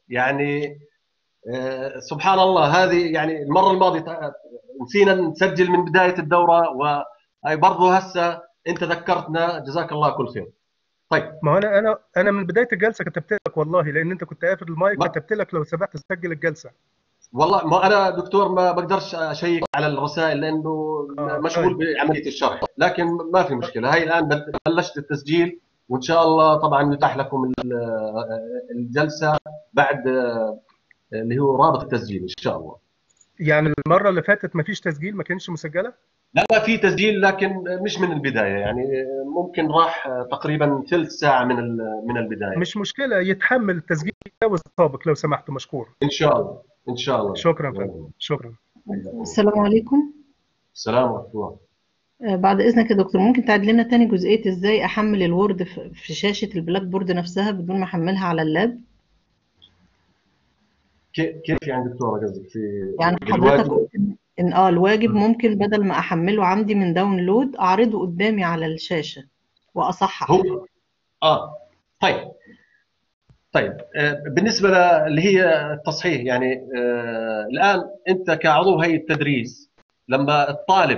يعني سبحان الله، هذه يعني المره الماضيه نسينا نسجل من بدايه الدوره، وهي برضه هسه انت ذكرتنا، جزاك الله كل خير. طيب. ما هو انا من بدايه الجلسه كتبت لك والله، لان انت كنت قافل المايك، ما كتبت لك لو سمحت تسجل الجلسه. والله ما انا دكتور ما بقدرش اشيك على الرسائل لانه مشغول طيب. بعمليه الشرح، لكن ما في مشكله. هي الان بلشت التسجيل، وان شاء الله طبعا يتاح لكم الجلسه بعد اللي هو رابط التسجيل ان شاء الله. يعني المره اللي فاتت ما فيش تسجيل، ما كانش مسجله. لا لا، في تسجيل لكن مش من البدايه، يعني ممكن راح تقريبا ثلث ساعه من البدايه. مش مشكله، يتحمل التسجيل ده والسابق لو سمحت، مشكور. ان شاء الله ان شاء الله. شكرا فندم، شكرا. حياكم الله. السلام عليكم. السلام ورحمه الله. بعد إذنك يا دكتور، ممكن تعيد لنا تاني جزئية إزاي أحمل الوورد في شاشة البلاك بورد نفسها بدون ما أحملها على اللاب؟ كيف يعني دكتوره قصدك في يعني حضرتك بالواجب؟ قلت إن الواجب ممكن بدل ما أحمله عندي من داونلود أعرضه قدامي على الشاشة وأصحح. هو طيب. طيب بالنسبه اللي هي التصحيح، يعني الان انت كعضو هيئه التدريس، لما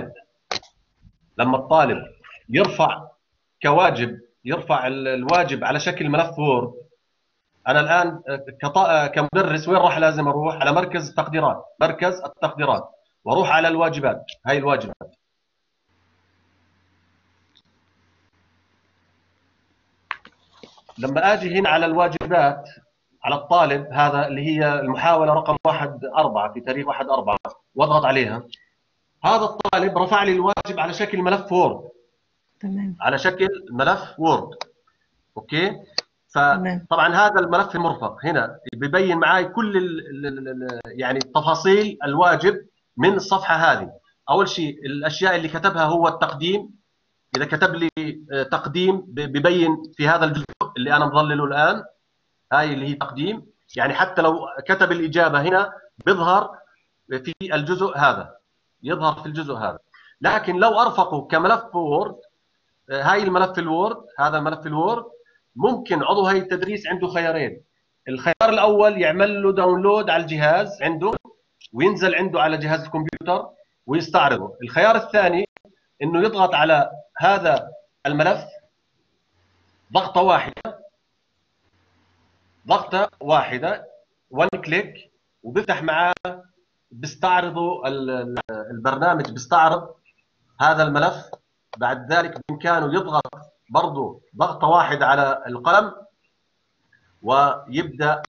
الطالب يرفع كواجب، يرفع الواجب على شكل ملف وورد، انا الان كمدرس وين راح لازم اروح؟ على مركز التقديرات، واروح على الواجبات. هاي الواجبات لما اجي هنا على الواجبات على الطالب، هذا اللي هي المحاوله رقم 1/4 في تاريخ 1/4، واضغط عليها. هذا الطالب رفع لي الواجب على شكل ملف وورد، تمام. على شكل ملف وورد. اوكي. تمام. فطبعا هذا الملف المرفق هنا ببين معي كل يعني تفاصيل الواجب من الصفحه هذه. اول شيء الاشياء اللي كتبها هو التقديم. اذا كتب لي تقديم ببين في هذا الجزء اللي انا مظلله الان، هاي اللي هي تقديم. يعني حتى لو كتب الاجابه هنا بيظهر في الجزء هذا، يظهر في الجزء هذا. لكن لو ارفقه كملف وورد، هاي الملف الوورد، هذا الملف الوورد، ممكن عضو هيئه التدريس عنده خيارين. الخيار الاول يعمل له داونلود على الجهاز عنده، وينزل عنده على جهاز الكمبيوتر ويستعرضه. الخيار الثاني انه يضغط على هذا الملف ضغطه واحده، وان كليك، وبيفتح معاه، بيستعرضه البرنامج، بيستعرض هذا الملف. بعد ذلك بإمكانه يضغط برضه ضغطة واحدة على القلم، ويبدأ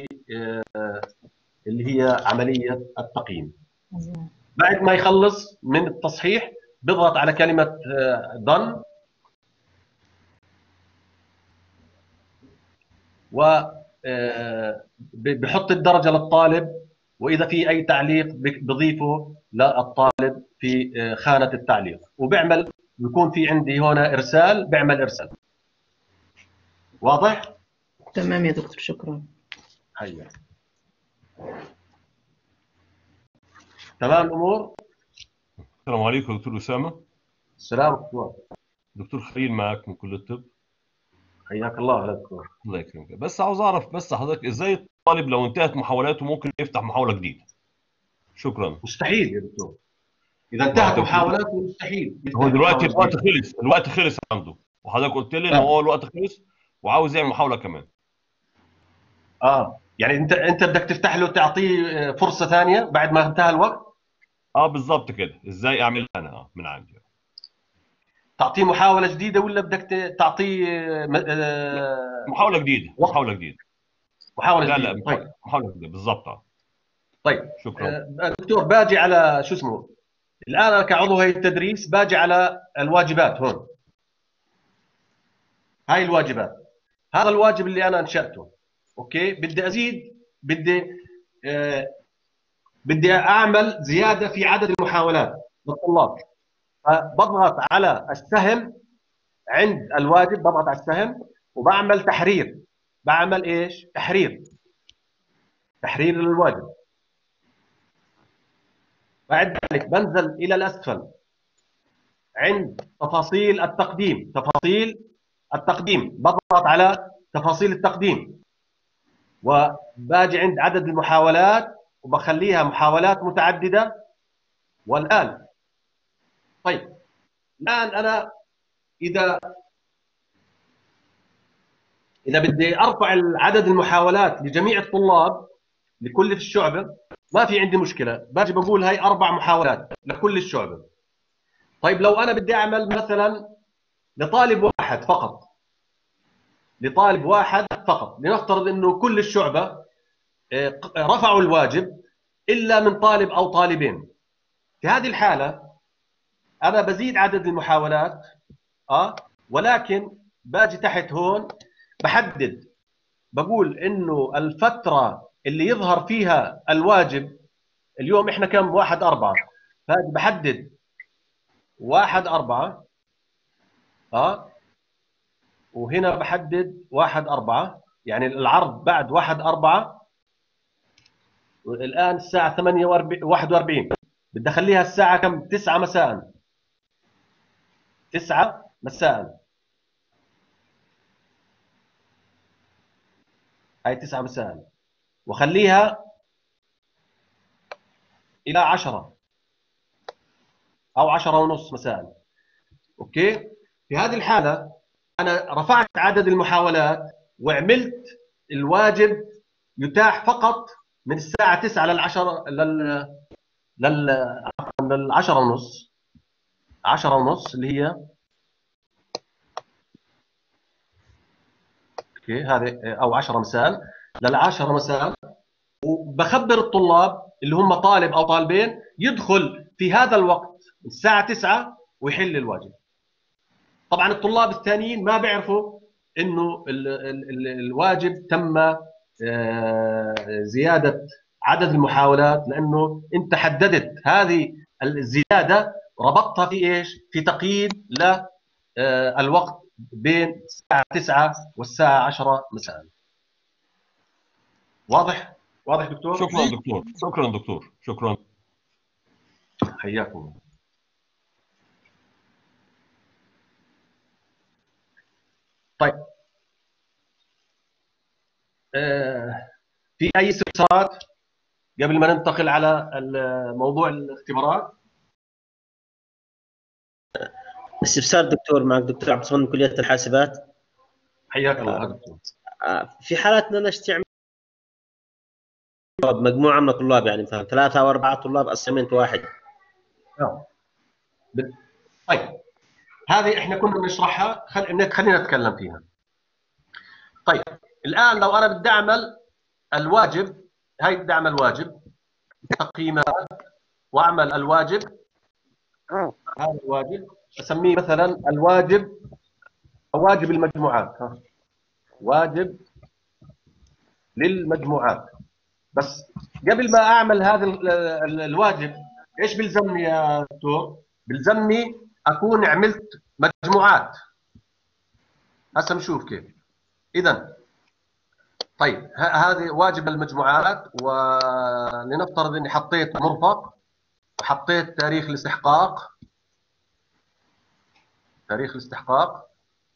اللي هي عملية التقييم. بعد ما يخلص من التصحيح بيضغط على كلمة done، و بحط الدرجة للطالب، وإذا في أي تعليق بضيفه للطالب في خانة التعليق، وبعمل بيكون في عندي هنا إرسال، بعمل إرسال. واضح؟ تمام يا دكتور، شكرا. هيا. تمام الأمور؟ السلام عليكم دكتور أسامة. السلام عليكم. دكتور خليل معك من كلية الطب. حياك الله. أهلا دكتور. الله يكرمك. بس عاوز أعرف بس حضرتك إزاي الطالب لو انتهت محاولاته ممكن يفتح محاولة جديدة؟ شكرا. مستحيل يا دكتور، إذا انتهت محاولاته مستحيل. هو دلوقتي الوقت خلص عنده، وحضرتك قلت لي إن هو الوقت خلص وعاوز يعمل محاولة كمان. يعني أنت بدك تفتح له، تعطيه فرصة ثانية بعد ما انتهى الوقت؟ بالظبط كده. إزاي أعمل أنا من عندي؟ تعطيه محاولة جديدة ولا بدك تعطيه محاولة جديدة. محاولة جديدة. لا طيب. محاولة جديدة بالظبط. طيب شكرا. دكتور، باجي على شو اسمه الآن، أنا كعضو هيئة التدريس باجي على الواجبات هون. هاي الواجبات، هذا الواجب اللي أنا أنشأته. أوكي، بدي أزيد، بدي أعمل زيادة في عدد المحاولات للطلاب. فبضغط على السهم عند الواجب، بضغط على السهم وبعمل تحرير. بعمل إيش؟ تحرير للواجب. بعد ذلك بنزل إلى الأسفل عند تفاصيل التقديم. بضغط على تفاصيل التقديم، وباجي عند عدد المحاولات وبخليها محاولات متعددة. والآن طيب الآن أنا إذا بدي أرفع عدد المحاولات لجميع الطلاب لكل في الشعبة، ما في عندي مشكلة، باجي بقول هاي 4 محاولات لكل الشعبة. طيب لو أنا بدي أعمل مثلا لطالب واحد فقط، لطالب واحد فقط، لنفترض إنه كل الشعبة رفعوا الواجب إلا من طالب أو طالبين، في هذه الحالة أنا بزيد عدد المحاولات ولكن باجي تحت هون بحدد، بقول إنه الفترة اللي يظهر فيها الواجب، اليوم إحنا كم؟ 1/4، فهذه بحدد 1/4 وهنا بحدد 1/4، يعني العرض بعد 1/4. الآن الساعة 8:41، بدي أخليها الساعة كم؟ 9 مساء. 9 مساء، هاي 9 مساء، وخليها إلى 10 أو 10:30 مساء. أوكي، في هذه الحالة أنا رفعت عدد المحاولات وعملت الواجب يتاح فقط من الساعة 9 لل10:30، 10:30 اللي هي اوكي هذه، او 10 مساء لل10 مساء. وبخبر الطلاب اللي هم طالب او طالبين يدخل في هذا الوقت الساعة 9 ويحل الواجب. طبعا الطلاب الثانيين ما بيعرفوا انه الواجب تم زيادة عدد المحاولات، لانه انت حددت هذه الزيادة، ربطتها في ايش؟ في تقييد للوقت بين الساعة 9 والساعة 10 مساء. واضح؟ واضح دكتور؟ شكرا دكتور، شكرا دكتور، شكرا. حياكم. طيب في أي استفسارات قبل ما ننتقل على موضوع الاختبارات؟ استفسار دكتور، معك دكتور عبد الصمد من كلية الحاسبات. حياك الله دكتور. في حالاتنا نستعمل مجموعة من الطلاب، يعني مثلا 3 أو 4 طلاب أسايمنت واحد. طيب هذه احنا كنا بنشرحها، خلينا نتكلم فيها. طيب الآن لو أنا بدي أعمل الواجب، هاي بدي أعمل واجب تقييمات وأعمل الواجب، هذا الواجب أسميه مثلا الواجب أو واجب المجموعات، واجب للمجموعات. بس قبل ما أعمل هذا الواجب إيش بلزمني يا دكتور؟ بلزمني أكون عملت مجموعات. هسه نشوف كيف. إذا طيب هذه واجب المجموعات، ولنفترض اني حطيت مرفق وحطيت تاريخ الاستحقاق، تاريخ الاستحقاق،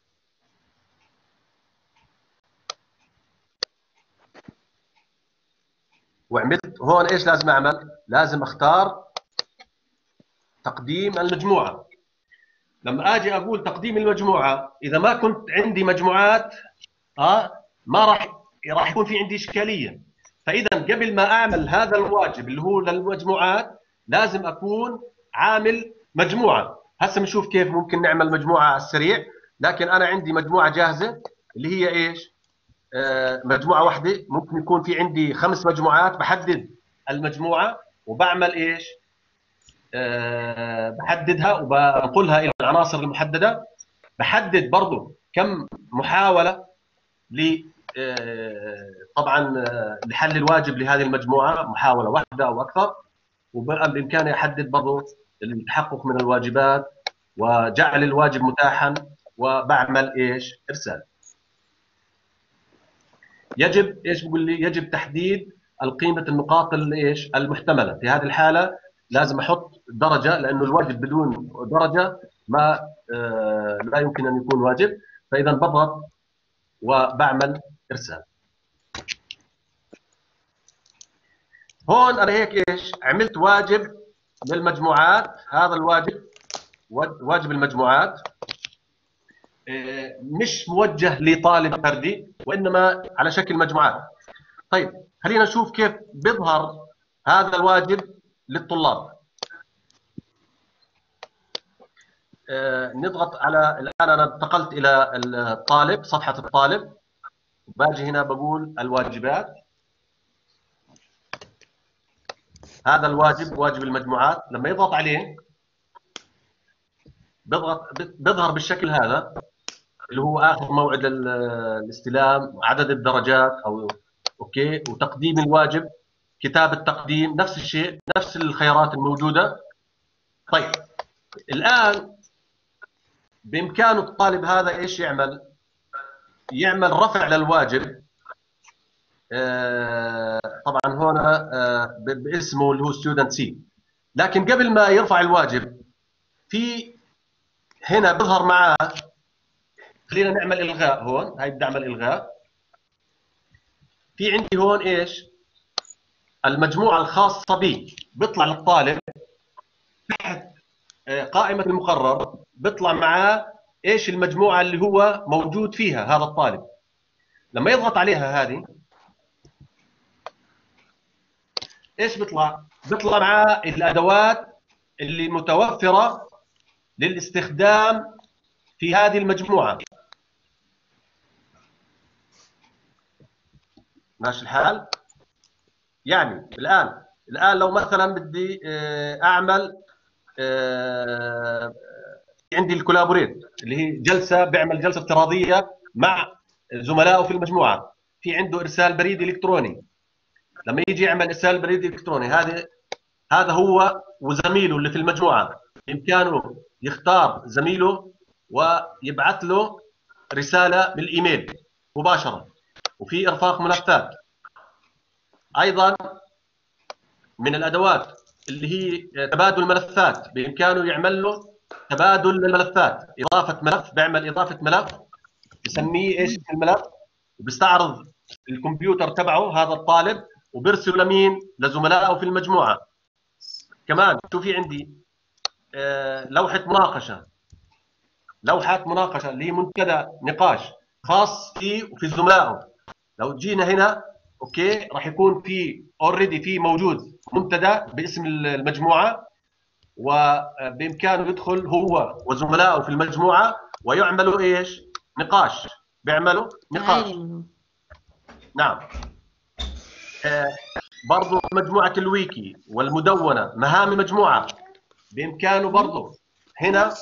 وعملت هون ايش لازم اعمل؟ لازم اختار تقديم المجموعة. لما اجي اقول تقديم المجموعة، اذا ما كنت عندي مجموعات ما راح يكون في عندي اشكالية. فاذا قبل ما اعمل هذا الواجب اللي هو للمجموعات لازم اكون عامل مجموعة. هسه بنشوف كيف ممكن نعمل مجموعة على السريع، لكن انا عندي مجموعة جاهزة اللي هي ايش؟ مجموعة واحدة. ممكن يكون في عندي 5 مجموعات، بحدد المجموعة وبعمل ايش؟ بحددها وبنقلها الى العناصر المحددة. بحدد برضو كم محاولة طبعا لحل الواجب لهذه المجموعة، محاولة واحدة أو أكثر. وبإمكاني أحدد برضو التحقق من الواجبات وجعل الواجب متاحا، وبعمل إيش؟ إرسال. يجب إيش بقول لي؟ يجب تحديد القيمة النقاط إيش؟ المحتملة. في هذه الحالة لازم أحط درجة، لأنه الواجب بدون درجة ما لا يمكن أن يكون واجب. فإذا بضغط وبعمل إرسال. هون انا هيك ايش عملت واجب للمجموعات. هذا الواجب واجب المجموعات مش موجه لطالب فردي وانما على شكل مجموعات. طيب خلينا نشوف كيف بيظهر هذا الواجب للطلاب. نضغط على الان انا انتقلت الى الطالب، صفحه الطالب، باجي هنا بقول الواجبات. هذا الواجب واجب المجموعات، لما يضغط عليه بيظهر بالشكل هذا اللي هو اخر موعد الاستلام، عدد الدرجات او اوكي، وتقديم الواجب، كتاب التقديم، نفس الشيء، نفس الخيارات الموجوده. طيب الان بامكانه الطالب هذا ايش يعمل؟ يعمل رفع للواجب. طبعا هنا باسمه اللي هو ستودنت سي. لكن قبل ما يرفع الواجب في هنا بيظهر معاه، خلينا نعمل الغاء هون، هاي بدي اعمل الغاء. في عندي هون ايش؟ المجموعه الخاصه بي، بيطلع للطالب تحت قائمه المقرر، بيطلع معاه ايش المجموعه اللي هو موجود فيها هذا الطالب. لما يضغط عليها هذه ايش بيطلع؟ بيطلع معاه الادوات اللي متوفره للاستخدام في هذه المجموعه. ماشي الحال؟ يعني الان لو مثلا بدي اعمل عندي الكولابوريت اللي هي جلسه، بيعمل جلسه افتراضيه مع زملائه في المجموعه، في عنده ارسال بريد الكتروني. لما يجي يعمل ارسال بريد الكتروني، هذا هو وزميله اللي في المجموعه بامكانه يختار زميله ويبعث له رساله بالايميل مباشره. وفي ارفاق ملفات ايضا من الادوات اللي هي تبادل ملفات، بامكانه يعمل له تبادل للملفات، اضافه ملف، بيعمل اضافه ملف بسميه ايش الملف، وبيستعرض الكمبيوتر تبعه هذا الطالب وبيرسله لمين؟ لزملائه في المجموعه. كمان شو في عندي؟ لوحه مناقشه اللي هي منتدى نقاش خاص فيه وفي زملائه. لو جينا هنا اوكي راح يكون في اوريدي في موجود منتدى باسم المجموعه، وبامكانه يدخل هو وزملائه في المجموعه ويعملوا ايش؟ نقاش، بيعملوا نقاش. نعم. برضو مجموعه الويكي والمدونه، مهام المجموعه بامكانه برضو هنا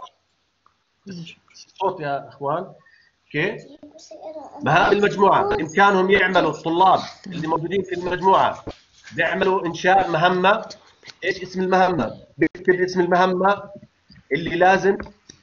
صوت يا اخوان. اوكي، مهام المجموعه بامكانهم يعملوا، الطلاب اللي موجودين في المجموعه بيعملوا انشاء مهمه. ايش اسم المهمه؟ بيكتب اسم المهمه اللي لازم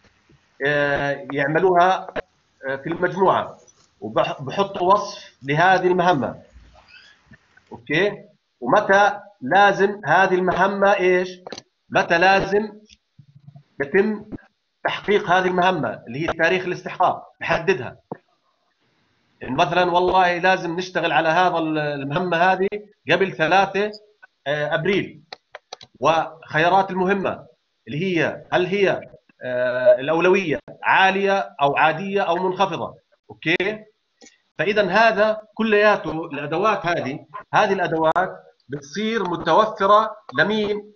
يعملوها في المجموعه، وبحطوا وصف لهذه المهمه. اوكي، ومتى لازم هذه المهمه ايش؟ متى لازم يتم تحقيق هذه المهمه اللي هي تاريخ الاستحقاق، بحددها. يعني مثلا والله لازم نشتغل على هذا المهمه هذه قبل 3 ابريل، وخيارات المهمه اللي هي هل هي الاولويه عاليه او عاديه او منخفضه. اوكي، فاذا هذا كلياته الادوات هذه الادوات بتصير متوفره لمين؟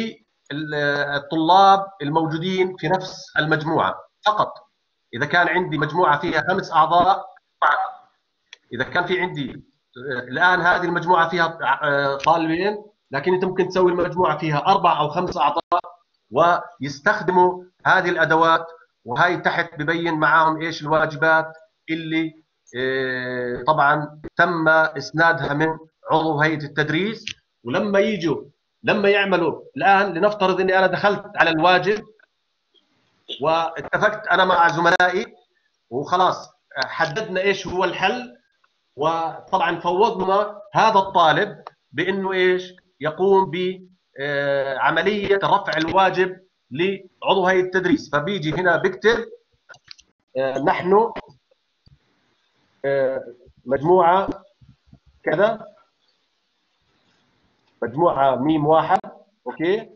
للطلاب الموجودين في نفس المجموعه فقط. اذا كان عندي مجموعه فيها 5 اعضاء، اذا كان في عندي الان هذه المجموعه فيها طالبين، لكن انت ممكن تسوي المجموعه فيها 4 أو 5 اعضاء ويستخدموا هذه الادوات. وهي تحت ببين معاهم ايش الواجبات اللي طبعا تم اسنادها من عضو هيئه التدريس. ولما لما يعملوا الان، لنفترض اني انا دخلت على الواجب واتفقت انا مع زملائي وخلاص حددنا ايش هو الحل، وطبعا فوضنا هذا الطالب بانه ايش؟ يقوم بعمليه رفع الواجب لعضو هيئه التدريس. فبيجي هنا بكتب نحن مجموعه كذا مجموعه ميم واحد، اوكي.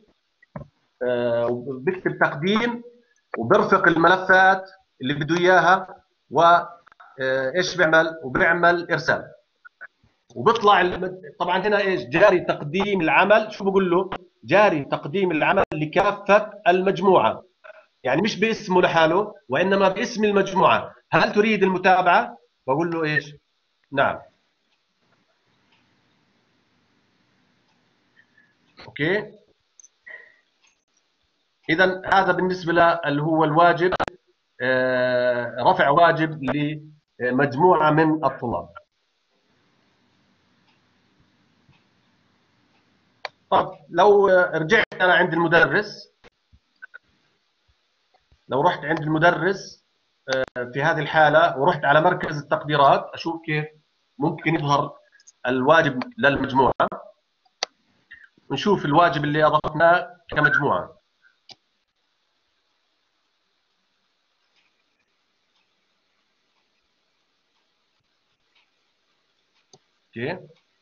وبكتب تقديم وبرفق الملفات اللي بده اياها، وايش بيعمل؟ وبيعمل ارسال. وبيطلع طبعا هنا ايش؟ جاري تقديم العمل. شو بقول له؟ جاري تقديم العمل لكافه المجموعه، يعني مش باسمه لحاله وانما باسم المجموعه. هل تريد المتابعه؟ بقول له ايش؟ نعم. اوكي. اذا هذا بالنسبه له اللي هو الواجب، رفع واجب لمجموعه من الطلاب. طب لو رجعت انا عند المدرس، لو رحت عند المدرس في هذه الحاله ورحت على مركز التقديرات، اشوف كيف ممكن يظهر الواجب للمجموعه، ونشوف الواجب اللي اضفناه كمجموعه. اوكي.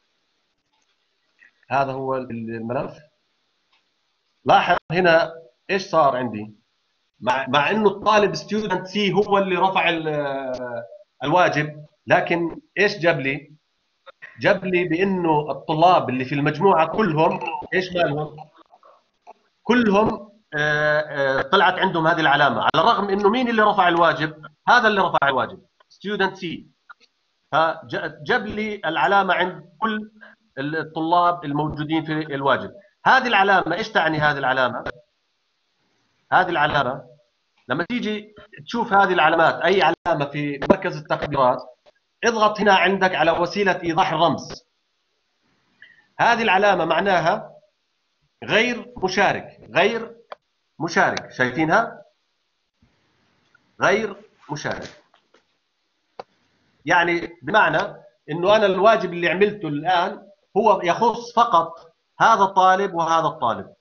هذا هو الملف. لاحظ هنا ايش صار عندي. مع انه الطالب ستودنت سي هو اللي رفع الواجب، لكن ايش جاب لي؟ جاب لي بانه الطلاب اللي في المجموعه كلهم ايش مالهم؟ كلهم طلعت عندهم هذه العلامه، على الرغم انه مين اللي رفع الواجب؟ هذا اللي رفع الواجب، ستودنت سي. فجاب لي العلامه عند كل الطلاب الموجودين في الواجب. هذه العلامه ايش تعني؟ هذه العلامه، هذه العلامه لما تيجي تشوف هذه العلامات، اي علامه في مركز التقديرات، اضغط هنا عندك على وسيله ايضاح الرمز. هذه العلامه معناها غير مشارك، غير مشارك. شايفينها؟ غير مشارك. يعني بمعنى انه انا الواجب اللي عملته الان هو يخص فقط هذا الطالب وهذا الطالب،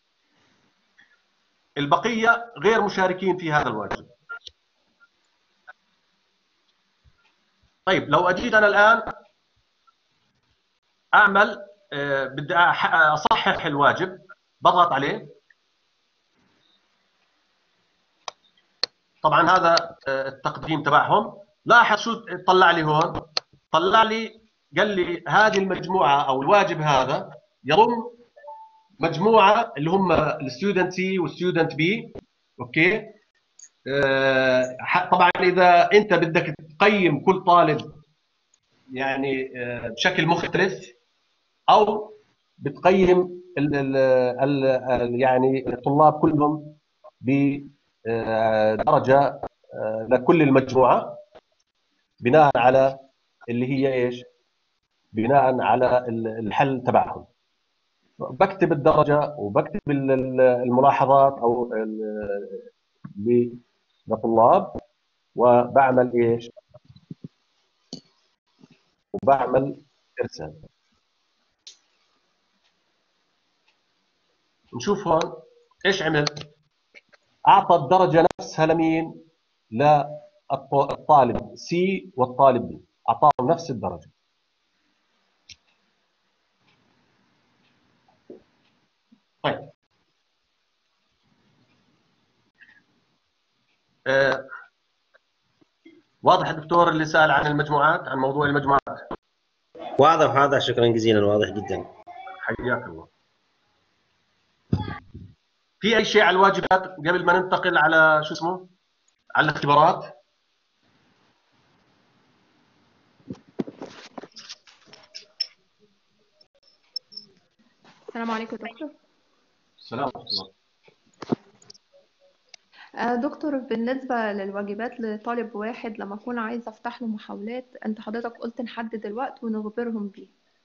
البقيه غير مشاركين في هذا الواجب. طيب لو اجيت انا الان اعمل بدي اصحح الواجب، بضغط عليه. طبعا هذا التقديم تبعهم. لاحظ شو طلع لي هون؟ طلع لي قال لي هذه المجموعه او الواجب هذا يضم مجموعه اللي هم الستودنت سي والستودنت بي. اوكي. طبعا اذا انت بدك تقيم كل طالب يعني بشكل مختلف، او بتقيم يعني الطلاب كلهم بدرجه لكل المجموعه بناء على اللي هي ايش؟ بناء على الحل تبعهم. بكتب الدرجه وبكتب الملاحظات او للطلاب، وبعمل ايش؟ وبعمل ارسال. نشوف هون ايش عمل. اعطى الدرجه نفسها لمين؟ للطالب سي والطالب بي، اعطاهم نفس الدرجه. طيب واضح الدكتور اللي سأل عن المجموعات، عن موضوع المجموعات؟ واضح هذا، شكرا جزيلا، واضح جدا. حياك الله. في اي شيء على الواجبات قبل ما ننتقل على شو اسمه؟ على الاختبارات؟ السلام عليكم يا دكتور. السلام ورحمه الله. دكتور، بالنسبة للواجبات لطالب واحد لما أكون عايزة أفتح له محاولات، أنت حضرتك قلت نحدد الوقت ونخبرهم بيه.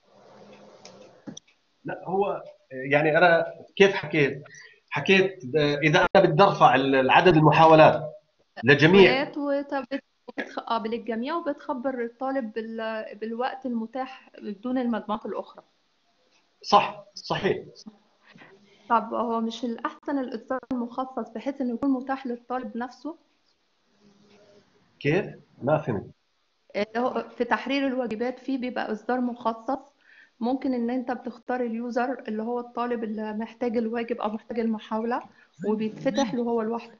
لا هو يعني انا كيف حكيت؟ حكيت اذا انا بدي ارفع عدد المحاولات لجميع. للجميع، وبتخبر الطالب بالوقت المتاح بدون المجموعات الأخرى. صح، صحيح. طب هو مش الأحسن الإصدار المخصص بحيث إنه يكون متاح للطالب نفسه؟ كيف؟ ما فهمت. في تحرير الواجبات فيه بيبقى إصدار مخصص، ممكن ان انت بتختار اليوزر اللي هو الطالب اللي محتاج الواجب او محتاج المحاولة، وبيتفتح له هو لوحده.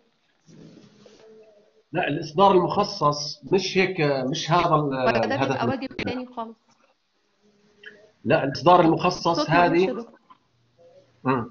لا، الاصدار المخصص مش هيك، مش هذا ولا ده الهدف بيبقى منه. واجب تاني خالص؟ لا، الاصدار المخصص الصوت معلش يا هذه. دكتور. مم.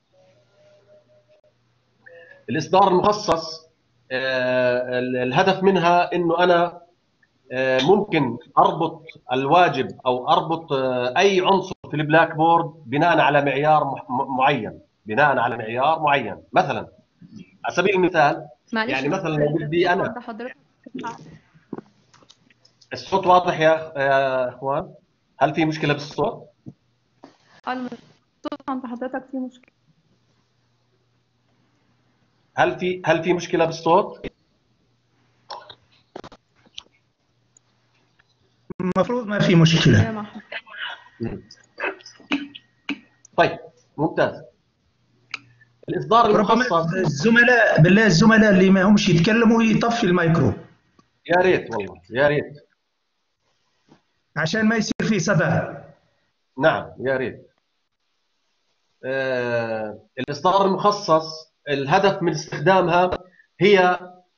الاصدار المخصص الهدف منها انه انا ممكن اربط الواجب او اربط اي عنصر في البلاك بورد بناء على معيار معين، بناء على معيار معين. مثلا على سبيل المثال، معلش يعني يا مثلا دكتور، لو انت بدي الصوت انا. عند حضرتك الصوت واضح يا اخوان؟ هل في مشكله بالصوت؟ الصوت عند حضرتك فيه مشكلة. هل في مشكله بالصوت؟ المفروض ما في ايوه مشكلة. مع حضرتك. مم. طيب، ممتاز. الاصدار ربما المخصص. الزملاء، بالله الزملاء اللي ما همش يتكلموا يطفي المايكرو يا ريت والله، يا ريت. عشان ما يصير في صدى. نعم، يا ريت. الإصدار المخصص الهدف من استخدامها هي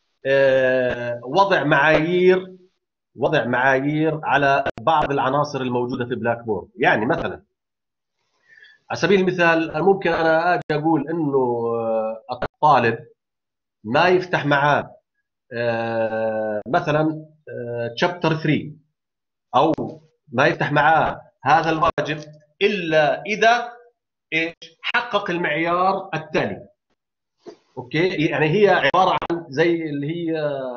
وضع معايير على بعض العناصر الموجودة في بلاك بورد. يعني مثلا على سبيل المثال، ممكن أنا أجي أقول إنه الطالب ما يفتح معاه مثلا تشابتر 3، أو ما يفتح معاه هذا الواجب إلا إذا إيش حقق المعيار التالي. اوكي، يعني هي عباره عن زي اللي هي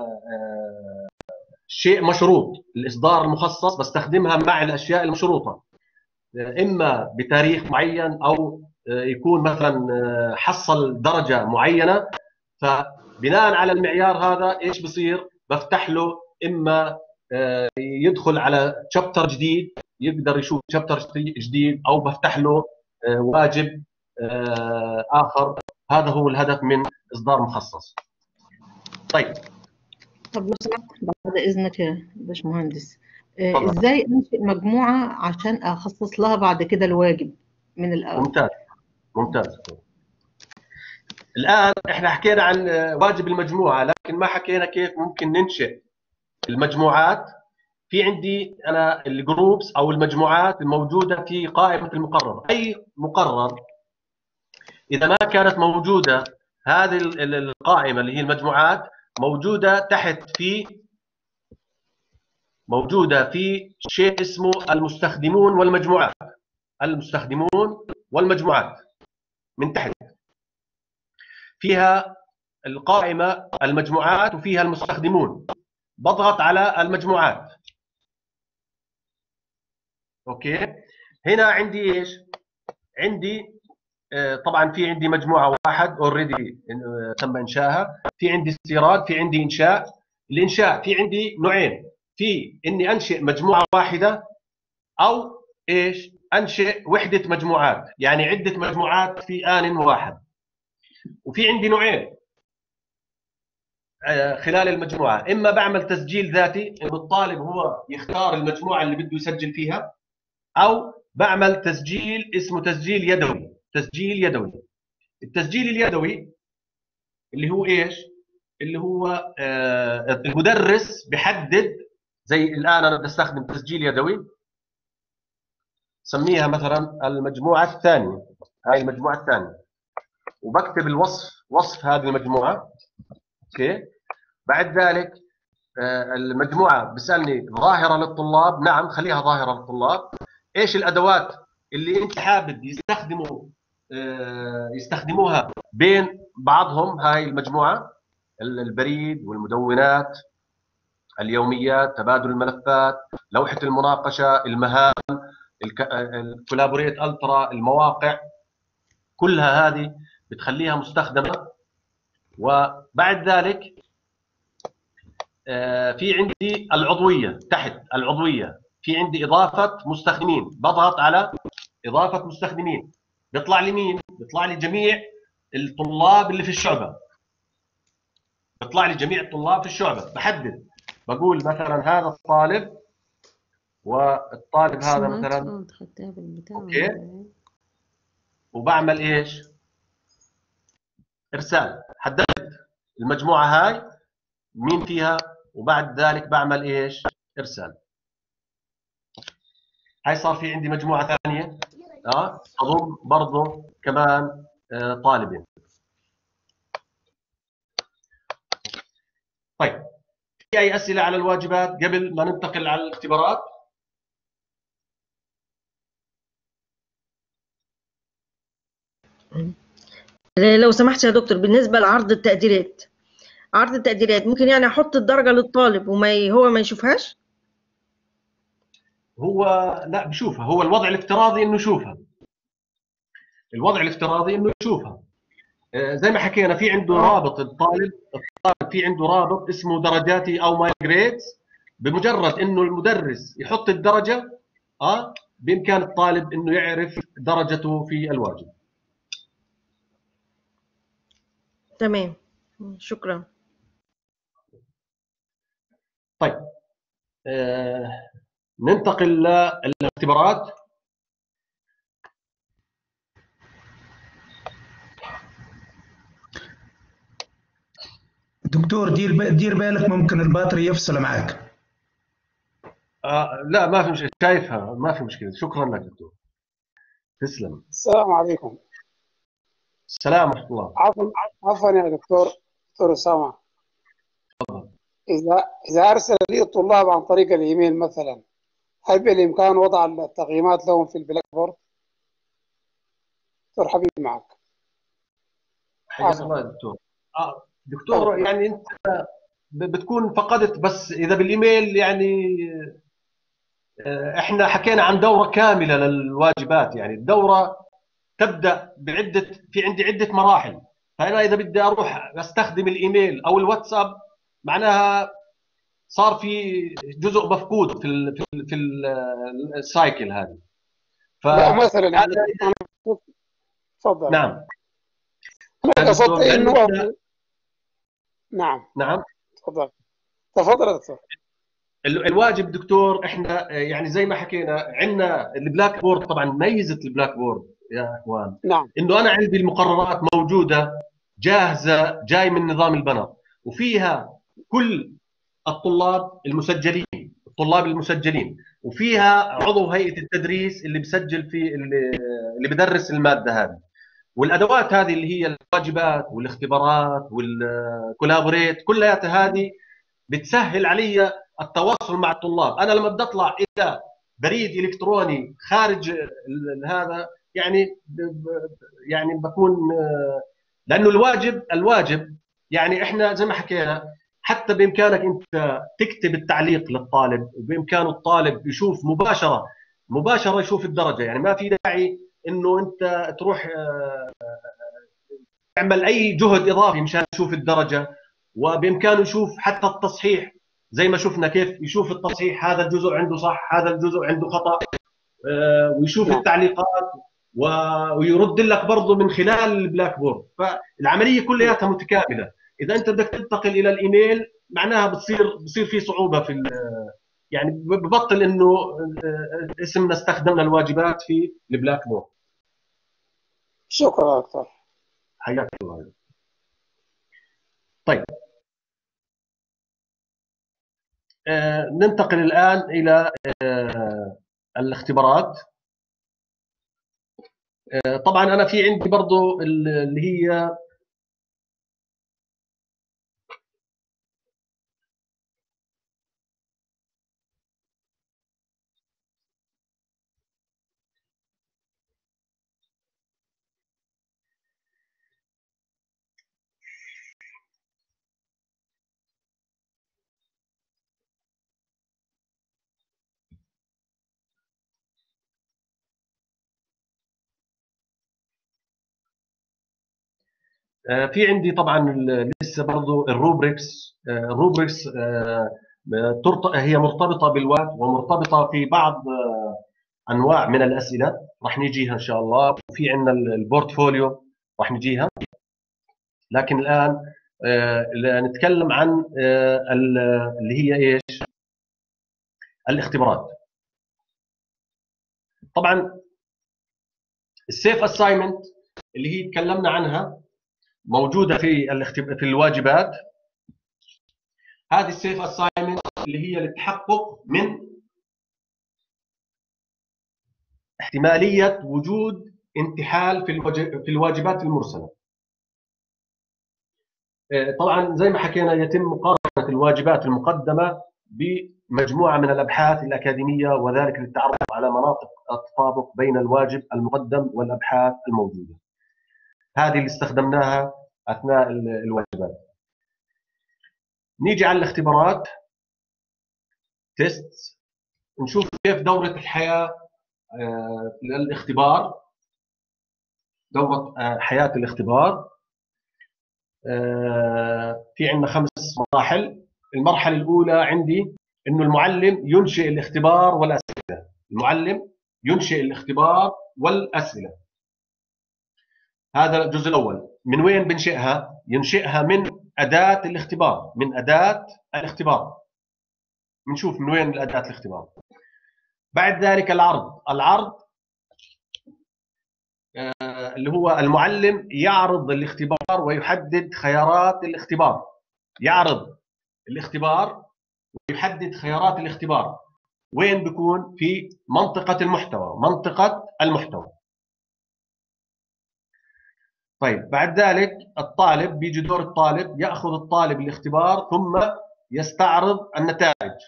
شيء مشروط. الاصدار المخصص بستخدمها مع الاشياء المشروطه، اما بتاريخ معين، او يكون مثلا حصل درجه معينه. فبناء على المعيار هذا ايش بصير؟ بفتح له اما يدخل على شابتر جديد، يقدر يشوف شابتر جديد، او بفتح له واجب اخر. هذا هو الهدف من اصدار مخصص. طيب، طب لو سمحت بعد إذنك يا باشمهندس، تفضل. إزاي أنشئ مجموعة عشان أخصص لها بعد كده الواجب من الأول؟ ممتاز، ممتاز. الآن احنا حكينا عن واجب المجموعة، لكن ما حكينا كيف ممكن ننشئ المجموعات. في عندي أنا الجروبس أو المجموعات الموجودة في قائمة المقرر. أي مقرر إذا ما كانت موجودة هذه القائمة اللي هي المجموعات، موجودة في شيء اسمه المستخدمون والمجموعات. المستخدمون والمجموعات من تحت فيها القائمة المجموعات وفيها المستخدمون. بضغط على المجموعات. اوكي، هنا عندي ايش؟ عندي طبعا في عندي مجموعة واحد اوريدي تم انشائها، في عندي استيراد، في عندي انشاء. الانشاء في عندي نوعين، في اني انشئ مجموعة واحدة، او ايش؟ انشئ وحدة مجموعات، يعني عدة مجموعات في آن واحد. وفي عندي نوعين خلال المجموعة، إما بعمل تسجيل ذاتي إنه الطالب هو يختار المجموعة اللي بده يسجل فيها، أو بعمل تسجيل اسمه تسجيل يدوي. تسجيل يدوي. التسجيل اليدوي اللي هو إيش؟ اللي هو المدرس بحدد. زي الآن أنا بدي أستخدم تسجيل يدوي، سميها مثلا المجموعة الثانية. هاي المجموعة الثانية، وبكتب وصف هذه المجموعة. أوكي، بعد ذلك المجموعة بيسألني ظاهرة للطلاب. نعم، خليها ظاهرة للطلاب. ايش الادوات اللي انت حابب يستخدموها بين بعضهم؟ هاي المجموعة: البريد والمدونات، اليوميات، تبادل الملفات، لوحة المناقشة، المهام، الكولابوريت الترا، المواقع. كلها هذه بتخليها مستخدمة. وبعد ذلك في عندي العضوية. تحت العضوية في عندي إضافة مستخدمين. بضغط على إضافة مستخدمين، بيطلع لي مين؟ بيطلع لي جميع الطلاب اللي في الشعبة. بيطلع لي جميع الطلاب في الشعبة. بحدد، بقول مثلا هذا الطالب والطالب هذا سمعت مثلا خدتها بالبتاع اوكي، وبعمل ايش؟ ارسال. حددت المجموعه هاي مين فيها، وبعد ذلك بعمل ايش؟ ارسال. هاي صار في عندي مجموعه ثانيه تضم برضه كمان طالبين. طيب، في اي اسئله على الواجبات قبل ما ننتقل على الاختبارات؟ لو سمحت يا دكتور، بالنسبة لعرض التقديرات، عرض التقديرات ممكن يعني احط الدرجة للطالب هو ما يشوفهاش؟ هو لا بشوفها، هو الوضع الافتراضي انه يشوفها. الوضع الافتراضي انه يشوفها. زي ما حكينا في عنده رابط الطالب في عنده رابط اسمه درجاتي او ماي جريدز. بمجرد انه المدرس يحط الدرجه بامكان الطالب انه يعرف درجته في الواجب. تمام، شكرا. طيب، ننتقل للاختبارات. دكتور دير بالك ممكن الباطري يفصل معك. لا ما في مشكله، شايفها ما في مشكله. شكرا لك دكتور، تسلم. السلام عليكم. السلام ورحمه الله. عفوا يا دكتور أسامة. إذا أرسل لي الطلاب عن طريق الإيميل مثلا، هل بالإمكان وضع التقييمات لهم في البلاك بورد؟ دكتور حبيبي معك. حياك الله يا دكتور. دكتور يعني انت بتكون فقدت، بس اذا بالايميل يعني احنا حكينا عن دوره كامله للواجبات. يعني الدوره تبدا في عندي عده مراحل. فانا اذا بدي اروح استخدم الايميل او الواتساب، معناها صار في جزء مفقود في السايكل هذه. لا مثلا يعني تفضل. نعم، انا قصدت انه نعم تفضل يا دكتور. الواجب دكتور احنا يعني زي ما حكينا عندنا البلاك بورد. طبعا ميزه البلاك بورد يا اخوان انه انا عندي المقررات موجوده جاهزه، جاي من نظام البنر، وفيها كل الطلاب المسجلين، وفيها عضو هيئه التدريس اللي بسجل في اللي بدرس الماده هذه، والادوات هذه اللي هي الواجبات والاختبارات والكولابوريت، كلها هذه بتسهل علي التواصل مع الطلاب. انا لما بدي اطلع الى بريد الكتروني خارج هذا يعني بكون، لانه الواجب يعني احنا زي ما حكينا، حتى بامكانك انت تكتب التعليق للطالب، وبامكانه الطالب يشوف مباشره يشوف الدرجه. يعني ما في داعي انه انت تروح تعمل اي جهد اضافي مشان تشوف الدرجه. وبامكانه يشوف حتى التصحيح، زي ما شفنا كيف يشوف التصحيح، هذا الجزء عنده صح، هذا الجزء عنده خطا، ويشوف التعليقات ويرد لك برضه من خلال البلاك بورد. فالعمليه كلها متكامله. اذا انت بدك تنتقل الى الايميل، معناها بصير في صعوبه يعني ببطل انه اسمنا استخدمنا الواجبات في البلاك بورد. شكرا دكتور، حياك الله. طيب، ننتقل الآن إلى الاختبارات. طبعا أنا في عندي برضو اللي هي في عندي طبعا لسه برضو الروبريكس. هي مرتبطة بالوقت ومرتبطة في بعض أنواع من الأسئلة، راح نيجيها إن شاء الله. وفي عندنا البورتفوليو راح نيجيها. لكن الآن نتكلم عن اللي هي إيش؟ الاختبارات. طبعا السيف اساينمنت اللي هي تكلمنا عنها موجوده في الواجبات. هذه السيف اساينمنت اللي هي للتحقق من احتماليه وجود انتحال في الواجبات المرسله. طبعا زي ما حكينا يتم مقارنه الواجبات المقدمه بمجموعه من الابحاث الاكاديميه، وذلك للتعرف على مناطق التطابق بين الواجب المقدم والابحاث الموجوده. هذه اللي استخدمناها اثناء الواجبات. نيجي على الاختبارات، تيست، نشوف كيف دوره الحياه للاختبار، دوره حياه الاختبار. في عندنا 5 مراحل. المرحله الاولى عندي انه المعلم ينشئ الاختبار والاسئله. المعلم ينشئ الاختبار والاسئله. هذا الجزء الاول. من وين بنشئها؟ ينشئها من اداه الاختبار، من اداه الاختبار. بنشوف من وين اداه الاختبار. بعد ذلك العرض اللي هو المعلم يعرض الاختبار ويحدد خيارات الاختبار. يعرض الاختبار ويحدد خيارات الاختبار. وين بيكون؟ في منطقة المحتوى، منطقة المحتوى. طيب بعد ذلك الطالب، بيجي دور الطالب، يأخذ الطالب الاختبار ثم يستعرض النتائج.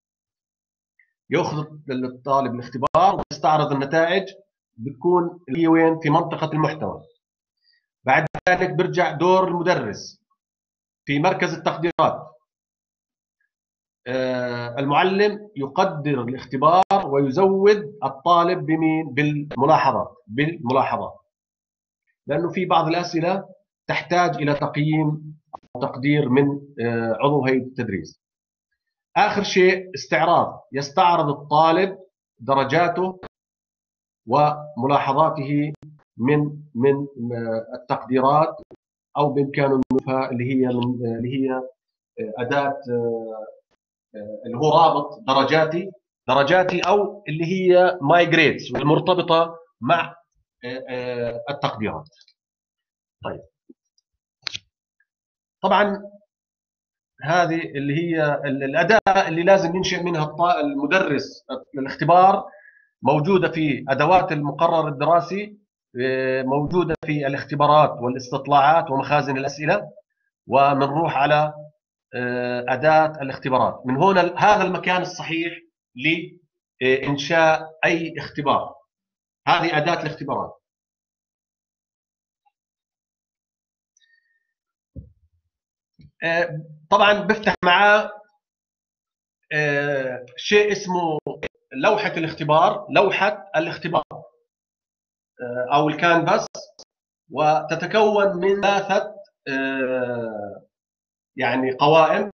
يأخذ الطالب الاختبار ويستعرض النتائج، بتكون هي وين؟ في منطقة المحتوى. بعد ذلك برجع دور المدرس في مركز التقديرات. المعلم يقدر الاختبار ويزود الطالب بمين؟ بالملاحظات. لأنه في بعض الأسئلة تحتاج إلى تقييم أو تقدير من عضو هيئة التدريس. آخر شيء استعراض، يستعرض الطالب درجاته وملاحظاته من التقديرات، أو بإمكانه ينفها اللي هي أداة اللي هو رابط درجاتي أو اللي هي ماي جريدز، والمرتبطة مع التقديرات. طيب طبعا هذه اللي هي الأداة اللي لازم ينشئ منها المدرس الاختبار، موجودة في أدوات المقرر الدراسي، موجودة في الاختبارات والاستطلاعات ومخازن الأسئلة، ومنروح على أداة الاختبارات. من هنا هذا المكان الصحيح لإنشاء أي اختبار. هذه أداة الاختبارات. طبعا بفتح معاه شيء اسمه لوحة الاختبار، أو الكانفاس، وتتكون من 3 يعني قوائم.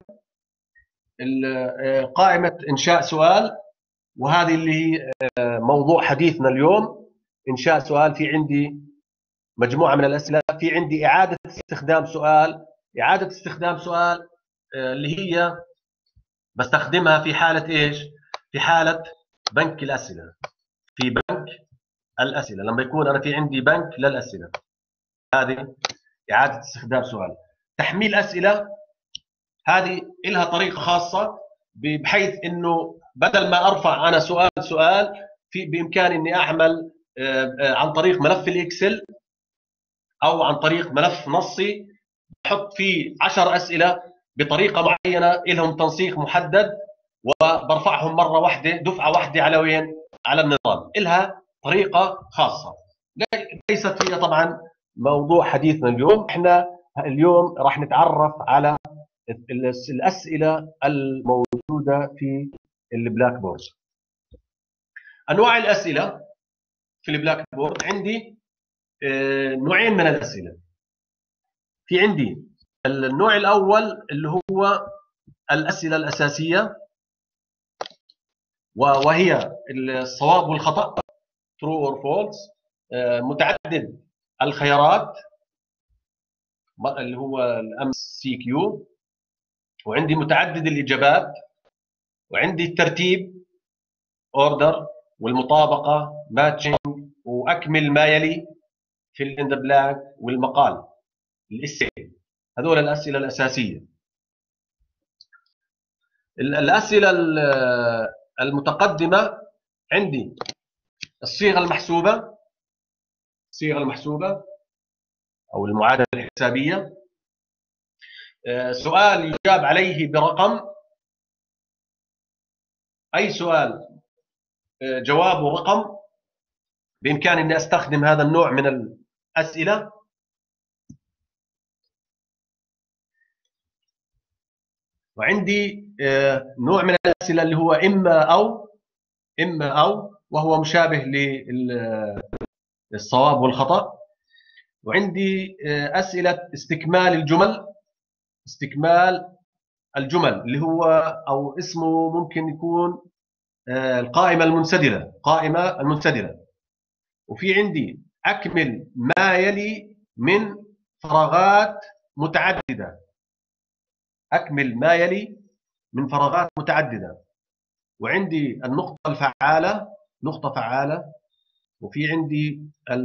قائمة إنشاء سؤال، وهذه اللي هي موضوع حديثنا اليوم. إنشاء سؤال، في عندي مجموعة من الأسئلة، في عندي إعادة استخدام سؤال. إعادة استخدام سؤال اللي هي بستخدمها في حالة إيش؟ في حالة بنك الأسئلة. في بنك الأسئلة، لما يكون أنا في عندي بنك للأسئلة، هذه إعادة استخدام سؤال. تحميل أسئلة، هذه لها طريقة خاصة، بحيث إنه بدل ما أرفع أنا سؤال بإمكاني إني أعمل عن طريق ملف الإكسل أو عن طريق ملف نصي، بحط فيه 10 أسئلة بطريقة معينة، لهم تنسيق محدد، وبرفعهم مرة واحدة، دفعة واحدة على وين؟ على النظام. لها طريقة خاصة، ليست هي طبعا موضوع حديثنا اليوم. احنا اليوم راح نتعرف على الأسئلة الموجودة في البلاك بورد. أنواع الأسئلة في البلاك بورد عندي نوعين من الأسئلة. في عندي النوع الأول اللي هو الأسئلة الأساسية، وهي الصواب والخطأ، true or false، متعدد الخيارات اللي هو الMCQ، وعندي متعدد الإجابات، وعندي الترتيب order، والمطابقة ماتشنج، وأكمل ما يلي fill in the blank، والمقال الإسئلة. هذول الأسئلة الأساسية. الأسئلة المتقدمة عندي الصيغة المحسوبة أو المعادلة الحسابية، سؤال يجاب عليه برقم، أي سؤال جوابه رقم بإمكاني أني أستخدم هذا النوع من الأسئلة. وعندي نوع من الأسئلة اللي هو إما أو وهو مشابه للصواب والخطأ. وعندي أسئلة استكمال الجمل اللي هو أو اسمه ممكن يكون القائمة المنسدلة. وفي عندي أكمل ما يلي من فراغات متعددة. وعندي النقطة فعالة. وفي عندي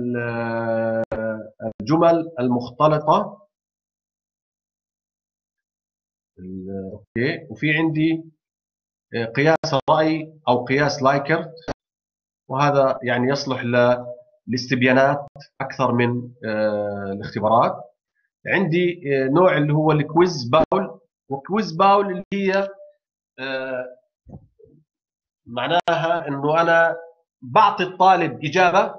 الجمل المختلطة. اوكي. وفي عندي قياس الرأي أو قياس لايكرت، وهذا يعني يصلح للاستبيانات أكثر من الاختبارات. عندي نوع اللي هو الكويز باول اللي هي معناها انه انا بعطي الطالب اجابه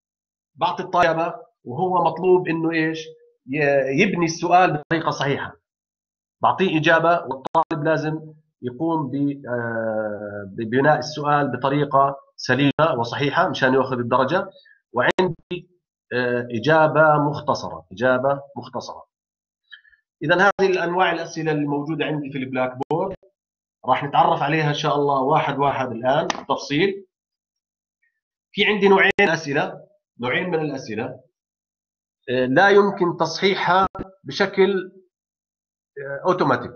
وهو مطلوب انه ايش؟ يبني السؤال بطريقه صحيحه. بعطيه اجابه والطالب لازم يقوم ببناء السؤال بطريقه سليمه وصحيحه مشان ياخذ الدرجه. وعندي اجابه مختصره. اذا هذه الانواع الاسئله اللي عندي في البلاك بورد راح نتعرف عليها ان شاء الله واحد الان بالتفصيل. في عندي نوعين من الاسئله لا يمكن تصحيحها بشكل اوتوماتيك،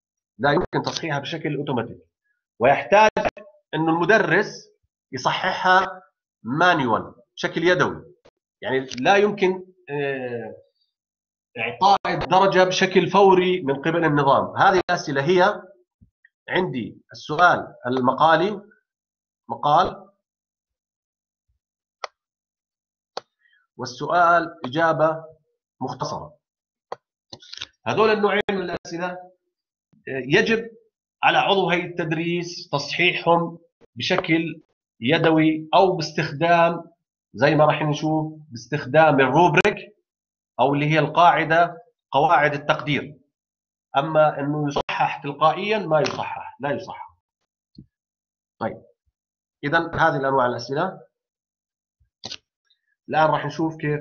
ويحتاج انه المدرس يصححها مانيوال بشكل يدوي. يعني لا يمكن اعطاء الدرجه بشكل فوري من قبل النظام. هذه الاسئله هي عندي السؤال المقالي، والسؤال إجابة مختصرة. هذول النوعين من الأسئلة يجب على عضو هيئة التدريس تصحيحهم بشكل يدوي أو باستخدام، زي ما راح نشوف، باستخدام الروبريك أو اللي هي قواعد التقدير. أما أنه يصحح تلقائيا لا يصحح. طيب، إذا هذه الأنواع الأسئلة. الآن راح نشوف كيف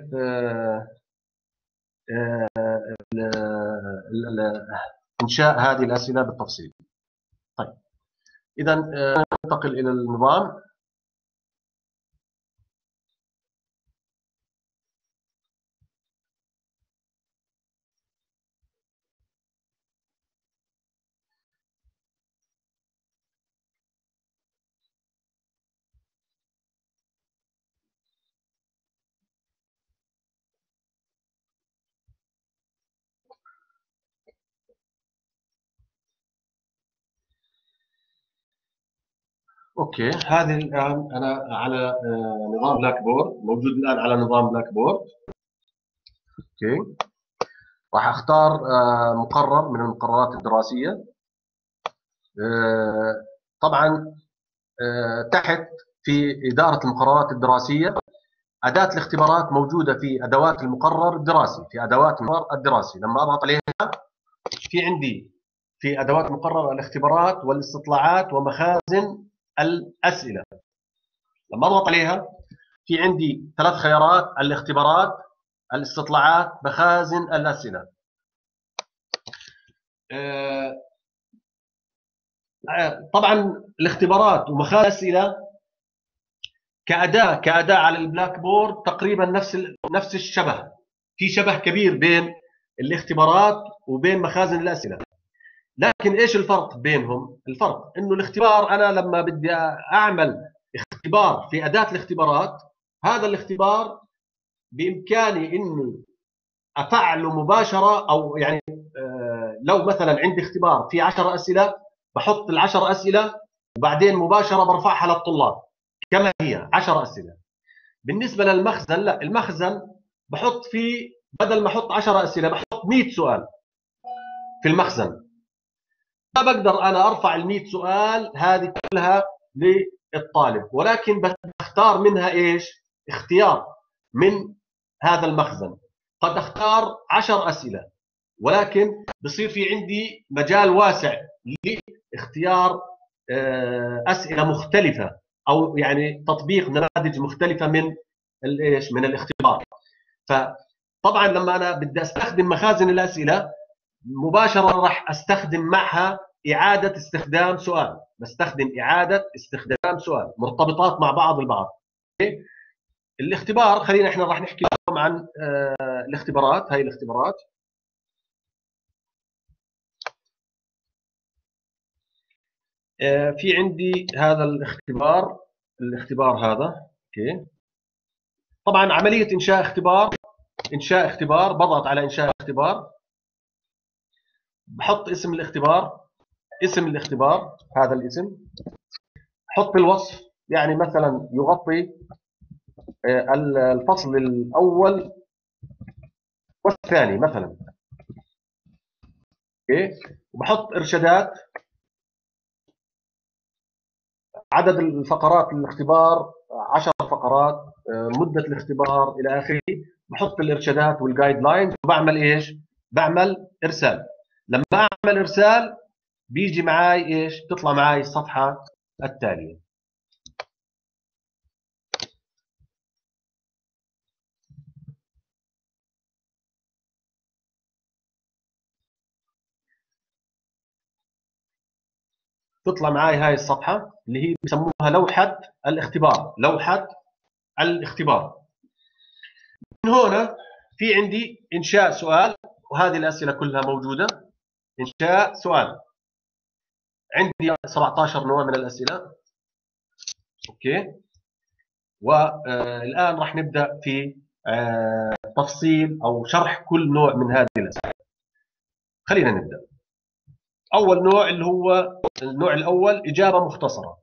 إنشاء هذه الأسئلة بالتفصيل. طيب، إذا ننتقل إلى النظام. اوكي، هذه الان انا على نظام بلاك بورد، موجود الان على نظام بلاك بورد. اوكي، راح اختار مقرر من المقررات الدراسيه. طبعا تحت في اداره المقررات الدراسيه اداه الاختبارات موجوده في ادوات المقرر الدراسي. لما اضغط عليها في عندي في ادوات مقرر الاختبارات والاستطلاعات ومخازن الأسئلة. لما أضغط عليها في عندي 3 خيارات: الاختبارات، الاستطلاعات، مخازن الأسئلة. طبعا الاختبارات ومخازن الأسئلة كأداة على البلاك بورد تقريبا نفس الشبه. في شبه كبير بين الاختبارات وبين مخازن الأسئلة. لكن ايش الفرق بينهم؟ الفرق انه الاختبار انا لما بدي اعمل اختبار في اداه الاختبارات، هذا الاختبار بامكاني اني افعله مباشره، او يعني لو مثلا عندي اختبار في 10 اسئله بحط ال10 اسئله وبعدين مباشره برفعها للطلاب كما هي 10 اسئله. بالنسبه للمخزن لا، المخزن بحط فيه بدل ما احط 10 اسئله بحط 100 سؤال في المخزن. ما بقدر انا ارفع ال100 سؤال هذه كلها للطالب، ولكن بختار منها ايش؟ اختيار من هذا المخزن. قد اختار 10 اسئله، ولكن بصير في عندي مجال واسع لاختيار اسئله مختلفه، او يعني تطبيق نماذج مختلفه من الايش؟ من الاختبار. فطبعا لما انا بدي استخدم مخازن الاسئله مباشره راح استخدم معها اعاده استخدام سؤال، بستخدم اعاده استخدام سؤال مرتبطات مع بعض البعض. الاختبار خلينا احنا راح نحكي لكم عن الاختبارات. هاي الاختبارات في عندي هذا الاختبار هذا. اوكي، طبعا عمليه انشاء اختبار بضغط على انشاء اختبار، بحط اسم الاختبار هذا الاسم، حط الوصف يعني مثلا يغطي الفصل الاول والثاني مثلا. اوكي، وبحط ارشادات، عدد الفقرات الاختبار 10 فقرات، مده الاختبار الى اخره. بحط الارشادات والجايد لاينز وبعمل ايش؟ بعمل ارسال. لما اعمل ارسال بيجي معي ايش؟ تطلع معي الصفحه التاليه. تطلع معي هاي الصفحه اللي هي بسموها لوحه الاختبار. من هنا في عندي انشاء سؤال، وهذه الاسئله كلها موجوده. انشاء سؤال عندي 17 نوع من الاسئله. اوكي، والان راح نبدا في تفصيل او شرح كل نوع من هذه الاسئله. خلينا نبدا. اول نوع اللي هو النوع الاول، اجابه مختصره.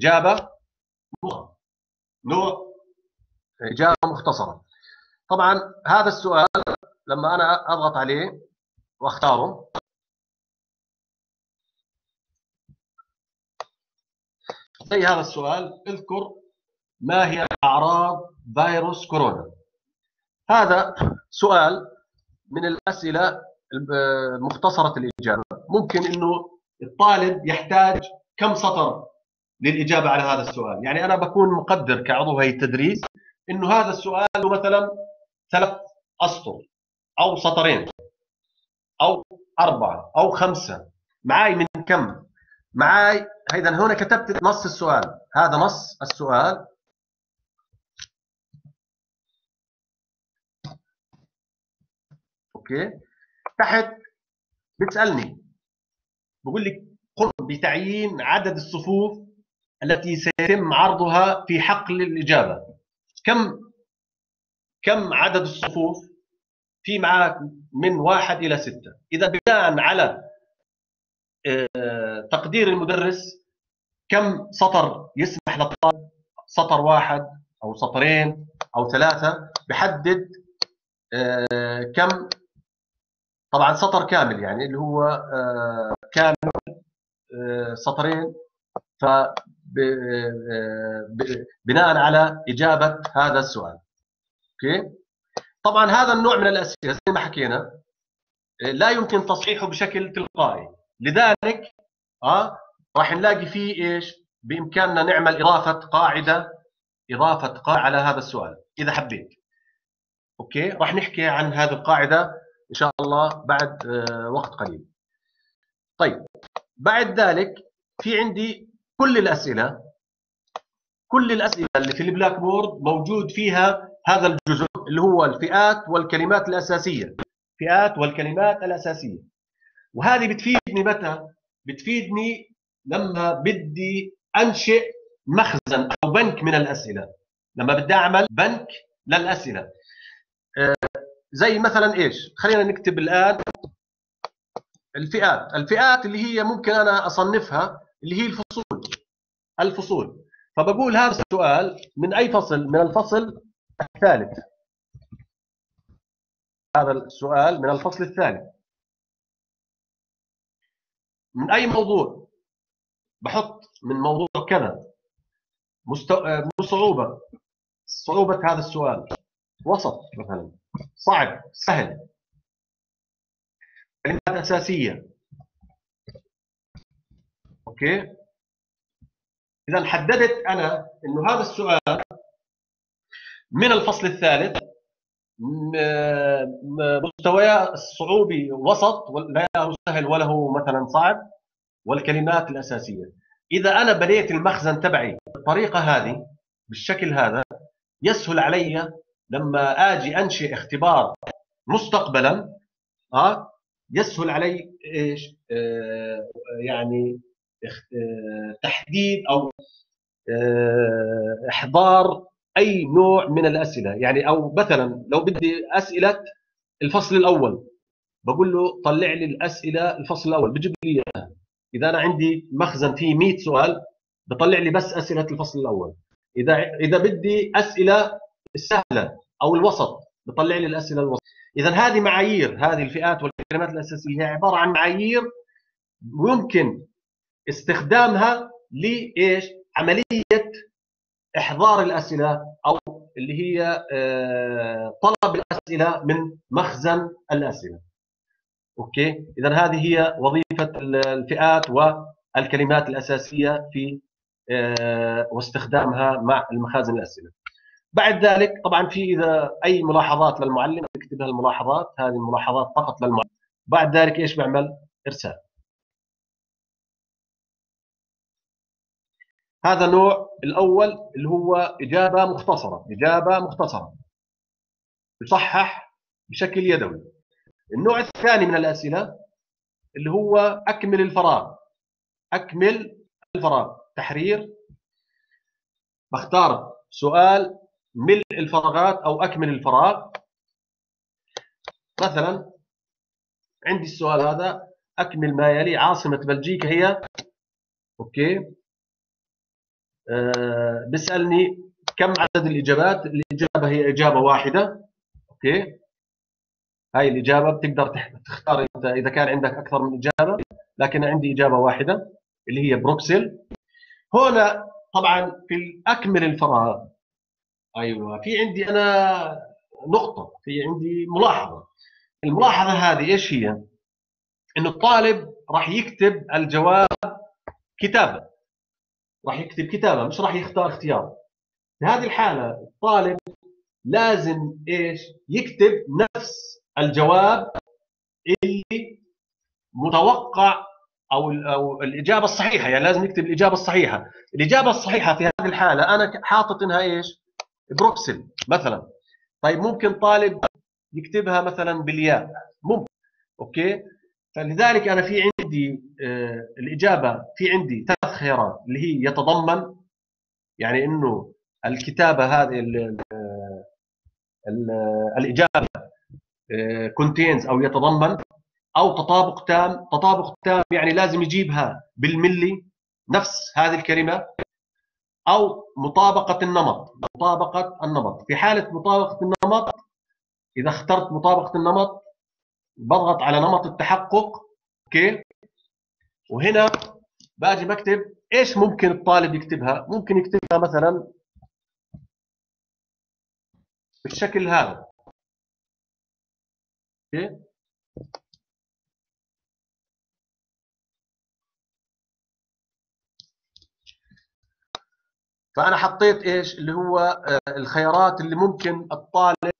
اجابه مختصره. طبعا هذا السؤال لما انا اضغط عليه واختاره، زي هذا السؤال: اذكر ما هي اعراض فيروس كورونا. هذا سؤال من الاسئله مختصره الاجابه. ممكن انه الطالب يحتاج كم سطر للاجابه على هذا السؤال. يعني انا بكون مقدر كعضو هيئه التدريس انه هذا السؤال مثلا 3 اسطر او سطرين او 4 او 5. معاي من كم؟ معاي اذا هنا كتبت نص السؤال، هذا نص السؤال. اوكي، تحت بتسالني، بقول لك قم بتعيين عدد الصفوف التي سيتم عرضها في حقل الاجابه. كم عدد الصفوف؟ في معك من 1 إلى 6. اذا بناء على تقدير المدرس كم سطر يسمح للطالب، سطر واحد او سطرين او 3، بحدد كم. طبعا سطر كامل يعني اللي هو كامل سطرين، ف بناء على اجابه هذا السؤال. اوكي، طبعا هذا النوع من الاسئله زي ما حكينا لا يمكن تصحيحه بشكل تلقائي، لذلك راح نلاقي فيه ايش؟ بامكاننا نعمل اضافه قاعده على هذا السؤال اذا حبيت. اوكي، راح نحكي عن هذه القاعده ان شاء الله بعد وقت قليل. طيب، بعد ذلك في عندي كل الاسئله اللي في البلاك بورد موجود فيها هذا الجزء اللي هو الفئات والكلمات الاساسيه. وهذه بتفيدني متى؟ بتفيدني لما بدي انشئ مخزن او بنك من الاسئله، لما بدي اعمل بنك للاسئله زي مثلا ايش؟ خلينا نكتب الان الفئات اللي هي ممكن انا اصنفها اللي هي الفصول. فبقول هذا السؤال من اي فصل؟ من الفصل الثالث. هذا السؤال من الفصل الثالث. من اي موضوع؟ بحط من موضوع كذا. صعوبة هذا السؤال وسط مثلا، صعب، سهل، كلمات أساسية. اوكي، اذا حددت انا انه هذا السؤال من الفصل الثالث، مستوى الصعوبة وسط، لا هو سهل ولا هو مثلا صعب، والكلمات الأساسية. إذا أنا بنيت المخزن تبعي بالطريقة هذه بالشكل هذا، يسهل علي لما أجي أنشئ اختبار مستقبلا يسهل علي إيش يعني تحديد أو إحضار أي نوع من الأسئلة. يعني أو مثلا لو بدي أسئلة الفصل الأول، بقول له طلع لي الأسئلة الفصل الأول، بجيب لي إياها. إذا أنا عندي مخزن فيه 100 سؤال، بطلع لي بس أسئلة الفصل الأول. إذا بدي أسئلة السهلة أو الوسط، بطلع لي الأسئلة الوسط. إذا هذه معايير، هذه الفئات والكلمات الأساسية هي عبارة عن معايير يمكن استخدامها لإيش؟ عملية إحضار الأسئلة، أو اللي هي طلب الأسئلة من مخزن الأسئلة. أوكي، إذا هذه هي وظيفة الفئات والكلمات الأساسية في واستخدامها مع المخازن الأسئلة. بعد ذلك طبعا في إذا أي ملاحظات للمعلم بكتبها الملاحظات، هذه الملاحظات فقط للمعلم. بعد ذلك إيش بعمل؟ إرسال. هذا النوع الأول اللي هو إجابة مختصرة يصحح بشكل يدوي. النوع الثاني من الأسئلة اللي هو أكمل الفراغ، تحرير. بختار سؤال ملء الفراغات أو أكمل الفراغ. مثلا عندي السؤال هذا: أكمل ما يلي، عاصمة بلجيكا هي. أوكي، بيسألني كم عدد الإجابات؟ الإجابة هي إجابة واحدة. أوكي، هاي الإجابة بتقدر تختار أنت إذا كان عندك أكثر من إجابة، لكن عندي إجابة واحدة اللي هي بروكسل. هنا طبعا في أكمل الفراغ، أيوة، في عندي أنا نقطة، في عندي ملاحظة. الملاحظة هذه إيش هي؟ إنه الطالب راح يكتب الجواب كتابة، مش راح يختار اختيار. في هذه الحالة الطالب لازم إيش؟ يكتب نفس الجواب اللي متوقع أو الإجابة الصحيحة. يعني لازم يكتب الإجابة الصحيحة. الإجابة الصحيحة في هذه الحالة أنا حاطط إنها إيش؟ بروكسل مثلا. طيب ممكن طالب يكتبها مثلا بالياء، ممكن. أوكي، فلذلك أنا في عندي الإجابة في عندي 3 خيارات اللي هي يتضمن، يعني إنه الكتابة هذه الإجابة contains أو يتضمن، أو تطابق تام يعني لازم يجيبها بالملي نفس هذه الكلمة، أو مطابقة النمط. في حالة مطابقة النمط، إذا اخترت مطابقة النمط بضغط على نمط التحقق. أوكي، وهنا باجي بكتب إيش ممكن الطالب يكتبها. ممكن يكتبها مثلا بالشكل هذا. أوكي، فأنا حطيت إيش اللي هو الخيارات اللي ممكن الطالب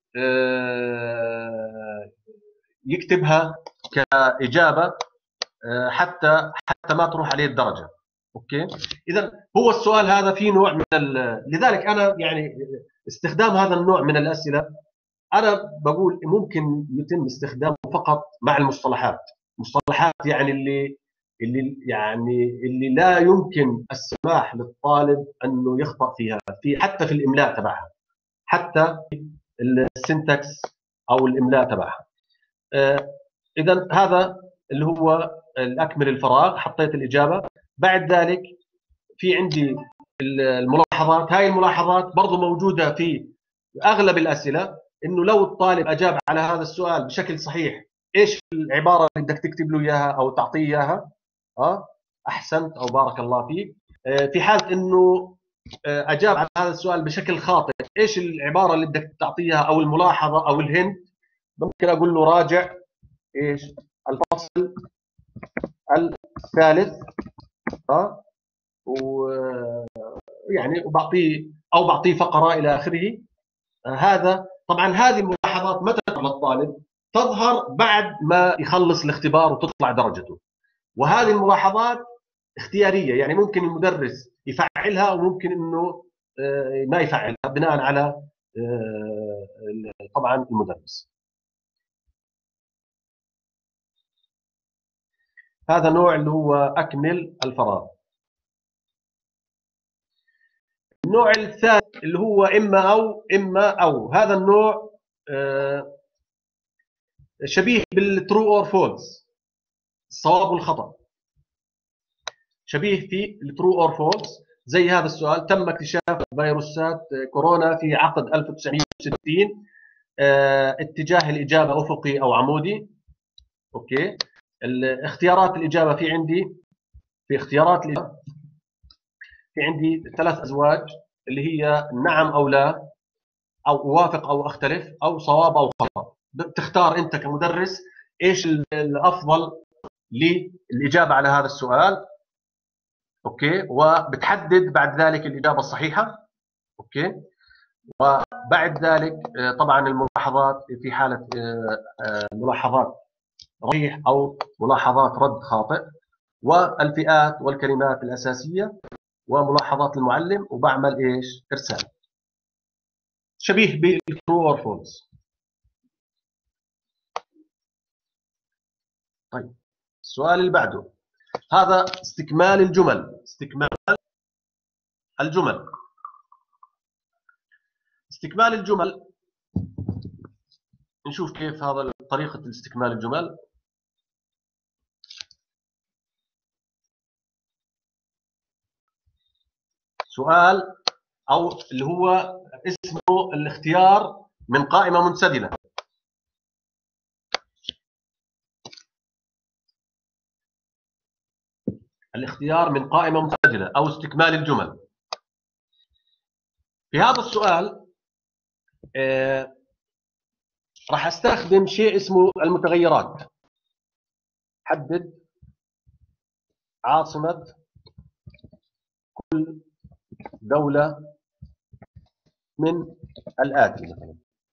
يكتبها كإجابة حتى ما تروح عليه الدرجة. أوكي، إذا هو السؤال هذا فيه نوع من لذلك أنا يعني استخدام هذا النوع من الأسئلة أنا بقول ممكن يتم استخدامه فقط مع المصطلحات يعني اللي لا يمكن السماح للطالب انه يخطأ فيها، حتى في الاملاء تبعها، حتى السنتكس او الاملاء تبعها. اذا هذا اللي هو الاكمل الفراغ، حطيت الاجابه. بعد ذلك في عندي الملاحظات. هاي الملاحظات برضو موجوده في اغلب الاسئله، انه لو الطالب اجاب على هذا السؤال بشكل صحيح، ايش العباره اللي بدك تكتب له اياها او تعطيه اياها. احسنت او بارك الله فيك. في حال انه اجاب على هذا السؤال بشكل خاطئ، ايش العباره اللي بدك تعطيها او الملاحظه او الهنت. ممكن اقول له راجع ايش الفصل الثالث، ويعني بعطيه فقره الى اخره. هذا طبعا هذه الملاحظات متى تظهر للطالب؟ تظهر بعد ما يخلص الاختبار وتطلع درجته. وهذه الملاحظات اختياريه، يعني ممكن المدرس يفعلها وممكن انه ما يفعلها بناء على طبعا المدرس. هذا نوع اللي هو اكمل الفراغ. النوع الثاني اللي هو اما او. هذا النوع شبيه بالترو اور فولس، الصواب والخطأ. شبيه في الترو اور فولس. زي هذا السؤال: تم اكتشاف فيروسات كورونا في عقد 1960. اتجاه الإجابة أفقي أو عمودي. أوكي. اختيارات الإجابة في اختيارات الإجابة في عندي 3 أزواج، اللي هي نعم أو لا، أو أوافق أو أختلف، أو صواب أو خطأ. بتختار أنت كمدرس إيش الأفضل للإجابة على هذا السؤال. أوكي. وبتحدد بعد ذلك الإجابة الصحيحة. أوكي. وبعد ذلك طبعا الملاحظات في حالة ملاحظات صحيح أو ملاحظات رد خاطئ، والفئات والكلمات الأساسية، وملاحظات المعلم، وبعمل إيش؟ إرسال. شبيه بالترو اور فولس. طيب السؤال اللي بعده، هذا استكمال الجمل. استكمال الجمل. نشوف كيف هذا طريقة استكمال الجمل. سؤال أو اللي هو اسمه الاختيار من قائمة منسدلة. الاختيار من قائمة منسدلة أو استكمال الجمل. في هذا السؤال راح استخدم شيء اسمه المتغيرات. حدد عاصمة كل دولة من الآتي مثلا.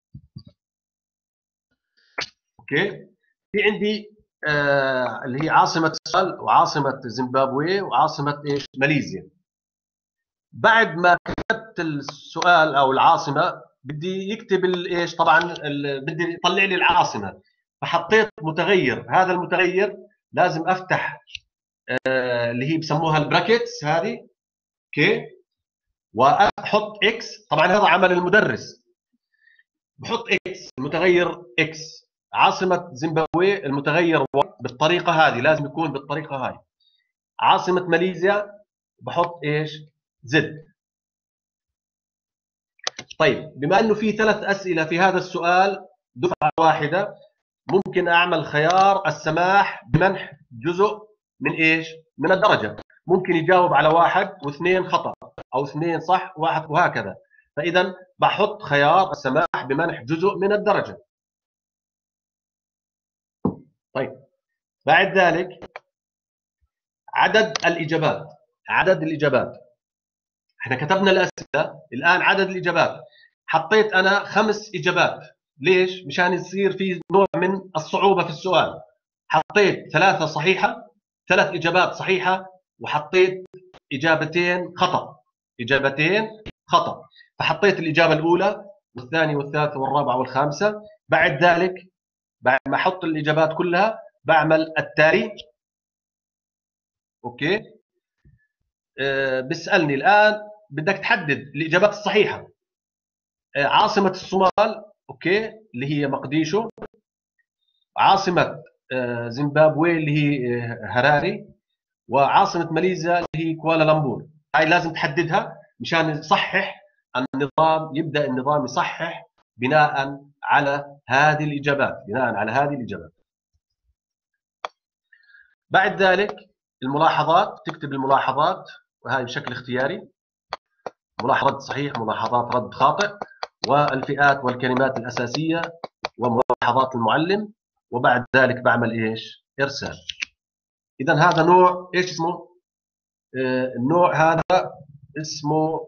اوكي. في عندي اللي هي عاصمة السودان، وعاصمة زيمبابوي، وعاصمة ايش؟ ماليزيا. بعد ما كتبت السؤال او العاصمة، بدي يكتب ايش؟ طبعا بدي يطلع لي العاصمة، فحطيت متغير. هذا المتغير لازم افتح اللي هي بسموها البراكتس هذه. اوكي. واحط اكس. طبعا هذا عمل المدرس. بحط اكس، المتغير اكس. عاصمة زيمبابوي المتغير بالطريقة هذه، لازم يكون بالطريقة هاي. عاصمة ماليزيا بحط ايش؟ زد. طيب بما انه في 3 اسئلة في هذا السؤال دفعة واحدة، ممكن اعمل خيار السماح بمنح جزء من ايش؟ من الدرجة. ممكن يجاوب على 1 و2 خطأ، او 2 صح و1، وهكذا. فاذا بحط خيار السماح بمنح جزء من الدرجة. طيب بعد ذلك عدد الإجابات. احنا كتبنا الأسئلة، الآن عدد الإجابات. حطيت أنا 5 إجابات. ليش؟ مشان يصير في نوع من الصعوبة في السؤال. حطيت 3 صحيحة، 3 إجابات صحيحة، وحطيت إجابتين خطأ. فحطيت الإجابة الأولى والثانية والثالثة والرابعة والخامسة. بعد ذلك بعد ما أحط الإجابات كلها، بعمل التالي. اوكي. بيسالني الان بدك تحدد الاجابات الصحيحه. عاصمه الصومال، اوكي، اللي هي مقديشو. عاصمه زيمبابوي اللي هي هراري. وعاصمه ماليزيا اللي هي كوالالمبور. هاي لازم تحددها مشان يصحح النظام، يبدا النظام يصحح بناء على هذه الاجابات، بعد ذلك الملاحظات، تكتب الملاحظات وهي بشكل اختياري، ملاحظات صحيح، ملاحظات رد خاطئ، والفئات والكلمات الأساسية، وملاحظات المعلم. وبعد ذلك بعمل ايش؟ ارسال. اذا هذا نوع ايش اسمه؟ النوع هذا اسمه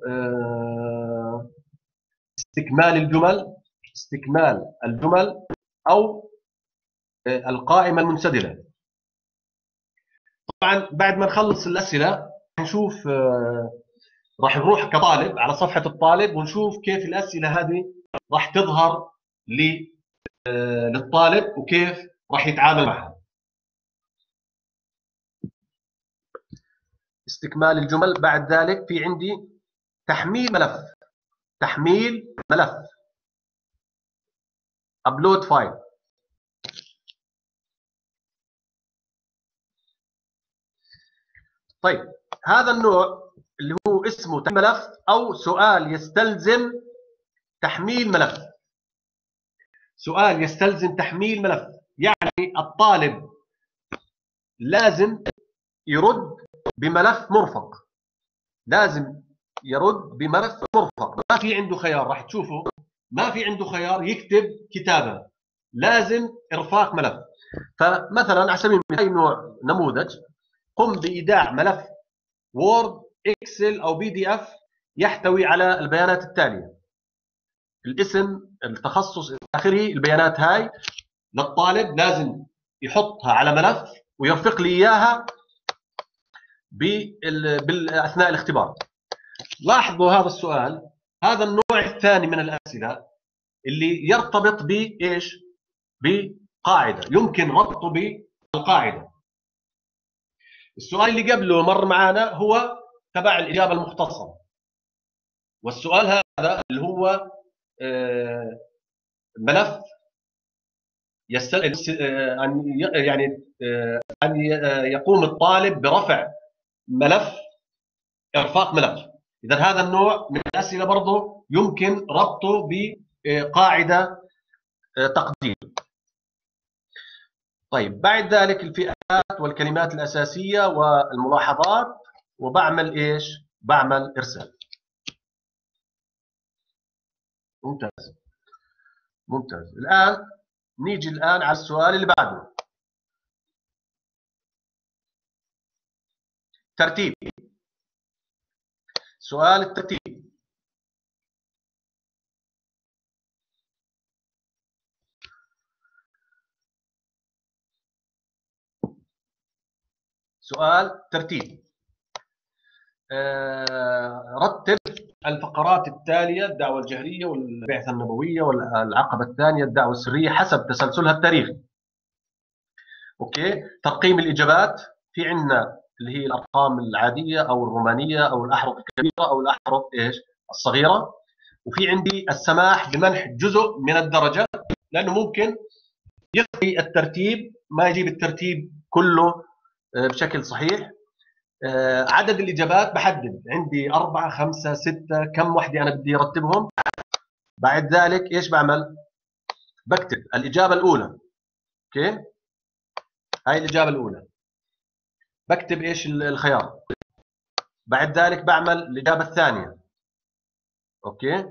استكمال الجمل او القائمة المنسدلة. طبعا بعد ما نخلص الأسئلة نشوف، راح نروح كطالب على صفحة الطالب ونشوف كيف الأسئلة هذه راح تظهر للطالب وكيف راح يتعامل معها. استكمال الجمل. بعد ذلك في عندي تحميل ملف upload file. طيب هذا النوع اللي هو اسمه ملف أو سؤال يستلزم تحميل ملف. سؤال يستلزم تحميل ملف، يعني الطالب لازم يرد بملف مرفق، لازم يرد بملف مرفق. ما في عنده خيار، راح تشوفوا ما في عنده خيار يكتب كتابة، لازم إرفاق ملف. فمثلا على سبيل المثال نوع نموذج، قم بإيداع ملف وورد، اكسل او بي دي اف يحتوي على البيانات التاليه: الاسم، التخصص، الى اخره. البيانات هاي للطالب لازم يحطها على ملف ويرفق لي اياها اثناء الاختبار. لاحظوا هذا السؤال، هذا النوع الثاني من الاسئله اللي يرتبط بايش؟ بقاعده، يمكن ربطه بالقاعده. السؤال اللي قبله مر معنا هو تبع الإجابة المختصرة، والسؤال هذا اللي هو ملف أن يقوم الطالب برفع ملف، إرفاق ملف. إذا هذا النوع من الأسئلة برضه يمكن ربطه بقاعدة تقديم. طيب بعد ذلك الفئات والكلمات الأساسية والملاحظات، وبعمل إيش؟ بعمل إرسال. ممتاز ممتاز. الآن نيجي الآن على السؤال اللي بعده، ترتيب. سؤال الترتيب. سؤال ترتيب. رتب الفقرات التالية: الدعوة الجهرية والبعثة النبوية والعقبة الثانية الدعوة السرية حسب تسلسلها التاريخي. اوكي. ترقيم الإجابات، في عندنا اللي هي الأرقام العادية أو الرومانية أو الأحرف الكبيرة أو الأحرف إيش؟ الصغيرة. وفي عندي السماح بمنح جزء من الدرجة، لأنه ممكن يخفي الترتيب، ما يجيب الترتيب كله بشكل صحيح. عدد الإجابات بحدد، عندي 4 5 6 كم وحدة أنا بدي أرتبهم. بعد ذلك إيش بعمل؟ بكتب الإجابة الأولى. أوكي، هاي الإجابة الأولى، بكتب إيش الخيار. بعد ذلك بعمل الإجابة الثانية. أوكي،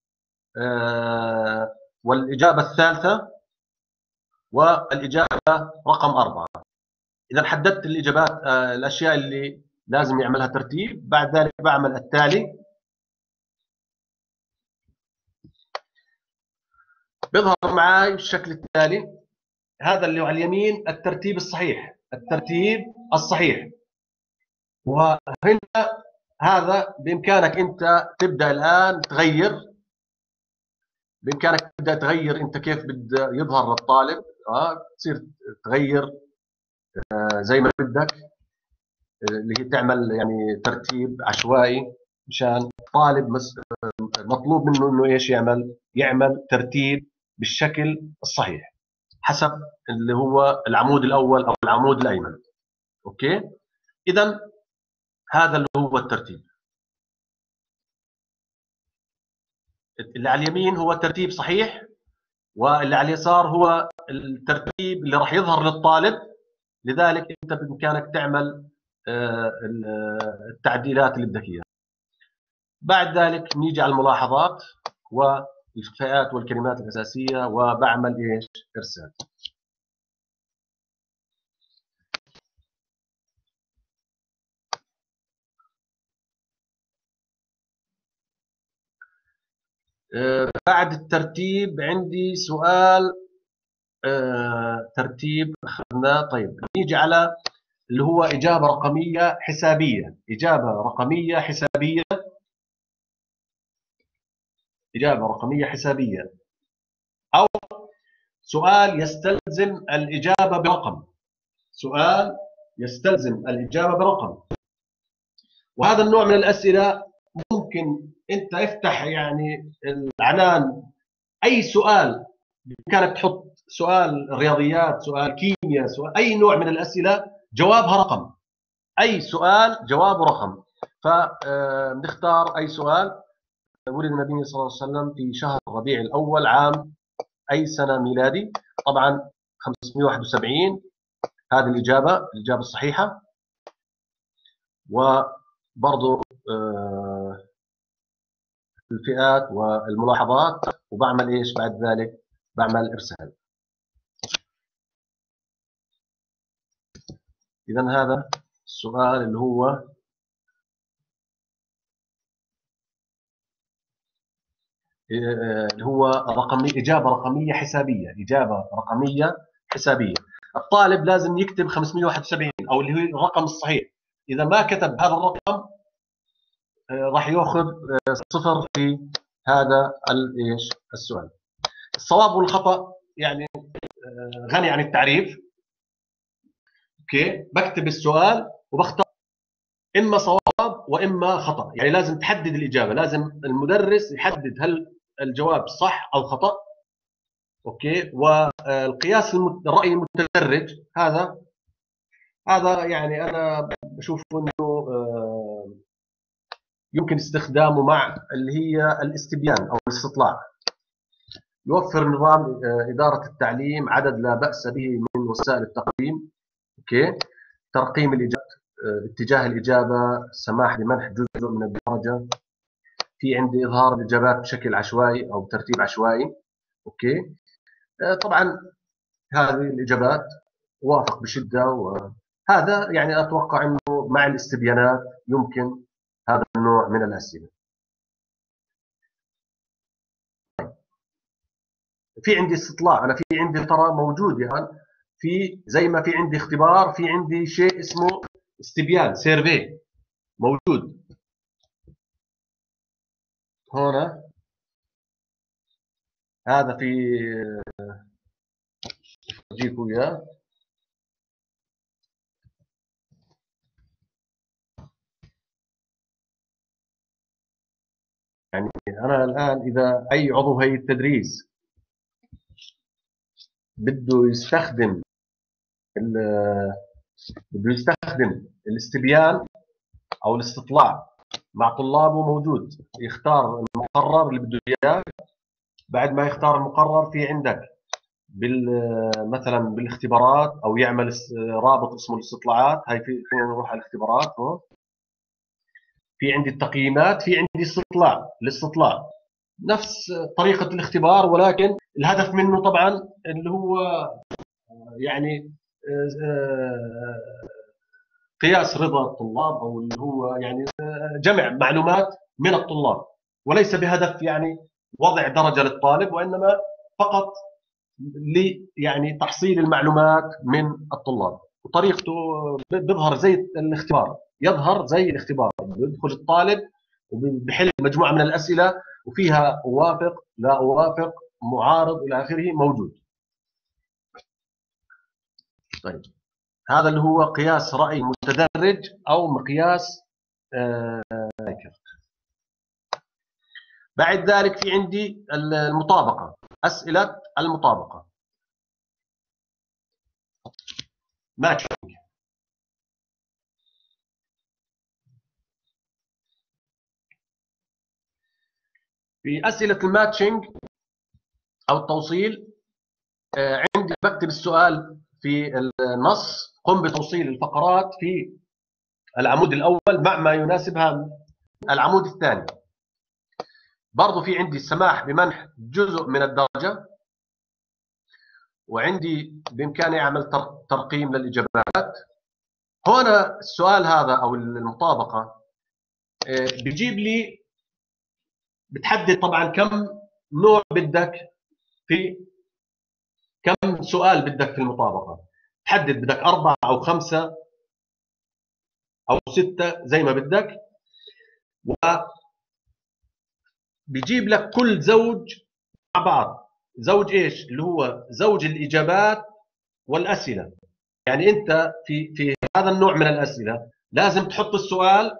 والإجابة الثالثة، والإجابة رقم 4. إذا حددت الإجابات، الأشياء اللي لازم يعملها ترتيب. بعد ذلك بعمل التالي، بيظهر معي بالشكل التالي. هذا اللي على اليمين الترتيب الصحيح، الترتيب الصحيح. وهنا هذا بإمكانك أنت تبدأ الآن تغير، بإمكانك تبدأ تغير أنت كيف بده يظهر للطالب. تصير تغير زي ما بدك. اللي هي تعمل يعني ترتيب عشوائي مشان طالب مطلوب منه انه ايش يعمل ترتيب بالشكل الصحيح حسب اللي هو العمود الاول او العمود الايمن. اوكي، اذا هذا اللي هو الترتيب. اللي على اليمين هو ترتيب صحيح، واللي على اليسار هو الترتيب اللي راح يظهر للطالب، لذلك انت بامكانك تعمل التعديلات اللي بدك اياها. بعد ذلك نيجي على الملاحظات والفئات والكلمات الاساسيه، وبعمل ايش؟ ارسال. بعد الترتيب عندي سؤال ترتيب اخذناه. طيب نيجي على اللي هو إجابة رقمية حسابية. إجابة رقمية حسابية، إجابة رقمية حسابية، أو سؤال يستلزم الإجابة برقم. سؤال يستلزم الإجابة برقم. وهذا النوع من الأسئلة ممكن أنت افتح يعني العنان أي سؤال، بإمكانك تحط سؤال رياضيات، سؤال كيمياء، سؤال أي نوع من الأسئلة جوابها رقم. أي سؤال جوابه رقم. فنختار أي سؤال. ولد النبي صلى الله عليه وسلم في شهر ربيع الأول عام أي سنة ميلادي؟ طبعا 571. هذه الإجابة الصحيحة. وبرضو الفئات والملاحظات، وبعمل إيش بعد ذلك؟ بعمل إرسال. إذا هذا السؤال اللي هو رقمي، إجابة رقمية حسابية. إجابة رقمية حسابية. الطالب لازم يكتب 571 أو اللي هو الرقم الصحيح. إذا ما كتب هذا الرقم راح يأخذ 0 في هذا السؤال. الصواب والخطأ يعني غني عن التعريف. اوكي، بكتب السؤال وبختار اما صواب واما خطأ، يعني لازم تحدد الإجابة، لازم المدرس يحدد هل الجواب صح او خطأ. اوكي، والقياس الرأي المتدرج هذا يعني انا بشوف انه يمكن استخدامه مع اللي هي الاستبيان او الاستطلاع. يوفر نظام إدارة التعليم عدد لا بأس به من وسائل التقييم. اوكي، ترقيم الإجابات، اتجاه الإجابة، سماح بمنح جزء من الدرجة. في عندي إظهار الإجابات بشكل عشوائي أو بترتيب عشوائي. اوكي، طبعا هذه الإجابات وافق بشدة، وهذا يعني أتوقع أنه مع الاستبيانات يمكن هذا النوع من الأسئلة. في عندي استطلاع، أنا في عندي ترى موجود يعني في زي ما في عندي اختبار، في عندي شيء اسمه استبيان، سيرفي موجود هنا. هذا في أجيكم إياه. يعني أنا الآن إذا أي عضو هيئة التدريس بده يستخدم الاستبيان أو الاستطلاع مع طلابه، موجود يختار المقرر اللي بده إياه. بعد ما يختار المقرر في عندك مثلا بالاختبارات، او يعمل رابط اسمه الاستطلاعات. هاي فينا نروح على الاختبارات هون. في عندي التقييمات، في عندي الاستطلاع نفس طريقة الاختبار، ولكن الهدف منه طبعا اللي هو يعني قياس رضا الطلاب، او اللي هو يعني جمع معلومات من الطلاب، وليس بهدف يعني وضع درجة للطالب، وإنما فقط يعني تحصيل المعلومات من الطلاب. وطريقته بيظهر زي الاختبار، يظهر زي الاختبار. بيدخل الطالب وبيحل مجموعة من الأسئلة، وفيها أوافق، لا أوافق، معارض إلى آخره موجود. طيب هذا اللي هو قياس رأي متدرج أو مقياس لايكرت. بعد ذلك في عندي المطابقة، أسئلة المطابقة ماتشنج. في أسئلة الماتشنج أو التوصيل عندي بكتب السؤال في النص، قم بتوصيل الفقرات في العمود الأول مع ما يناسبها العمود الثاني. برضو في عندي السماح بمنح جزء من الدرجة، وعندي بإمكاني أعمل ترقيم للإجابات. هنا السؤال هذا أو المطابقة بيجيب لي، بتحدد طبعا كم نوع بدك، في كم سؤال بدك في المطابقة، تحدد بدك 4 أو 5 أو 6 زي ما بدك، وبيجيب لك كل زوج مع بعض. زوج إيش؟ اللي هو زوج الإجابات والأسئلة. يعني أنت في هذا النوع من الأسئلة لازم تحط السؤال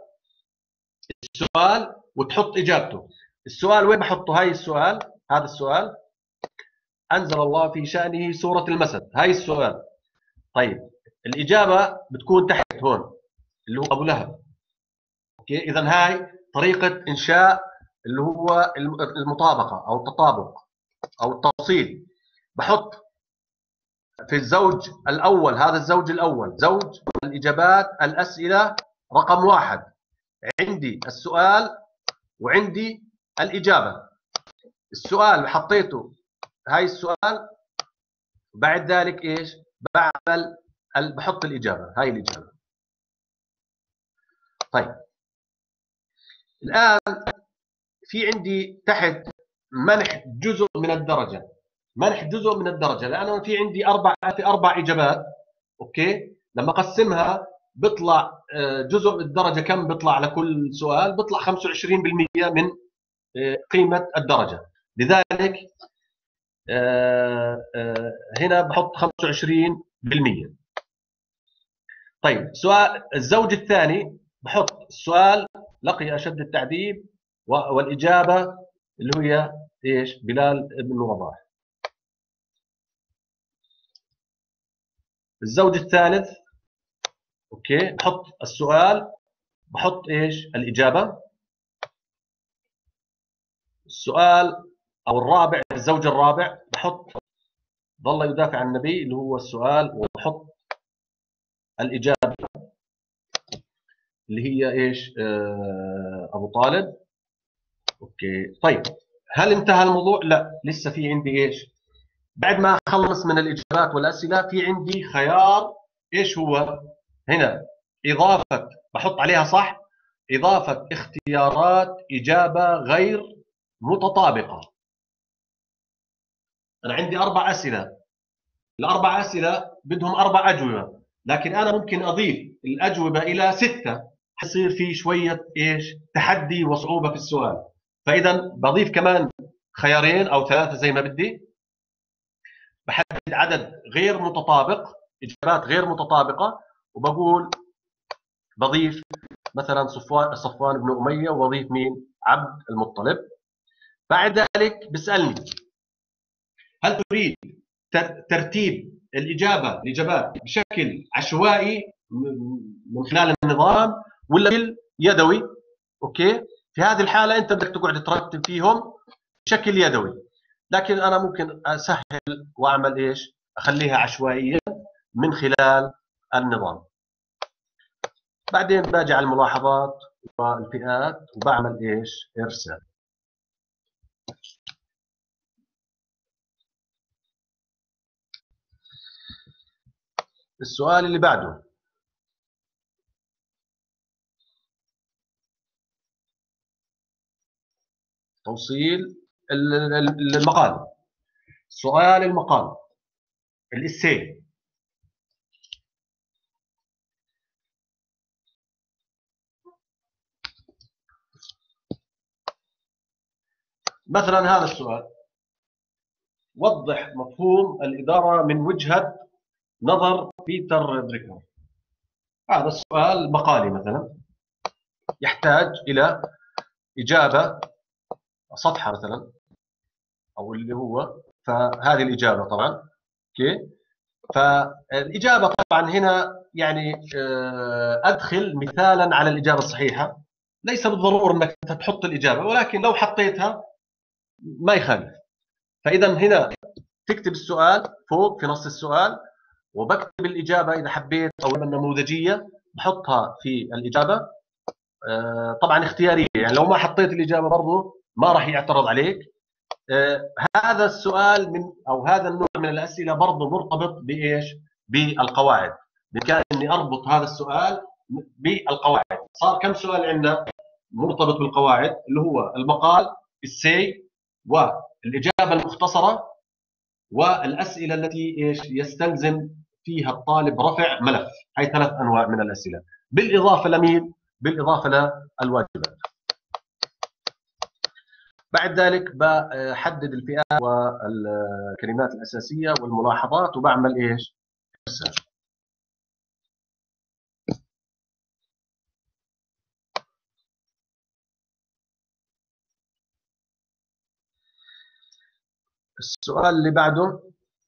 وتحط إجابته. السؤال وين بحطه؟ هاي السؤال، هذا السؤال أنزل الله في شأنه سورة المسد، هاي السؤال. طيب الإجابة بتكون تحت هون اللي هو أبو لهب. أوكي، إذا هاي طريقة إنشاء اللي هو المطابقة أو التطابق أو التوصيل. بحط في الزوج الأول، هذا الزوج الأول زوج الإجابات الأسئلة رقم 1، عندي السؤال وعندي الإجابة. السؤال حطيته هاي السؤال، بعد ذلك إيش بعمل؟ بحط الإجابة، هاي الإجابة. طيب الآن في عندي تحت منح جزء من الدرجة. منح جزء من الدرجة لأنه في عندي 4 إجابات. أوكي، لما أقسمها بيطلع جزء من الدرجة كم بيطلع لكل سؤال؟ بيطلع 25% من قيمة الدرجة. لذلك هنا بحط 25%. طيب سؤال الزوج الثاني، بحط السؤال لقي أشد التعذيب والإجابة اللي هي إيش؟ بلال بن رباح. الزوج الثالث أوكي، بحط السؤال، بحط إيش؟ الإجابة. السؤال أو الرابع، الزوج الرابع، بحط ظل يدافع عن النبي اللي هو السؤال، وبحط الإجابة اللي هي إيش؟ أبو طالب. أوكي طيب، هل انتهى الموضوع؟ لا، لسه في عندي إيش؟ بعد ما أخلص من الإجابات والأسئلة في عندي خيار، إيش هو؟ هنا إضافة، بحط عليها صح، إضافة اختيارات إجابة غير متطابقة. أنا عندي 4 أسئلة، ال4 أسئلة بدهم 4 أجوبة، لكن أنا ممكن أضيف الأجوبة إلى 6، حيصير في شوية إيش؟ تحدي وصعوبة في السؤال. فإذا بضيف كمان خيارين أو 3 زي ما بدي، بحدد عدد غير متطابق، إجابات غير متطابقة، وبقول بضيف مثلا صفوان بن أمية، وبضيف مين؟ عبد المطلب. بعد ذلك بيسألني هل تريد ترتيب الإجابات بشكل عشوائي من خلال النظام ولا يدوي؟ أوكي، في هذه الحالة أنت بدك تقعد ترتب فيهم بشكل يدوي، لكن أنا ممكن أسهل وأعمل إيش؟ أخليها عشوائية من خلال النظام. بعدين باجي على الملاحظات والفئات وبعمل إيش؟ إرسال. السؤال اللي بعده، توصيل المقال. سؤال المقال الإسي. مثلا هذا السؤال: وضح مفهوم الإدارة من وجهة نظر بيتر دريكر. هذا السؤال مقالي مثلا يحتاج إلى إجابة صفحة مثلا، أو اللي هو، فهذه الإجابة طبعا. أوكي، فالإجابة طبعا هنا يعني أدخل مثالا على الإجابة الصحيحة، ليس بالضرورة أنك تحط الإجابة، ولكن لو حطيتها ما يخالف. فإذا هنا تكتب السؤال فوق في نص السؤال، وبكتب الإجابة إذا حبيت، أو النموذجية بحطها في الإجابة. طبعا اختيارية، يعني لو ما حطيت الإجابة برضو ما راح يعترض عليك. هذا السؤال أو هذا النوع من الأسئلة برضو مرتبط بإيش؟ بالقواعد. بإمكاني أني أربط هذا السؤال بالقواعد. صار كم سؤال عندنا مرتبط بالقواعد؟ اللي هو المقال، السي، والإجابة المختصرة، والأسئلة التي إيش يستلزم فيها الطالب رفع ملف. هي 3 أنواع من الأسئلة، بالإضافة لمين؟ بالإضافة للواجبات. بعد ذلك بحدد الفئات والكلمات الأساسية والملاحظات، وبعمل إيش؟ إرسال. السؤال اللي بعده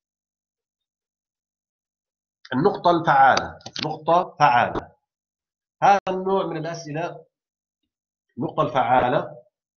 النقطة الفعالة. نقطة فعالة، هذا النوع من الأسئلة. النقطة الفعالة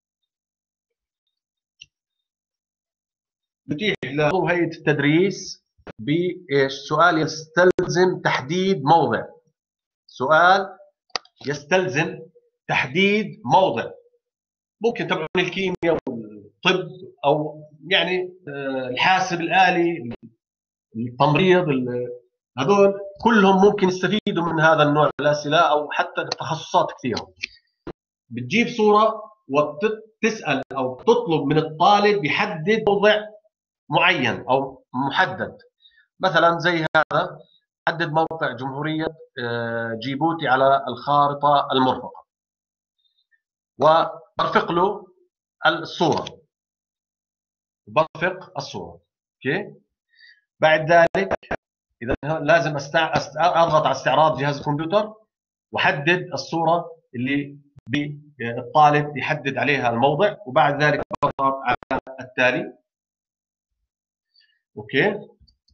بتيح لعضو هيئة التدريس بإيش؟ سؤال يستلزم تحديد موضع. سؤال يستلزم تحديد موضع. ممكن تبعون الكيمياء والطب، أو يعني الحاسب الآلي، التمريض، هذول كلهم ممكن يستفيدوا من هذا النوع من الأسئلة، أو حتى تخصصات كثيرة. بتجيب صورة وتسأل أو تطلب من الطالب يحدد موضع معين أو محدد. مثلا زي هذا، حدد موقع جمهورية جيبوتي على الخارطة المرفقة، وبرفق له الصورة. برفق الصورة. اوكي، بعد ذلك اذا لازم اضغط على استعراض جهاز الكمبيوتر، وحدد الصورة اللي الطالب يحدد عليها الموضع، وبعد ذلك بضغط على التالي. اوكي،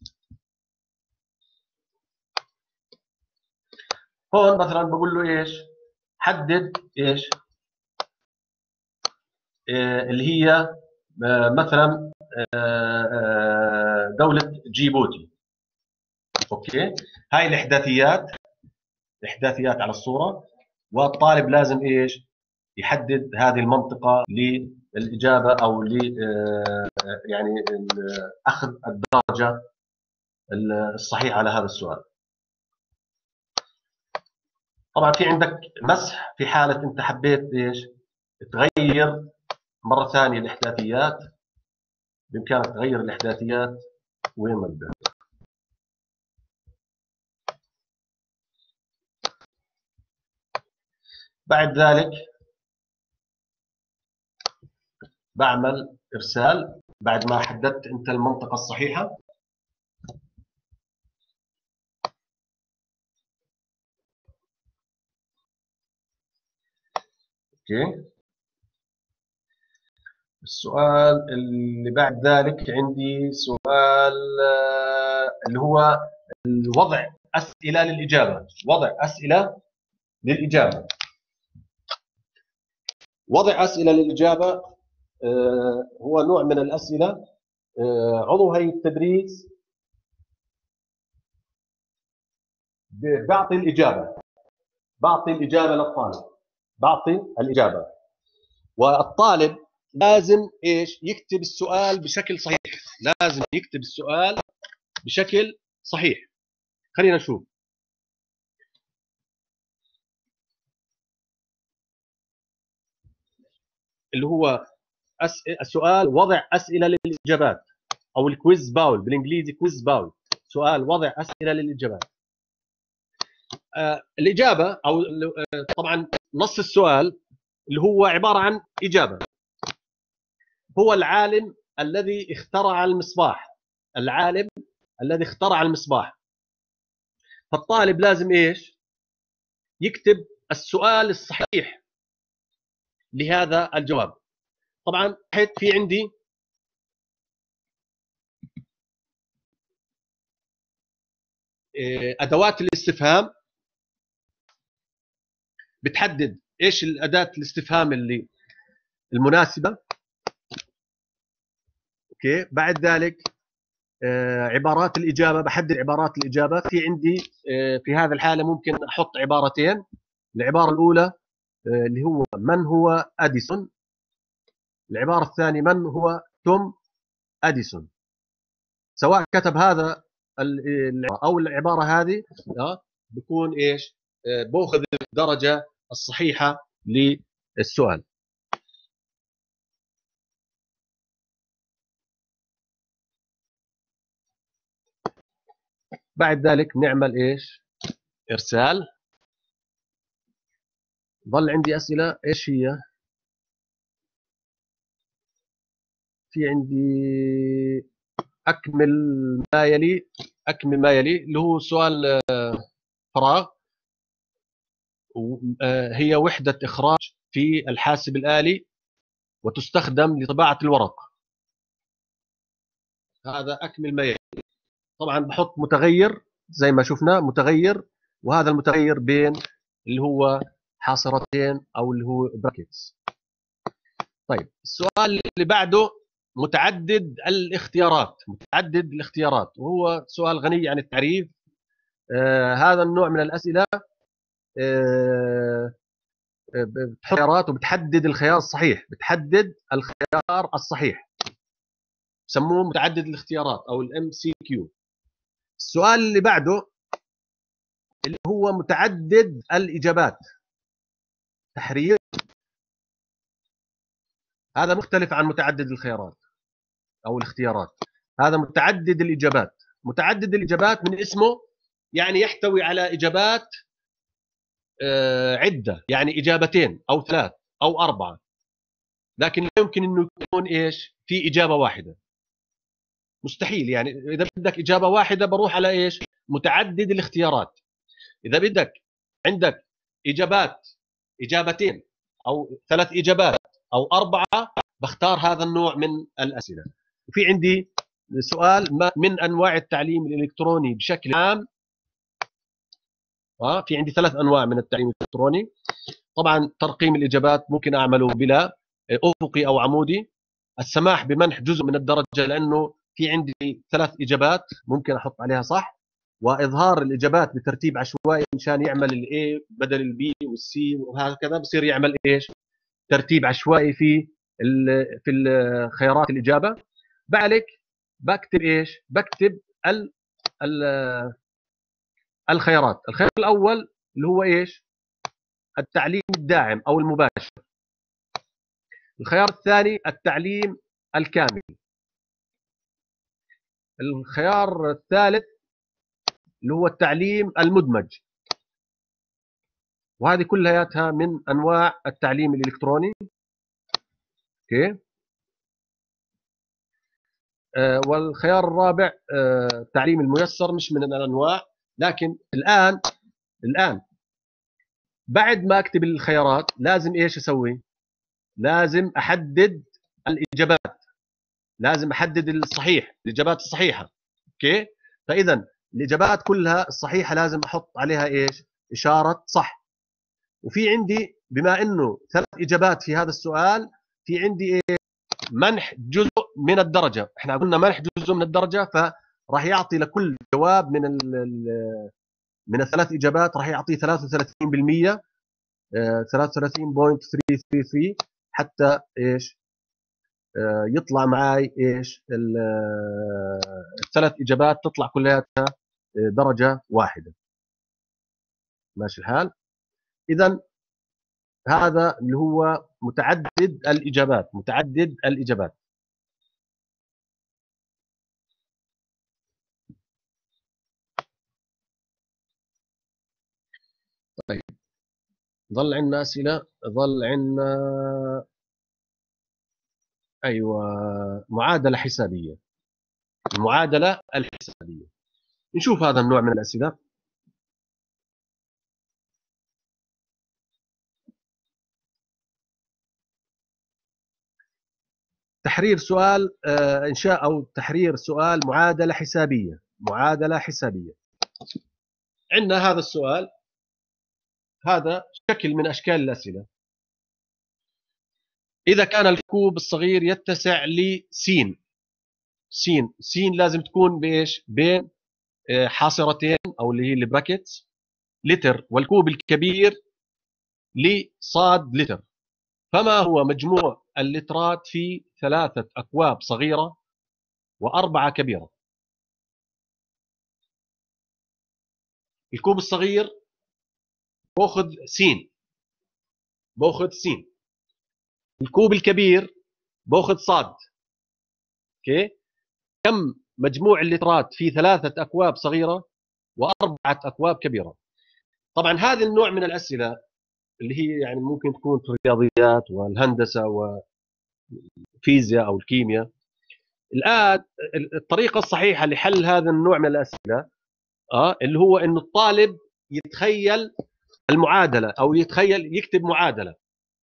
هون مثلا بقول له ايش؟ حدد ايش؟ اللي هي مثلا دولة جيبوتي. اوكي، هاي الاحداثيات على الصورة، والطالب لازم ايش؟ يحدد هذه المنطقة للإجابة، أو يعني أخذ الدرجة الصحيحة على هذا السؤال. طبعا في عندك مسح في حالة أنت حبيت ايش؟ تغير مرة ثانية الإحداثيات. بإمكانك تغير الإحداثيات وين ما بدك. بعد ذلك بعمل إرسال بعد ما حددت أنت المنطقة الصحيحة. أوكي، السؤال اللي بعد ذلك عندي سؤال اللي هو الوضع أسئلة للإجابة. وضع أسئلة للإجابة. وضع أسئلة للإجابة هو نوع من الأسئلة. عضو هيئة التدريس بعطي الإجابة. للطالب. بعطي الإجابة، والطالب لازم ايش؟ يكتب السؤال بشكل صحيح. لازم يكتب السؤال بشكل صحيح. خلينا نشوف. اللي هو السؤال وضع أسئلة للإجابات، أو الكويز باول بالإنجليزي، كويز باول. سؤال وضع أسئلة للإجابات. الإجابة أو طبعا نص السؤال اللي هو عبارة عن إجابة. هو العالم الذي اخترع المصباح. العالم الذي اخترع المصباح. فالطالب لازم ايش؟ يكتب السؤال الصحيح لهذا الجواب. طبعا في عندي ادوات الاستفهام بتحدد ايش الاداه الاستفهام اللي المناسبه. اوكي، بعد ذلك عبارات الاجابه، بحدد عبارات الاجابه. في عندي في هذه الحاله ممكن احط عبارتين. العباره الاولى اللي هو من هو اديسون، العباره الثانيه من هو توم اديسون. سواء كتب هذا او العباره هذه بكون ايش؟ باخذ الدرجه الصحيحه للسؤال. بعد ذلك نعمل ايش؟ ارسال. ظل عندي اسئله، ايش هي؟ في عندي اكمل ما يلي، اكمل ما يلي اللي هو سؤال فراغ. هي وحده اخراج في الحاسب الآلي وتستخدم لطباعه الورق. هذا اكمل ما يلي. طبعا بحط متغير زي ما شفنا، متغير، وهذا المتغير بين اللي هو حاصرتين او اللي هو براكتس. طيب السؤال اللي بعده متعدد الاختيارات. متعدد الاختيارات وهو سؤال غني عن التعريف. هذا النوع من الاسئله بتحط خيارات وبتحدد الخيار الصحيح، بتحدد الخيار الصحيح، بسموه متعدد الاختيارات او الام سي كيو. السؤال اللي بعده اللي هو متعدد الاجابات، تحرير. هذا مختلف عن متعدد الخيارات او الاختيارات. هذا متعدد الاجابات. متعدد الاجابات من اسمه يعني يحتوي على اجابات عده، يعني اجابتين او ثلاث او اربعه، لكن لا يمكن انه يكون ايش؟ في اجابه واحده. مستحيل. يعني اذا بدك اجابه واحده بروح على ايش؟ متعدد الاختيارات. اذا بدك عندك اجابات، اجابتين او ثلاث اجابات او اربعه، بختار هذا النوع من الاسئله. وفي عندي سؤال ما من انواع التعليم الالكتروني بشكل عام. في عندي ثلاث انواع من التعليم الالكتروني. طبعا ترقيم الاجابات ممكن اعمله بلا افقي او عمودي. السماح بمنح جزء من الدرجه لانه في عندي ثلاث اجابات ممكن احط عليها صح. واظهار الاجابات بترتيب عشوائي مشان يعمل الاي بدل البي والسي، وهكذا بصير يعمل ايش؟ ترتيب عشوائي في الخيارات الاجابه. بعد بكتب ايش؟ بكتب ال الخيارات. الخيار الاول اللي هو ايش؟ التعليم الداعم او المباشر. الخيار الثاني التعليم الكامل. الخيار الثالث اللي هو التعليم المدمج. وهذه كلها من انواع التعليم الالكتروني. اوكي. والخيار الرابع التعليم الميسر، مش من الانواع. لكن الان بعد ما اكتب الخيارات لازم ايش اسوي؟ لازم احدد الاجابات، لازم احدد الصحيح، الاجابات الصحيحه. اوكي. فاذا الاجابات كلها الصحيحه لازم احط عليها ايش؟ اشاره صح. وفي عندي بما انه ثلاث اجابات في هذا السؤال، في عندي ايه؟ منح جزء من الدرجه. احنا قلنا منح جزء من الدرجه، فراح يعطي لكل جواب من الثلاث اجابات راح يعطيه 33%، 33.333 حتى ايش؟ يطلع معي ايش؟ الثلاث اجابات تطلع كلها درجه واحده. ماشي الحال؟ اذا هذا اللي هو متعدد الاجابات. متعدد الاجابات. طيب ظل عندنا اسئله. ظل عندنا ايوه معادله حسابيه. المعادله الحسابيه. نشوف هذا النوع من الاسئله. تحرير سؤال إنشاء أو تحرير سؤال معادلة حسابية. معادلة حسابية. عندنا هذا السؤال، هذا شكل من أشكال الأسئلة. إذا كان الكوب الصغير يتسع لسين، سين لازم تكون بإيش؟ بين حاصرتين أو اللي هي البراكتس لتر، والكوب الكبير لصاد لتر. فما هو مجموع اللترات في 3 أكواب صغيرة و4 كبيرة؟ الكوب الصغير باخذ سين، الكوب الكبير باخذ صاد. اوكي، كم مجموع اللترات في 3 أكواب صغيرة و4 أكواب كبيرة؟ طبعا هذا النوع من الأسئلة اللي هي يعني ممكن تكون في الرياضيات والهندسة وفيزياء أو الكيمياء. الآن الطريقة الصحيحة لحل هذا النوع من الأسئلة اللي هو إنه الطالب يتخيل المعادلة أو يتخيل يكتب معادلة.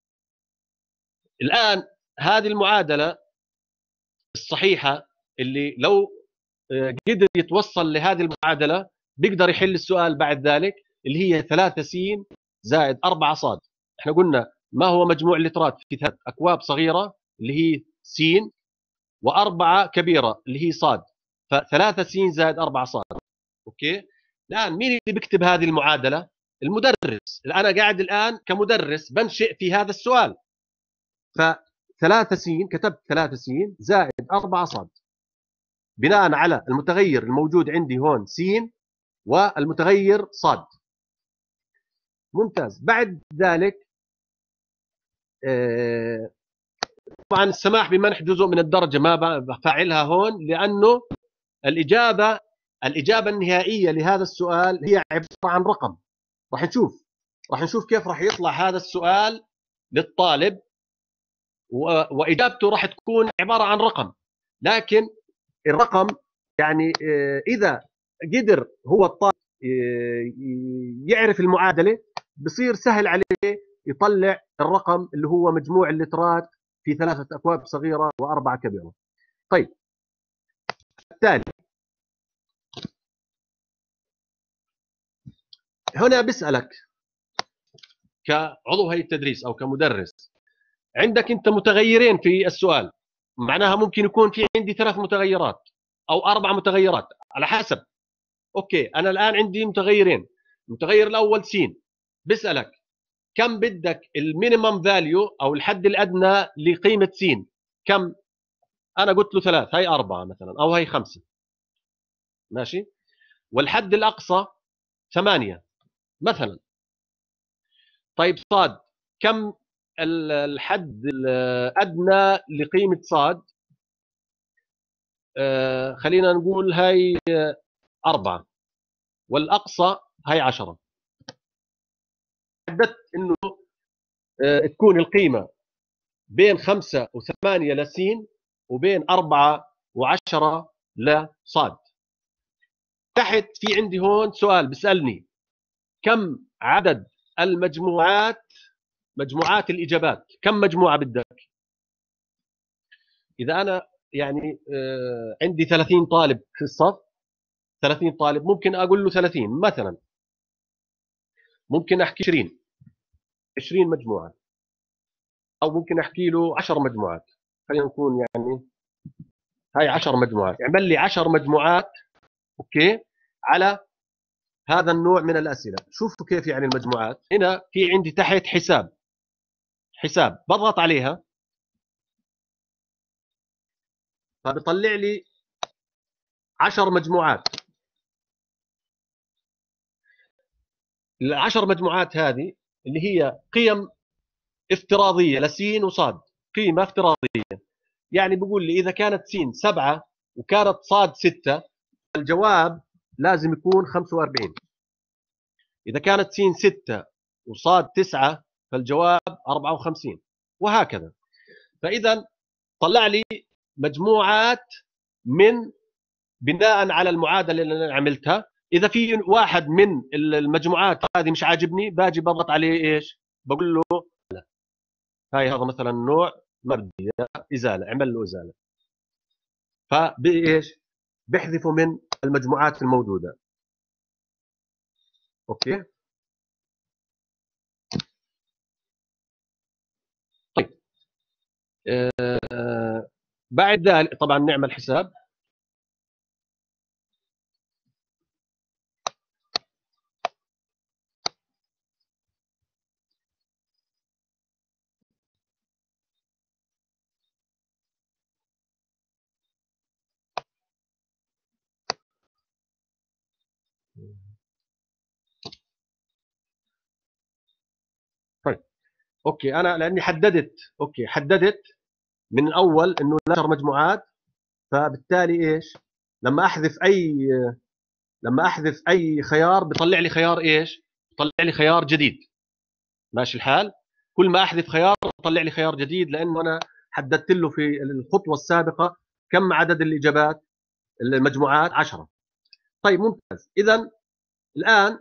الآن هذه المعادلة الصحيحة اللي لو قدر يتوصل لهذه المعادلة بيقدر يحل السؤال بعد ذلك، اللي هي 3 س زائد 4 صاد. احنا قلنا ما هو مجموع اللترات في 3 أكواب صغيرة اللي هي س، و4 كبيرة اللي هي صاد، ف3 س زائد 4 صاد. اوكي، الآن مين اللي بيكتب هذه المعادلة؟ المدرس. أنا قاعد الآن كمدرس بنشئ في هذا السؤال، ف3 س كتبت 3 س زائد 4 صاد بناء على المتغير الموجود عندي هون س والمتغير صاد. ممتاز. بعد ذلك طبعا السماح بمنح جزء من الدرجة ما بفعلها هون، لأنه الإجابة النهائية لهذا السؤال هي عبارة عن رقم. راح نشوف كيف راح يطلع هذا السؤال للطالب، وإجابته راح تكون عبارة عن رقم. لكن الرقم يعني إذا قدر هو الطالب يعرف المعادلة بصير سهل عليه يطلع الرقم اللي هو مجموع اللترات في 3 أكواب صغيرة و4 كبيرة. طيب، التالي هنا بسألك كعضو هيئة التدريس أو كمدرس، عندك أنت متغيرين في السؤال، معناها ممكن يكون في عندي 3 متغيرات أو 4 متغيرات على حسب. أوكي، أنا الآن عندي متغيرين. المتغير الأول س، بسألك كم بدك المينيمم فاليو أو الحد الأدنى لقيمة س؟ كم؟ أنا قلت له 3، هي 4 مثلا أو هي 5، ماشي. والحد الأقصى 8 مثلا. طيب صاد، كم الحد الأدنى لقيمة صاد؟ خلينا نقول هاي 4 والأقصى هاي 10. حددت إنه تكون القيمة بين 5 و8 لسين وبين 4 و10 لصاد. تحت في عندي هون سؤال بيسألني كم عدد المجموعات، مجموعات الإجابات، كم مجموعة بدك؟ إذا أنا يعني عندي 30 طالب في الصف، 30 طالب ممكن أقول له 30 مثلا، ممكن أحكي 20 مجموعة، أو ممكن أحكي له 10 مجموعات. خلينا نكون يعني هاي 10 مجموعات، اعمل لي 10 مجموعات أوكي على هذا النوع من الأسئلة. شوفوا كيف يعني المجموعات. هنا في عندي تحت حساب بضغط عليها فبيطلع لي 10 مجموعات. ال10 مجموعات هذه اللي هي قيم افتراضية لسين وصاد، قيمة افتراضية. يعني بيقول لي إذا كانت سين 7 وكانت صاد 6 الجواب لازم يكون 45. إذا كانت سين 6 وصاد 9 فالجواب 54، وهكذا. فإذا طلع لي مجموعات من بناء على المعادلة اللي أنا عملتها. إذا في واحد من المجموعات هذه مش عاجبني باجي بضغط عليه إيش؟ بقول له لا. هاي هذا مثلا نوع ما بدي اياه، ازاله، اعمل له ازاله. فبايش؟ بحذفه من المجموعات الموجوده. اوكي. طيب بعد ذلك طبعا نعمل حساب. طيب اوكي، انا لاني حددت، اوكي حددت من الاول انه 10 مجموعات، فبالتالي ايش؟ لما احذف اي خيار بيطلع لي خيار ايش؟ بيطلع لي خيار جديد. ماشي الحال؟ كل ما احذف خيار بيطلع لي خيار جديد، لانه انا حددت له في الخطوه السابقه كم عدد الاجابات، المجموعات 10. طيب ممتاز. اذا الان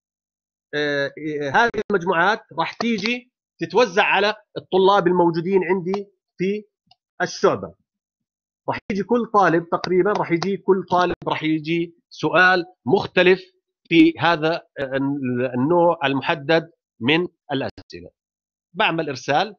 هذه المجموعات راح تيجي تتوزع على الطلاب الموجودين عندي في الشعبة. راح يجي كل طالب تقريبا، راح يجي كل طالب راح يجي سؤال مختلف في هذا النوع المحدد من الأسئلة. بعمل إرسال.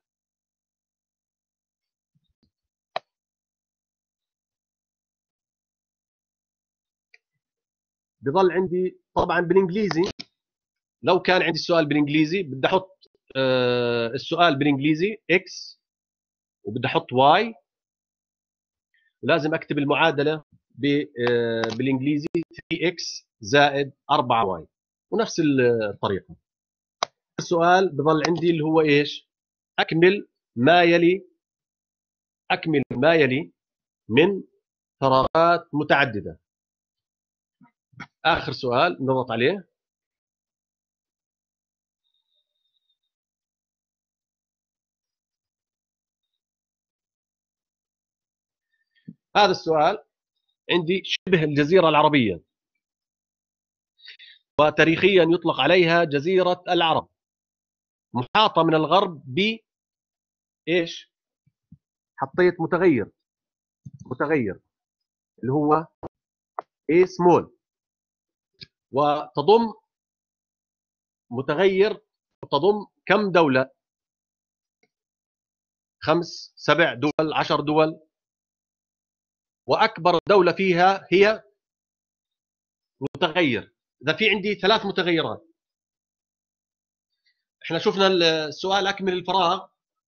بضل عندي طبعا بالإنجليزي. لو كان عندي السؤال بالإنجليزي بدي أحط السؤال بالإنجليزي X، وبدي أحط Y، ولازم أكتب المعادلة بالإنجليزي 3x زائد 4y، ونفس الطريقة. السؤال بظل عندي اللي هو إيش؟ أكمل ما يلي من فراغات متعددة. آخر سؤال نضغط عليه. هذا السؤال عندي شبه الجزيرة العربية، وتاريخيا يطلق عليها جزيرة العرب، محاطة من الغرب ب إيش؟ حطيت متغير اللي هو A small، وتضم متغير وتضم كم دولة؟ 5 7 دول 10 دول، وأكبر دولة فيها هي متغير. إذا في عندي 3 متغيرات، احنا شفنا السؤال أكمل الفراغ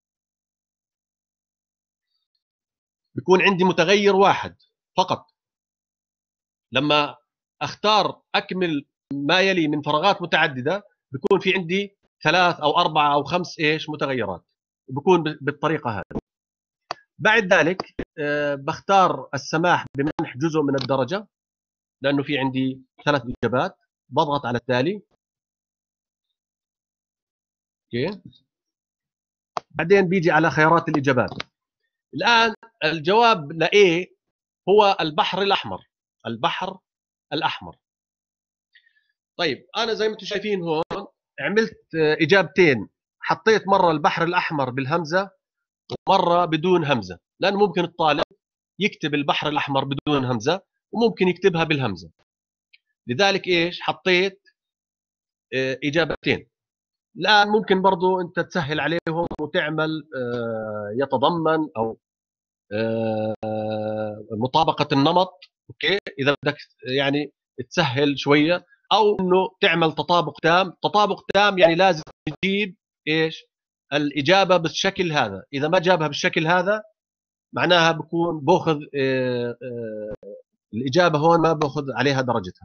بيكون عندي متغير واحد فقط. لما اختار أكمل ما يلي من فراغات متعددة بيكون في عندي 3 أو 4 أو 5 إيش متغيرات، بيكون بالطريقة هذه. بعد ذلك بختار السماح بمنح جزء من الدرجة، لأنه في عندي 3 إجابات. بضغط على التالي. اوكي. بعدين بيجي على خيارات الإجابات. الآن الجواب ل A هو البحر الأحمر. طيب أنا زي ما انتم شايفين هون عملت إجابتين، حطيت مرة البحر الأحمر بالهمزة ومرة بدون همزة، لأنه ممكن الطالب يكتب البحر الأحمر بدون همزة وممكن يكتبها بالهمزة. لذلك إيش حطيت إجابتين. الآن ممكن برضو أنت تسهل عليهم وتعمل يتضمن أو مطابقة النمط. أوكي، إذا بدك يعني تسهل شوية، أو إنه تعمل تطابق تام يعني لازم تجيب إيش الإجابة بالشكل هذا. إذا ما جابها بالشكل هذا معناها بكون باخذ الإجابة هون ما باخذ عليها درجتها.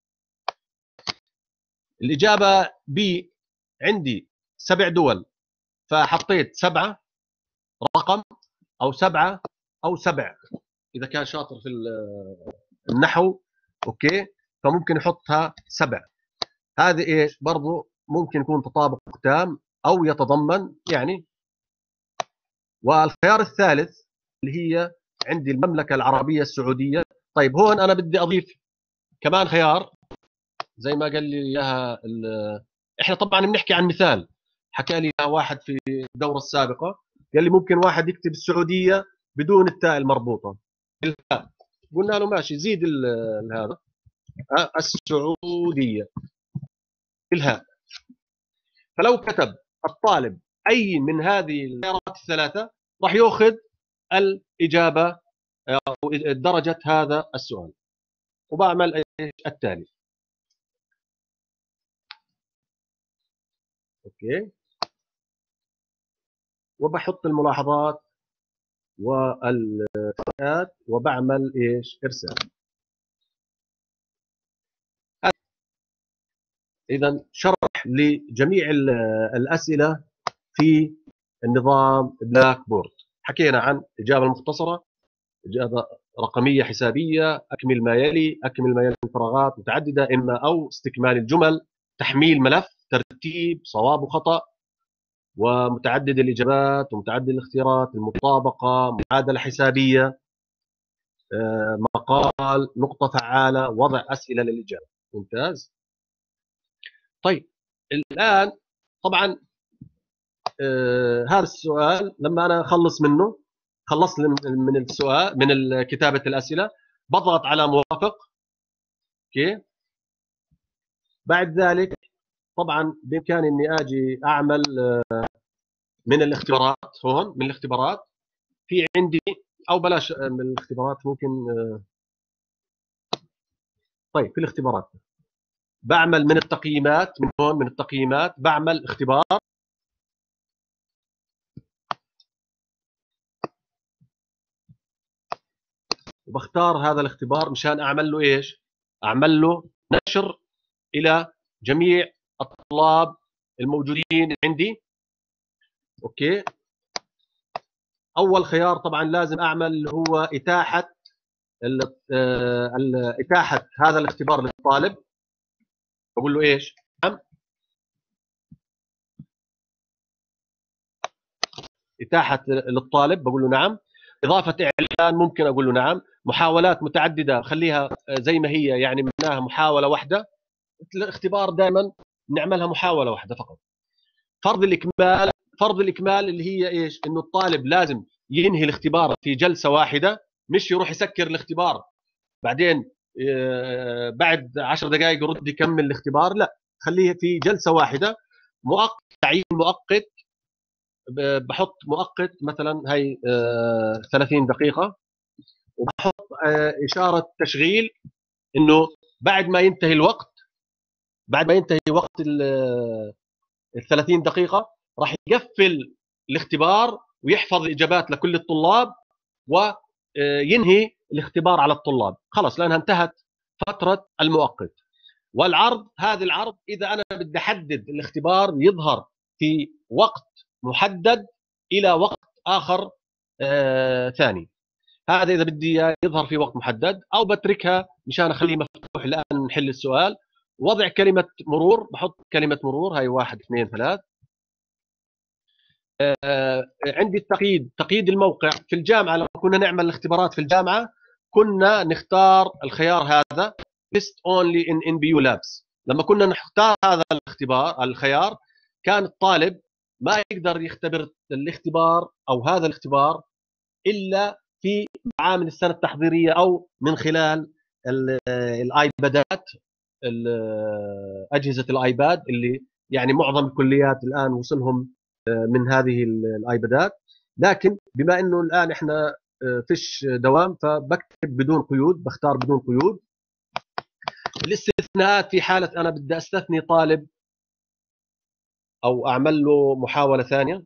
الإجابة B عندي 7 دول، فحطيت 7 رقم أو 7 أو 7 إذا كان شاطر في النحو. أوكي، فممكن يحطها 7. هذه إيش برضو ممكن يكون تطابق تام أو يتضمن يعني. والخيار الثالث اللي هي عندي المملكة العربية السعودية. طيب هون أنا بدي أضيف كمان خيار زي ما قال لي إياها إحنا طبعا بنحكي عن مثال حكى لي واحد في الدورة السابقة. قال لي ممكن واحد يكتب السعوديه بدون التاء المربوطه الهاء. قلنا له ماشي، زيد هذا السعوديه الهاء. فلو كتب الطالب اي من هذه الخيارات الثلاثه راح ياخذ الاجابه او درجه هذا السؤال. وبعمل التالي. اوكي، وبحط الملاحظات والفئات وبعمل ايش؟ ارسال. اذا شرح لجميع الاسئله في النظام بلاك بورد. حكينا عن اجابه المختصره، اجابه رقميه حسابيه، اكمل ما يلي، اكمل ما يلي من فراغات متعدده اما او استكمال الجمل، تحميل ملف، ترتيب، صواب وخطا، ومتعدد الاجابات ومتعدد الاختيارات، المطابقه، معادله حسابيه، مقال، نقطه فعاله، وضع اسئله للاجابه. ممتاز. طيب الان طبعا هذا السؤال لما انا اخلص منه، خلصت من السؤال من كتابه الاسئله، بضغط على موافق. اوكي، بعد ذلك طبعا بامكاني اني اجي اعمل من الاختبارات. هون من الاختبارات في عندي، او بلاش من الاختبارات، ممكن طيب في الاختبارات بعمل من التقييمات. من هون من التقييمات بعمل اختبار، وبختار هذا الاختبار مشان اعمل له ايش؟ اعمل له نشر الى جميع الطلاب الموجودين عندي. اوكي، اول خيار طبعا لازم اعمل اللي هو اتاحه اتاحه هذا الاختبار للطالب. بقول له ايش؟ نعم. اتاحه للطالب بقول له نعم. اضافه اعلان ممكن اقول له نعم. محاولات متعدده خليها زي ما هي، يعني معناها محاوله واحده. الاختبار دائما نعملها محاوله واحده فقط. فرض الاكمال، فرض الاكمال اللي هي ايش؟ انه الطالب لازم ينهي الاختبار في جلسه واحده، مش يروح يسكر الاختبار بعدين بعد 10 دقائق يرد يكمل الاختبار. لا، خليه في جلسه واحده. مؤقت، تعيين مؤقت، بحط مؤقت مثلا هي 30 دقيقه، وبحط اشاره تشغيل انه بعد ما ينتهي الوقت، بعد ما ينتهي وقت ال 30 دقيقه راح يقفل الاختبار ويحفظ الاجابات لكل الطلاب وينهي الاختبار على الطلاب. خلص لانها انتهت فتره المؤقت. والعرض، هذا العرض اذا انا بدي احدد الاختبار يظهر في وقت محدد الى وقت اخر ثاني، هذا اذا بدي يظهر في وقت محدد، او بتركها مشان اخليه مفتوح الان نحل السؤال. وضع كلمه مرور، بحط كلمه مرور هاي 1 2 3. عندي التقييد، تقييد الموقع. في الجامعه لما كنا نعمل الاختبارات في الجامعه كنا نختار الخيار هذا list only in NBU labs. لما كنا نختار هذا الاختبار الخيار كان الطالب ما يقدر يختبر الاختبار او هذا الاختبار الا في معامل السنه التحضيريه او من خلال الايبادات، اجهزه الايباد اللي يعني معظم الكليات الان وصلهم من هذه الايبادات. لكن بما انه الان احنا فيش دوام فبكتب بدون قيود، بختار بدون قيود. الاستثناءات في حاله انا بدي استثني طالب او اعمل له محاوله ثانيه.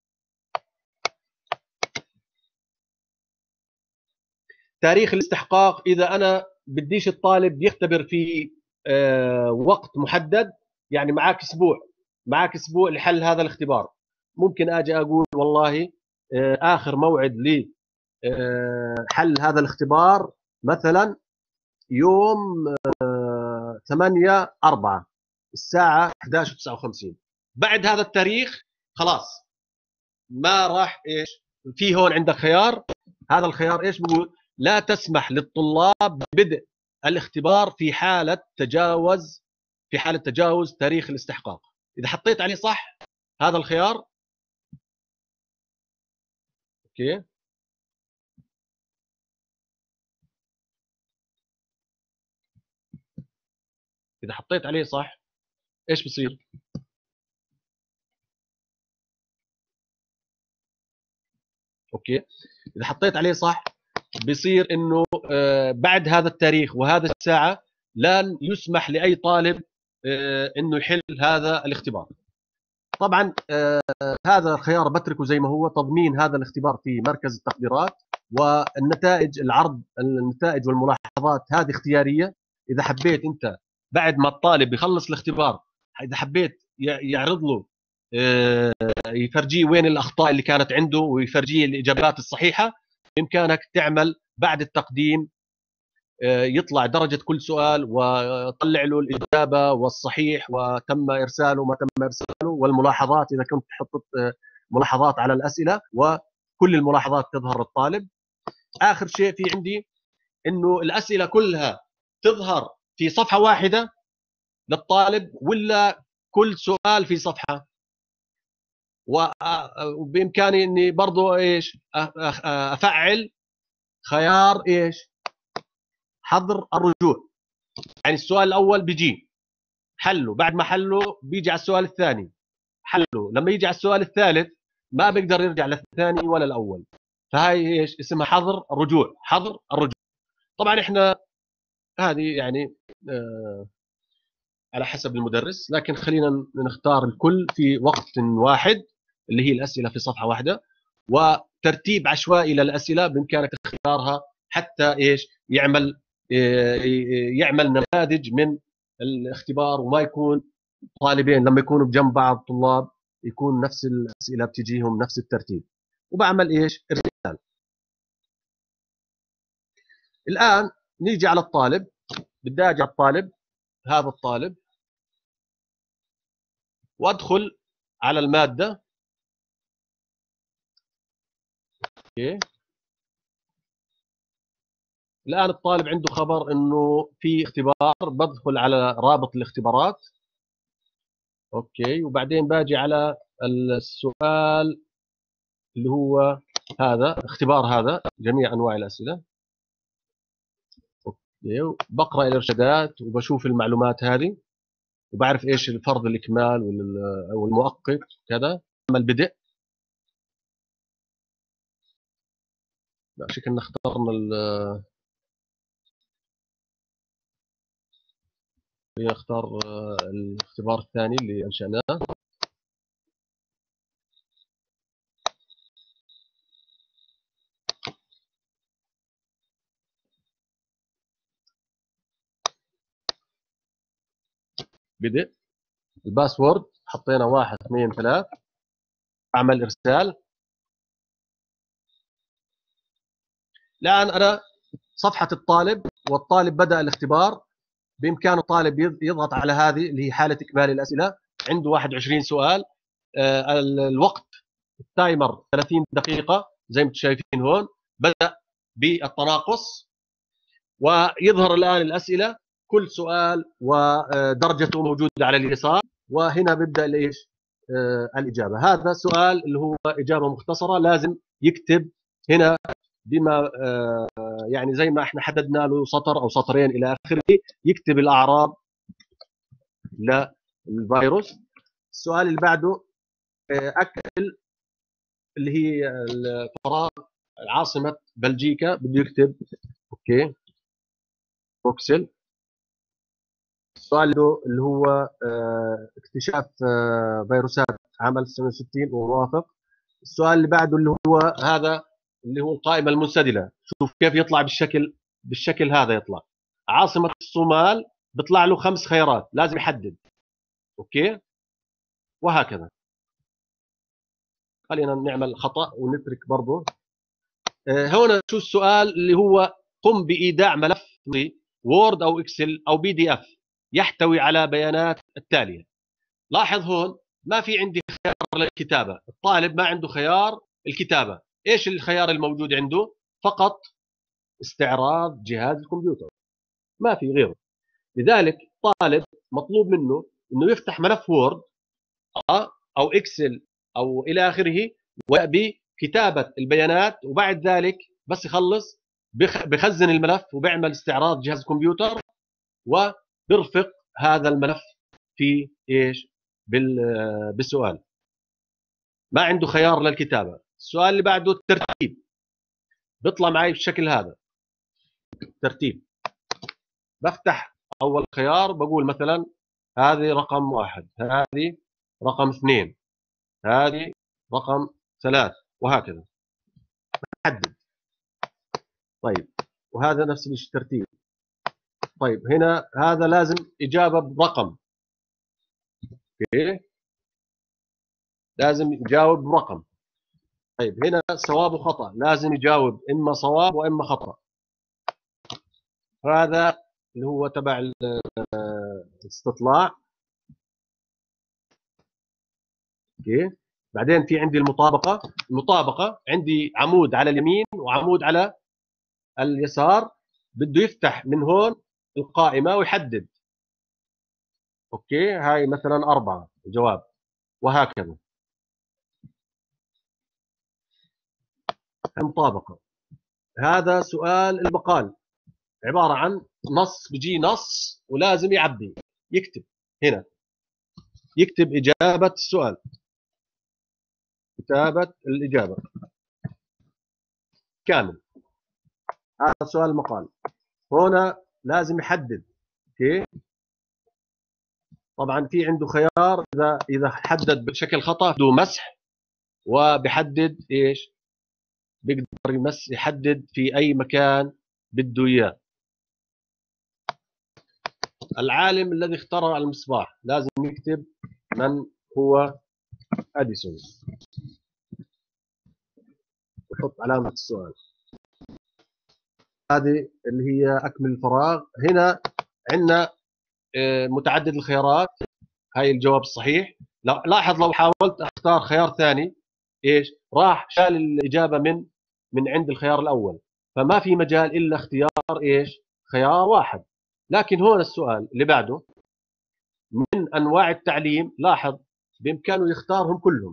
تاريخ الاستحقاق، اذا انا بديش الطالب يختبر في وقت محدد، يعني معك اسبوع، معك اسبوع لحل هذا الاختبار، ممكن اجي اقول والله اخر موعد لحل هذا الاختبار مثلا يوم 8/4 الساعه 11:59. بعد هذا التاريخ خلاص ما راح ايش في. هون عندك خيار، هذا الخيار ايش بيقول؟ لا تسمح للطلاب ببدء الاختبار في حاله تجاوز تاريخ الاستحقاق. اذا حطيت عليه صح هذا الخيار اوكي. اذا حطيت عليه صح ايش بصير؟ اوكي، اذا حطيت عليه صح بصير انه بعد هذا التاريخ وهذا الساعه لن يسمح لاي طالب انه يحل هذا الاختبار. طبعا هذا الخيار بتركه زي ما هو، تضمين هذا الاختبار في مركز التقديرات، والنتائج العرض النتائج والملاحظات هذه اختياريه. اذا حبيت انت بعد ما الطالب يخلص الاختبار، اذا حبيت يعرض له يفرجيه وين الاخطاء اللي كانت عنده ويفرجيه الاجابات الصحيحه، بامكانك تعمل بعد التقديم يطلع درجة كل سؤال وطلع له الإجابة والصحيح وتم إرساله ما تم إرساله، والملاحظات إذا كنت حطت ملاحظات على الأسئلة وكل الملاحظات تظهر للطالب. آخر شيء في عندي إنه الأسئلة كلها تظهر في صفحة واحدة للطالب ولا كل سؤال في صفحة. وبإمكاني إني برضو إيش أفعل خيار إيش حظر الرجوع. يعني السؤال الأول بيجي حله، بعد ما حله بيجي على السؤال الثاني حله، لما يجي على السؤال الثالث ما بيقدر يرجع للثاني ولا الأول. فهاي ايش اسمها حظر الرجوع، حظر الرجوع. طبعا احنا هذه يعني على حسب المدرس، لكن خلينا نختار الكل في وقت واحد اللي هي الأسئلة في صفحة واحدة، وترتيب عشوائي للأسئلة بإمكانك اختيارها حتى ايش يعمل نماذج من الاختبار، وما يكون طالبين لما يكونوا بجنب بعض طلاب يكون نفس الأسئلة بتجيهم نفس الترتيب. وبعمل ايش ارسال. الآن نيجي على الطالب، بدي اجي على الطالب، هذا الطالب، وادخل على المادة. اوكي، الآن الطالب عنده خبر انه في اختبار، بدخل على رابط الاختبارات. اوكي، وبعدين باجي على السؤال اللي هو هذا اختبار، هذا جميع انواع الاسئله. اوكي، بقرا الارشادات وبشوف المعلومات هذه وبعرف ايش الفرض الاكمال والمؤقت كذا. عمل بدء. لا شكلنا اخترنا نختار الاختبار الثاني اللي انشأناه. بدء. الباسورد حطينا 1 2 3. اعمل ارسال. الان انا صفحه الطالب، والطالب بدأ الاختبار. بامكان الطالب يضغط على هذه اللي هي حاله اكمال الاسئله، عنده 21 سؤال. الوقت التايمر 30 دقيقه زي ما انتم شايفين هون. بدأ بالتناقص ويظهر الان الاسئله، كل سؤال ودرجته موجوده على اليسار، وهنا بيبدا الايش الاجابه. هذا السؤال اللي هو اجابه مختصره، لازم يكتب هنا بما يعني زي ما احنا حددنا له سطر او سطرين الى اخره، يكتب الاعراض للفيروس. السؤال اللي بعده اكل اللي هي الفراغ عاصمه بلجيكا، بده يكتب اوكي بروكسل. السؤال اللي هو اكتشاف فيروسات عام 1960 وموافق. السؤال اللي بعده اللي هو هذا اللي هو القائمة المنسدلة، شوف كيف يطلع بالشكل هذا. يطلع عاصمة الصومال، بيطلع له 5 خيارات لازم يحدد. اوكي، وهكذا. خلينا نعمل خطأ ونترك برضه. هنا شو السؤال اللي هو قم بإيداع ملف وورد أو إكسل أو PDF يحتوي على بيانات التالية. لاحظ هون ما في عندي خيار للكتابة، الطالب ما عنده خيار الكتابة. ايش الخيار الموجود عنده؟ فقط استعراض جهاز الكمبيوتر، ما في غيره. لذلك الطالب مطلوب منه انه يفتح ملف وورد او اكسل او الى اخره كتابه البيانات، وبعد ذلك بس يخلص بخزن الملف وبيعمل استعراض جهاز الكمبيوتر وبرفق هذا الملف في ايش؟ بالسؤال. ما عنده خيار للكتابه. السؤال اللي بعده الترتيب، بيطلع معي بالشكل هذا ترتيب. بفتح اول خيار بقول مثلا هذه رقم 1، هذه رقم 2، هذه رقم 3، وهكذا بحدد. طيب وهذا نفس الترتيب. طيب هنا هذا لازم اجابه برقم. اوكي، لازم يجاوب برقم. طيب هنا صواب وخطا، لازم يجاوب اما صواب واما خطا. هذا اللي هو تبع الاستطلاع. اوكي، بعدين في عندي المطابقه. المطابقه عندي عمود على اليمين وعمود على اليسار، بده يفتح من هون القائمه ويحدد. اوكي، هاي مثلا 4 جواب، وهكذا. المطابقه هذا سؤال المقال، عباره عن نص، بيجي نص ولازم يعبي، يكتب هنا، يكتب اجابه السؤال، كتابه الاجابه كامل. هذا سؤال المقال. هنا لازم يحدد. اوكي، طبعا في عنده خيار، اذا حدد بشكل خطا بده مسح، وبحدد ايش؟ بيقدر يحدد في اي مكان بده اياه. العالم الذي اخترع المصباح لازم يكتب من هو اديسون، ويحط علامه السؤال. هذه اللي هي اكمل الفراغ. هنا عندنا متعدد الخيارات، هاي الجواب الصحيح. لاحظ لو حاولت اختار خيار ثاني ايش؟ راح شال الاجابه من عند الخيار الاول، فما في مجال الا اختيار ايش؟ خيار واحد. لكن هون السؤال اللي بعده من انواع التعليم، لاحظ بامكانه يختارهم كلهم،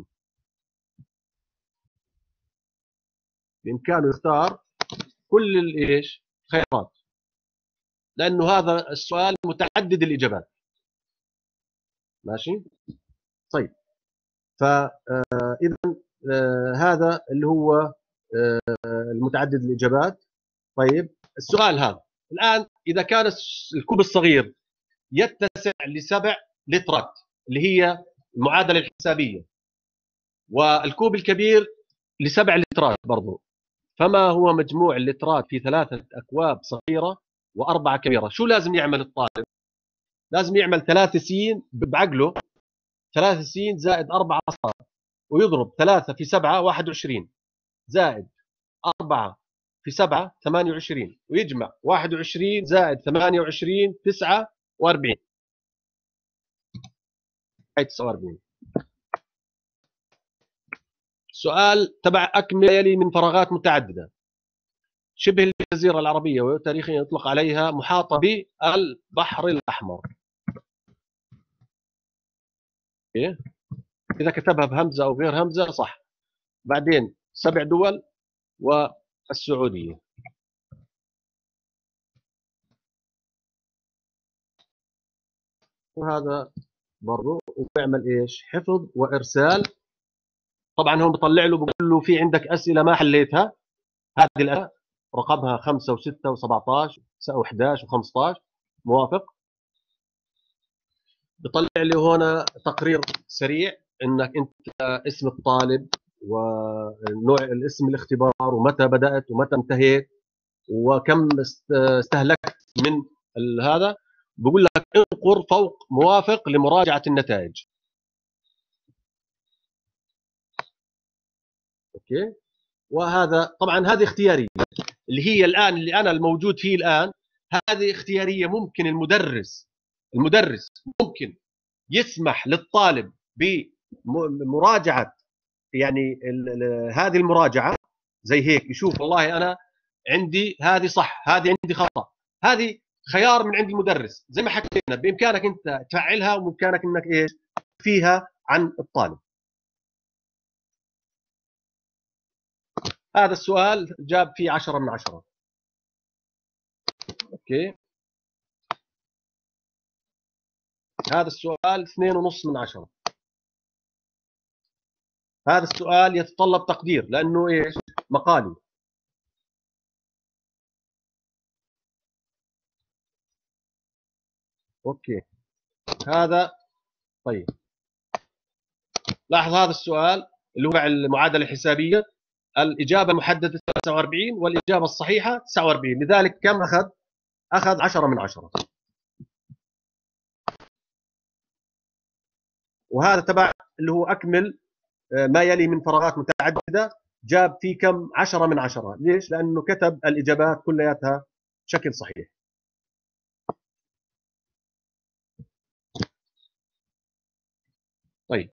بامكانه يختار كل الايش؟ خيارات، لانه هذا السؤال متعدد الاجابات. ماشي؟ طيب، فاذا هذا اللي هو المتعدد الاجابات. طيب السؤال هذا الان، اذا كان الكوب الصغير يتسع ل7 لترات اللي هي المعادله الحسابيه، والكوب الكبير ل7 لترات برضو، فما هو مجموع اللترات في 3 اكواب صغيره و4 كبيره؟ شو لازم يعمل الطالب؟ لازم يعمل 3 س بعقله، 3 س زائد 4 ص، ويضرب 3 في 7 21 زائد 4 في 7 28، ويجمع 21 زائد 28 49، هي 49. سؤال تبع أكمل يلي من فراغات متعددة. شبه الجزيرة العربية وتاريخيا يطلق عليها محاطة بالبحر الأحمر. إيه؟ إذا كتبها بهمزة أو غير همزة صح. بعدين 7 دول والسعودية. وهذا برضو وبيعمل إيش؟ حفظ وإرسال. طبعا هون بطلع له بقول له في عندك أسئلة ما حليتها، هذه الأسئلة رقمها 5 و6 و17 و11 و15 موافق. بطلع لي هنا تقرير سريع انك انت اسم الطالب ونوع الاسم الاختبار ومتى بدأت ومتى انتهيت وكم استهلكت من هذا. بقول لك انقر فوق موافق لمراجعة النتائج. اوكي، وهذا طبعا هذه اختيارية، اللي هي الآن اللي أنا الموجود فيه الآن هذه اختيارية. ممكن المدرس ممكن يسمح للطالب بمراجعة يعني هذه المراجعة زي هيك، يشوف والله أنا عندي هذه صح، هذه عندي خطأ. هذه خيار من عند المدرس زي ما حكينا، بإمكانك أنت تفعلها وبإمكانك أنك إيش فيها عن الطالب. هذا السؤال جاب فيه 10 من 10. اوكي، هذا السؤال 2.5 من 10. هذا السؤال يتطلب تقدير لانه ايش؟ مقالي. اوكي هذا طيب. لاحظ هذا السؤال اللي هو المعادله الحسابيه، الاجابه المحدده 49 والاجابه الصحيحه 49، لذلك كم اخذ؟ اخذ 10 من 10. وهذا تبع اللي هو اكمل ما يلي من فراغات متعدده، جاب فيه كم؟ 10 من 10. ليش؟ لانه كتب الاجابات كلياتها بشكل صحيح. طيب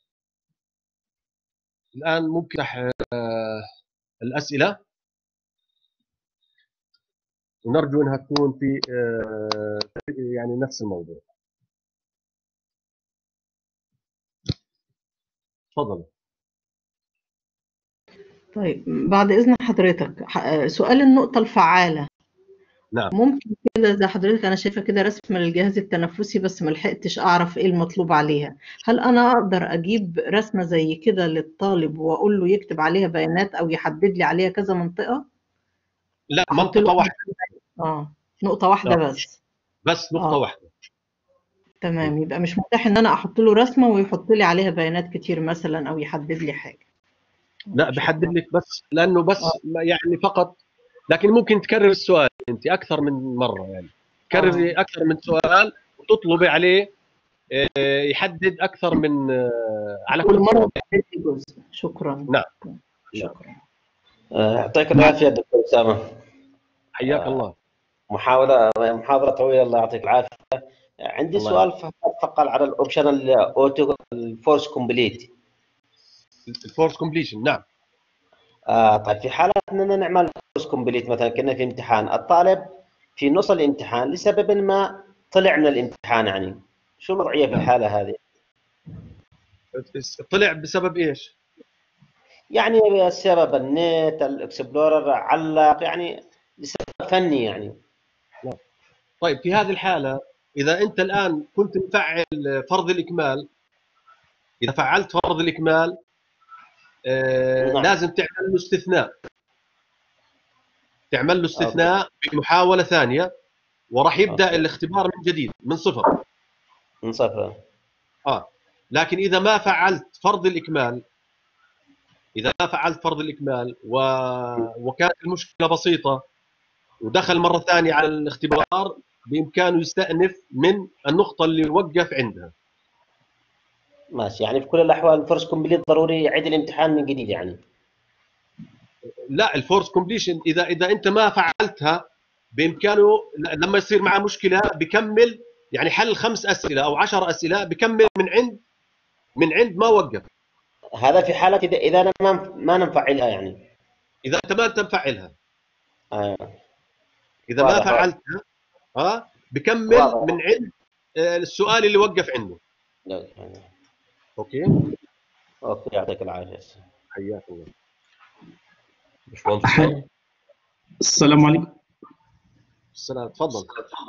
الان ممكن الاسئله، ونرجو انها تكون في يعني نفس الموضوع. تفضل. طيب بعد إذن حضرتك، سؤال النقطة الفعالة نعم. ممكن كده زي حضرتك، أنا شايفة كده رسم للجهاز التنفسي بس ما لحقتش أعرف إيه المطلوب عليها. هل أنا أقدر أجيب رسمة زي كده للطالب وأقول له يكتب عليها بيانات أو يحدد لي عليها كذا منطقة؟ لا، أحط له منطقه واحده. نقطة واحدة بس. بس نقطه واحده. تمام، يبقى مش متاح إن أنا أحط له رسمة ويحط لي عليها بيانات كتير مثلا أو يحدد لي حاجة. لا، بحدد لك بس، لانه بس يعني فقط. لكن ممكن تكرر السؤال انت اكثر من مره، يعني كرري اكثر من سؤال وتطلبي عليه يحدد اكثر من على كل مرة جزء. شكرا. نعم. شكرا. يعطيك العافيه دكتور اسامه. حياك الله. محاضره طويله، الله يعطيك العافيه. عندي سؤال فقط على الاوبشن الاوتو الفورس كومبليت. الفورس كومبليشن، نعم. طيب في حالة اننا نعمل فورس كومبليت، مثلا كنا في امتحان، الطالب في نص الامتحان لسبب ما طلع من الامتحان، يعني شو الوضعية في الحالة هذه؟ طلع بسبب ايش؟ يعني السبب النت، الاكسبلورر علق، يعني لسبب فني يعني. لا. طيب في هذه الحالة إذا أنت الآن كنت مفعل فرض الإكمال، إذا فعلت فرض الإكمال نعم. لازم تعمل له استثناء. تعمل له استثناء بمحاولة ثانية، وراح يبدأ الاختبار من جديد من صفر. من صفر. لكن إذا ما فعلت فرض الإكمال، وكانت المشكلة بسيطة ودخل مرة ثانية على الاختبار، بإمكانه يستأنف من النقطة اللي وقف عندها. ماشي، يعني في كل الأحوال الفورس كومبليت ضروري يعيد الامتحان من جديد يعني؟ لا، الفورس كومبليشن إذا أنت ما فعلتها بإمكانه لما يصير معه مشكلة بكمل، يعني حل 5 أسئلة أو 10 أسئلة بكمل من عند ما وقف. هذا في حالة إذا أنا ما نفعلها، يعني إذا أنت ما مفعلها. إذا واضح. ما فعلتها بكمل واضح. من عند السؤال اللي وقف عنده. اوكي يعطيك العافيه. حياك الله. السلام عليكم. السلام، تفضل.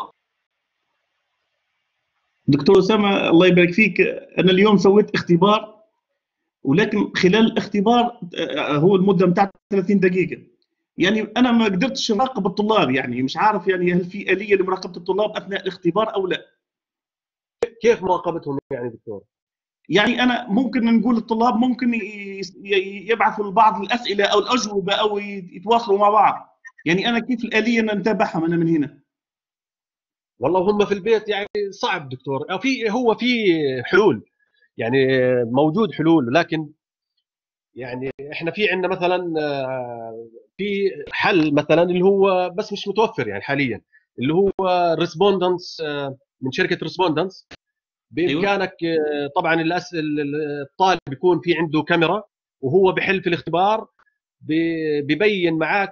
دكتور اسامه الله يبارك فيك، انا اليوم سويت اختبار، ولكن خلال الاختبار هو المده بتاعت 30 دقيقه، يعني انا ما قدرتش اراقب الطلاب، يعني مش عارف يعني هل في آلية لمراقبه الطلاب اثناء الاختبار او لا؟ كيف مراقبتهم يعني دكتور؟ يعني انا ممكن نقول الطلاب ممكن يبعثوا بعض الاسئله او الاجوبه او يتواصلوا مع بعض، يعني انا كيف الآلية ان نتابعهم انا من هنا؟ والله هم في البيت يعني صعب دكتور، أو في حلول، يعني موجود حلول، لكن يعني احنا في عندنا مثلا في حل مثلا اللي هو بس مش متوفر يعني حاليا، اللي هو ريسبوندنس من شركه ريسبوندنس. بامكانك طبعا الطالب بيكون في عنده كاميرا وهو بحل في الاختبار، ببين معك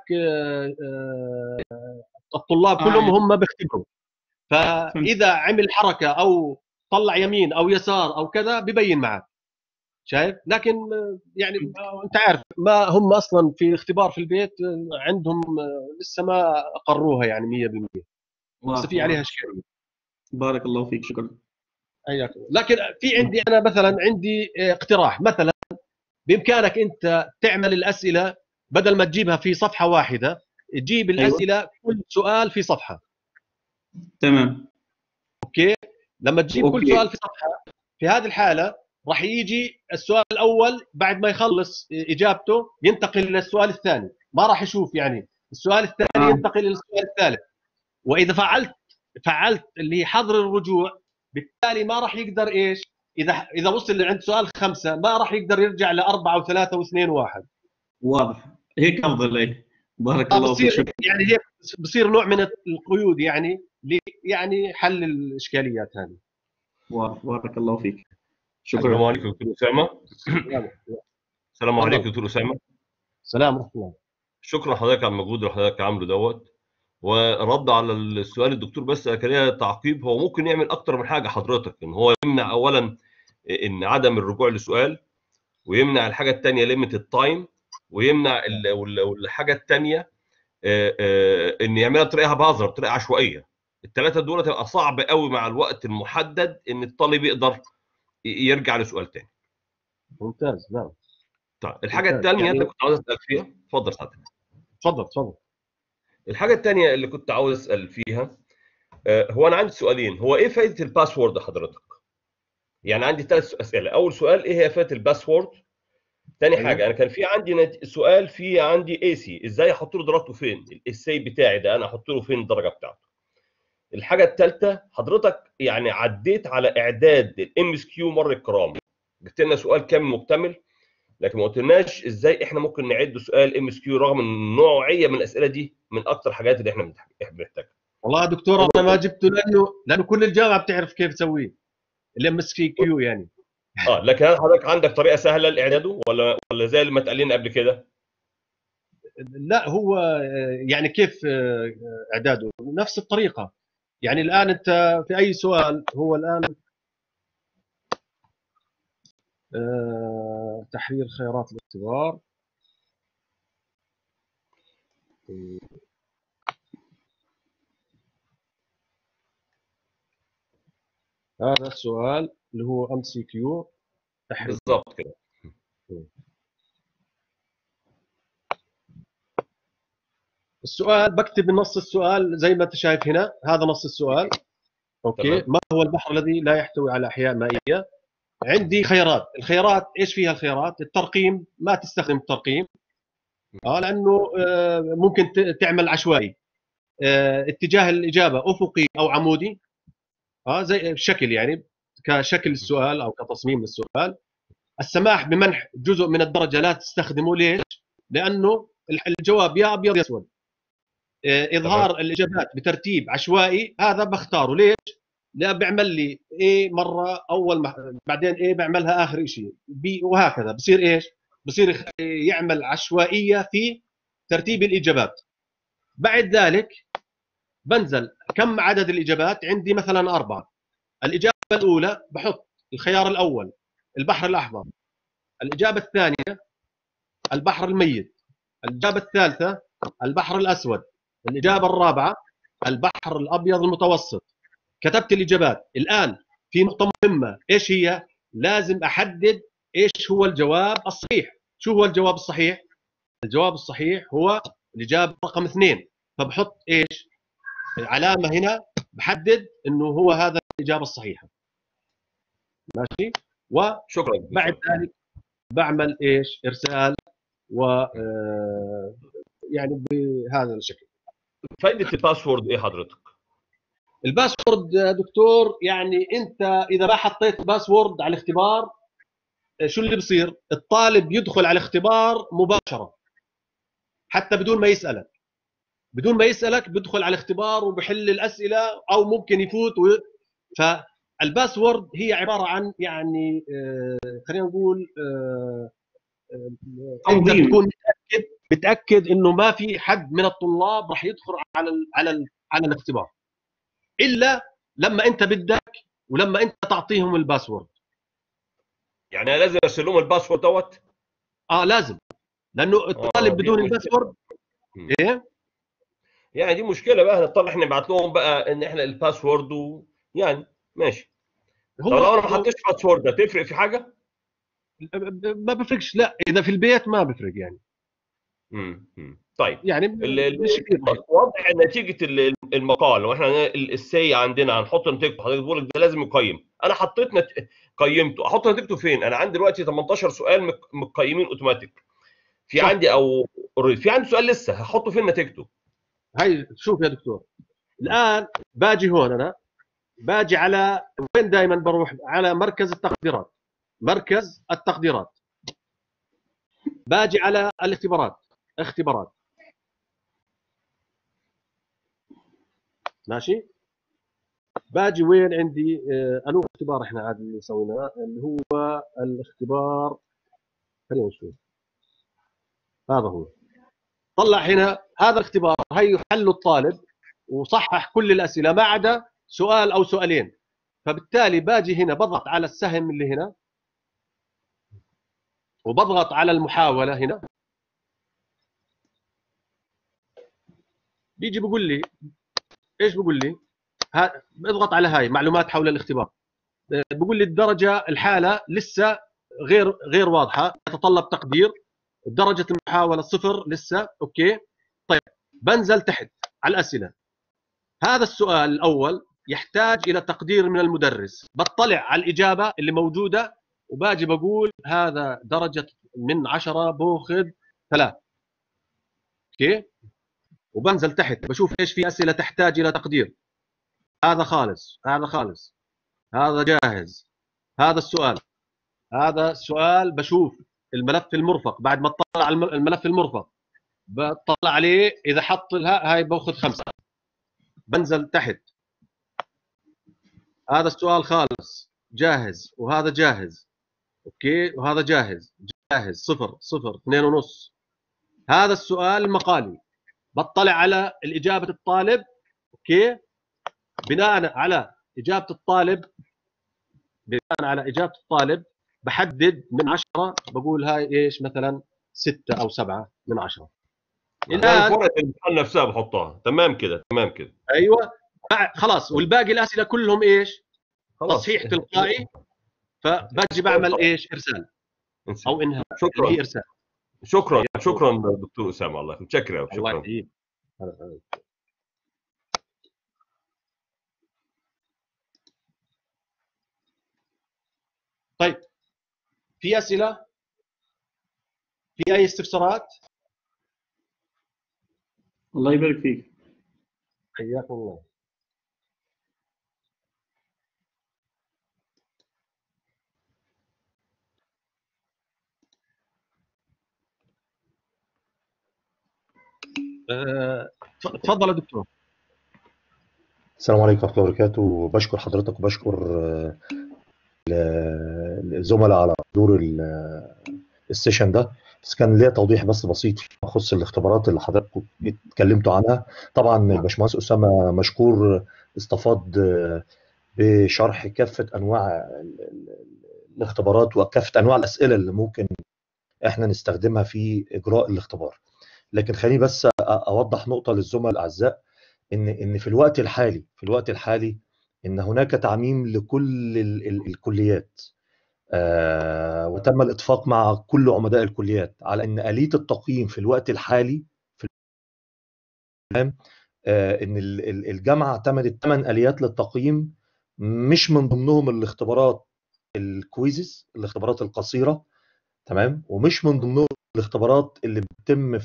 الطلاب كلهم هم بيختبروا، فاذا عمل حركه او طلع يمين او يسار او كذا ببين معك. شايف؟ لكن يعني انت عارف ما هم اصلا في اختبار في البيت عندهم لسه ما اقروها يعني 100%، لسه في عليها اشكاليه. بارك الله فيك، شكرا. حياك الله. لكن في عندي انا مثلا عندي اقتراح، مثلا بامكانك انت تعمل الاسئله بدل ما تجيبها في صفحه واحده، تجيب ايوه الاسئله كل سؤال في صفحه. تمام. اوكي، لما تجيب كل اوكي سؤال في صفحه، في هذه الحاله راح يجي السؤال الاول بعد ما يخلص اجابته ينتقل للسؤال الثاني، ما راح يشوف يعني السؤال الثاني ينتقل للسؤال الثالث. واذا فعلت اللي هي حظر الرجوع، بالتالي ما راح يقدر ايش، اذا وصل لعند سؤال 5 ما راح يقدر يرجع ل4 و3 و2 و1. واضح، هيك افضل. ايه بارك الله فيك، بصير شكرا. يعني هيك بصير نوع من القيود يعني يعني حل الاشكاليات هذه. واضح، بارك الله فيك، السلام شكرا. عليكم دكتور اسامه. السلام تفضل. عليكم دكتور اسامه. سلام ورحمه الله. شكرا لحضرتك على المجهود اللي حضرتك عامله دوت. ورد على السؤال الدكتور، بس كان ليا تعقيب. هو ممكن يعمل اكتر من حاجه حضرتك، ان هو يمنع اولا ان عدم الرجوع للسؤال، ويمنع الحاجه الثانيه ليميت التايم، ويمنع الحاجه الثانيه ان يعملها بطريقه باظه، بطريقه عشوائيه. الثلاثه دول تبقى صعب قوي مع الوقت المحدد ان الطالب يقدر يرجع لسؤال ثاني. ممتاز. نعم. طيب الحاجه ممتاز. الثانيه يعني اللي كنت عاوز اسال فيها، اتفضل سعادتك. تفضل. الحاجه الثانيه اللي كنت عاوز اسال فيها، هو انا عندي سؤالين. هو ايه فائده الباسورد حضرتك؟ يعني عندي 3 اسئله. اول سؤال، ايه هي فائده الباسورد؟ ثاني أيوه. حاجه، انا كان في عندي سؤال في عندي اي سي، ازاي احط له درجته فين؟ الاساي بتاعي ده انا احط له فين الدرجه بتاعته؟ الحاجه الثالثه، حضرتك يعني عديت على اعداد الام اس كيو مر الكرام، جبت لنا سؤال كامل مكتمل، لكن ما قلتلناش ازاي احنا ممكن نعد سؤال ام اس كيو، رغم ان النوعيه من الاسئله دي من اكثر حاجات اللي احنا بنحتاجها. والله يا دكتور انا ما جبته لانه كل الجامعه بتعرف كيف تسويه الام اس كيو يعني. لكن هل حضرتك عندك طريقه سهله لاعداده، ولا زي ما اتقال لنا قبل كده؟ لا هو يعني كيف اعداده نفس الطريقه. يعني الان انت في اي سؤال، هو الان تحرير خيارات الاختبار. هذا السؤال اللي هو ام سي كيو تحرير. بالضبط كده. السؤال بكتب نص السؤال زي ما انت شايف هنا، هذا نص السؤال. اوكي. تمام. ما هو البحر الذي لا يحتوي على احياء مائيه؟ عندي خيارات. الخيارات ايش فيها الخيارات؟ الترقيم ما تستخدم الترقيم لانه ممكن تعمل عشوائي. اتجاه الاجابه افقي او عمودي، زي الشكل يعني كشكل السؤال او كتصميم السؤال. السماح بمنح جزء من الدرجه لا تستخدمه. ليش؟ لانه الجواب يا ابيض يا اسود. اظهار تمام. الاجابات بترتيب عشوائي هذا بختاره. ليش؟ لا بيعمل لي ايه مره بعدين ايه بعملها اخر شيء بي، وهكذا بصير ايش؟ بصير يعمل عشوائيه في ترتيب الاجابات. بعد ذلك بنزل كم عدد الاجابات عندي، مثلا 4. الاجابه الاولى بحط الخيار الاول البحر الاحمر، الاجابه الثانيه البحر الميت، الاجابه الثالثه البحر الاسود، الاجابه الرابعه البحر الابيض المتوسط. كتبت الاجابات. الان في نقطه مهمه، ايش هي؟ لازم احدد ايش هو الجواب الصحيح. شو هو الجواب الصحيح؟ الجواب الصحيح هو الاجابه رقم 2. فبحط ايش؟ علامه هنا بحدد انه هو هذا الاجابه الصحيحه. ماشي. شكرا. وبعد ذلك بعمل ايش؟ ارسال، و يعني بهذا الشكل. فائده الباسورد ايه حضرتك؟ الباسورد يا دكتور، يعني انت اذا ما حطيت باسورد على الاختبار، شو اللي بصير؟ الطالب يدخل على الاختبار مباشره حتى بدون ما يسالك. بيدخل على الاختبار وبحل الاسئله او ممكن يفوت فالباسورد هي عباره عن يعني خلينا نقول انت بتكون متاكد انه ما في حد من الطلاب راح يدخل على الاختبار الا لما انت بدك ولما انت تعطيهم الباسورد. يعني انا لازم ارسل لهم الباسورد دوت؟ لازم، لانه الطالب بدون الباسورد ايه يعني دي مشكله بقى، هنضطر احنا نبعت لهم بقى ان احنا الباسورد يعني ماشي. طب لو انا ما حطيتش باسورد هتفرق في حاجه؟ ما بفرقش، لا اذا في البيت ما بفرق يعني. طيب يعني مش كتير. وضع نتيجه المقال، لو احنا السي عندنا هنحط نتيجته، حضرتك بتقول لك ده لازم يقيم، انا حطيت قيمته، احط نتيجته فين؟ انا عندي دلوقتي 18 سؤال مقيمين اوتوماتيك، في صح. عندي في عندي سؤال لسه هحطه فين نتيجته؟ هاي شوف يا دكتور، الان باجي هون، انا باجي على وين؟ دائما بروح على مركز التقديرات، مركز التقديرات، باجي على الاختبارات، اختبارات، ماشي. باجي وين عندي؟ انو اختبار احنا عاد اللي سويناه، اللي هو الاختبار، خلينا نشوف، هذا هو. طلع هنا هذا الاختبار، هي حله الطالب وصحح كل الاسئله ما عدا سؤال او سؤالين، فبالتالي باجي هنا بضغط على السهم اللي هنا وبضغط على المحاوله هنا، بيجي بيقول لي ايش؟ بيقول لي اضغط على هاي معلومات حول الاختبار، بيقول لي الدرجه الحاله لسه غير واضحه، يتطلب تقدير، درجه المحاوله 0 لسه. اوكي طيب، بنزل تحت على الاسئله، هذا السؤال الاول يحتاج الى تقدير من المدرس، بطلع على الاجابه اللي موجوده وباجي بقول هذا درجه من 10 باخذ 3. اوكي، وبنزل تحت بشوف ايش في اسئله تحتاج الى تقدير، هذا خالص، هذا خالص، هذا جاهز، هذا السؤال، هذا السؤال. بشوف الملف المرفق، بعد ما اطلع على الملف المرفق بطلع عليه، اذا حط هاي باخذ 5. بنزل تحت، هذا السؤال خالص جاهز، وهذا جاهز، اوكي، وهذا جاهز، جاهز 0 0 2.5. هذا السؤال المقالي، بطلع على اجابه الطالب، اوكي، بناء على اجابه الطالب بحدد من 10، بقول هاي ايش، مثلا 6 او 7 من 10. الان ورقه الامتحان نفسها بحطها، تمام كده، تمام كده، ايوه خلاص. والباقي الاسئله كلهم ايش؟ تصحيح تلقائي، فباجي بعمل ايش؟ ارسال او انهاء. شكرا، اللي هي ارسال. شكرا دكتور اسامه، الله متشكر، شكرا. الله يحييك. طيب، في اسئله؟ في اي استفسارات؟ الله يبارك فيك. حياكم الله. تفضل يا دكتور. السلام عليكم ورحمة الله وبركاته. بشكر حضرتك وبشكر الزملاء على حضور السيشن ده. بس كان ليا توضيح بس بسيط فيما يخص الاختبارات اللي حضراتكم اتكلمتوا عنها. طبعا الباشمهندس اسامه مشكور، استفاض بشرح كافه انواع الاختبارات وكافه انواع الاسئله اللي ممكن احنا نستخدمها في اجراء الاختبار. لكن خليني بس اوضح نقطه للزملاء الاعزاء، ان في الوقت الحالي ان هناك تعميم لكل الكليات، وتم الاتفاق مع كل عمداء الكليات على ان آلية التقييم في الوقت الحالي ان الجامعه اعتمدت 8 آليات للتقييم، مش من ضمنهم الاختبارات الكويزز، الاختبارات القصيره، تمام، ومش من ضمنهم الاختبارات اللي بتتم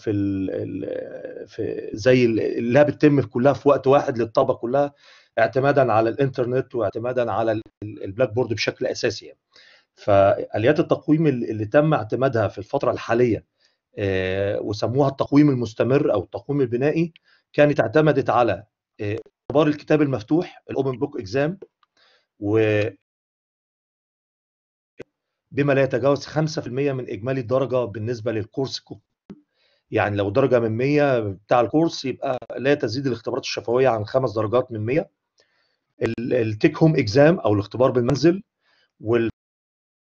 في زي اللي بتتم كلها في وقت واحد للطلبه كلها، اعتمادا على الانترنت واعتمادا على البلاك بورد بشكل اساسي يعني. فآليات التقويم اللي تم اعتمادها في الفتره الحاليه وسموها التقويم المستمر او التقويم البنائي، كانت اعتمدت على اختبار الكتاب المفتوح، الاوبن بوك اكزام، و بما لا يتجاوز 5% من اجمالي الدرجه بالنسبه للكورس. يعني لو درجه من 100 بتاع الكورس يبقى لا تزيد الاختبارات الشفويه عن 5 درجات من 100. التيك هوم اكزام او الاختبار بالمنزل،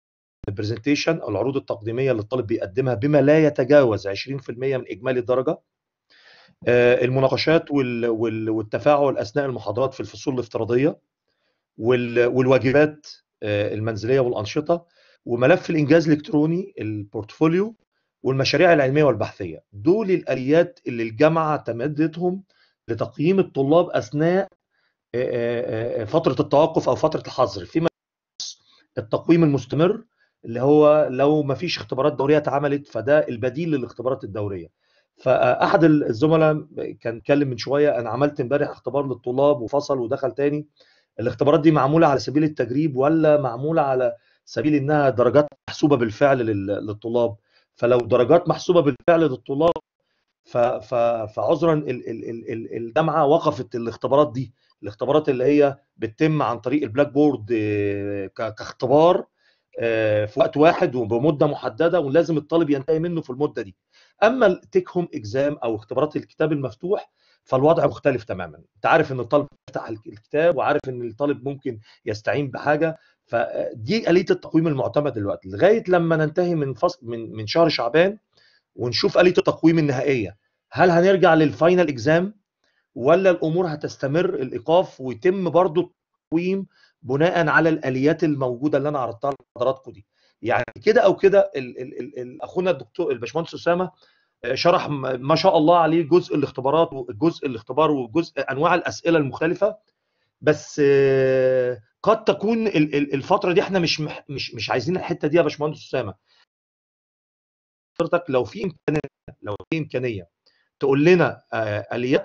البرزنتيشن او العروض التقديميه اللي الطالب بيقدمها بما لا يتجاوز 20% من اجمالي الدرجه. المناقشات والتفاعل اثناء المحاضرات في الفصول الافتراضيه، والواجبات المنزليه والانشطه، وملف الانجاز الالكتروني البورتفوليو، والمشاريع العلميه والبحثيه. دول الاليات اللي الجامعه اعتمدتهم لتقييم الطلاب اثناء فتره التوقف او فتره الحظر. فيما التقويم المستمر اللي هو لو ما فيش اختبارات دوريه اتعملت فده البديل للاختبارات الدوريه. فاحد الزملاء كان اتكلم من شويه، انا عملت امبارح اختبار للطلاب وفصل ودخل تاني. الاختبارات دي معموله على سبيل التجريب ولا معموله على سبيل انها درجات محسوبه بالفعل للطلاب؟ فلو درجات محسوبه بالفعل للطلاب فعذرا الجامعه وقفت الاختبارات دي، الاختبارات اللي هي بتتم عن طريق البلاك بورد كاختبار في وقت واحد وبمده محدده ولازم الطالب ينتهي منه في المده دي. اما التيك هوم اكزام او اختبارات الكتاب المفتوح فالوضع مختلف تماما. انت عارف ان الطالب يفتح الكتاب وعارف ان الطالب ممكن يستعين بحاجه. فدي آلية التقويم المعتمد دلوقتي لغايه لما ننتهي من فصل من شهر شعبان ونشوف آلية التقويم النهائيه. هل هنرجع للفاينل اكزام ولا الامور هتستمر الايقاف ويتم برضو التقويم بناء على الاليات الموجوده اللي انا عرضتها لحضراتكم دي؟ يعني كده او كده اخونا الدكتور الباشمهندس اسامه شرح ما شاء الله عليه جزء الاختبارات وجزء الاختبار وجزء انواع الاسئله المختلفه. بس قد تكون الفتره دي احنا مش عايزين الحته دي يا باشمهندس اسامه. حضرتك لو في امكانيه تقول لنا اليات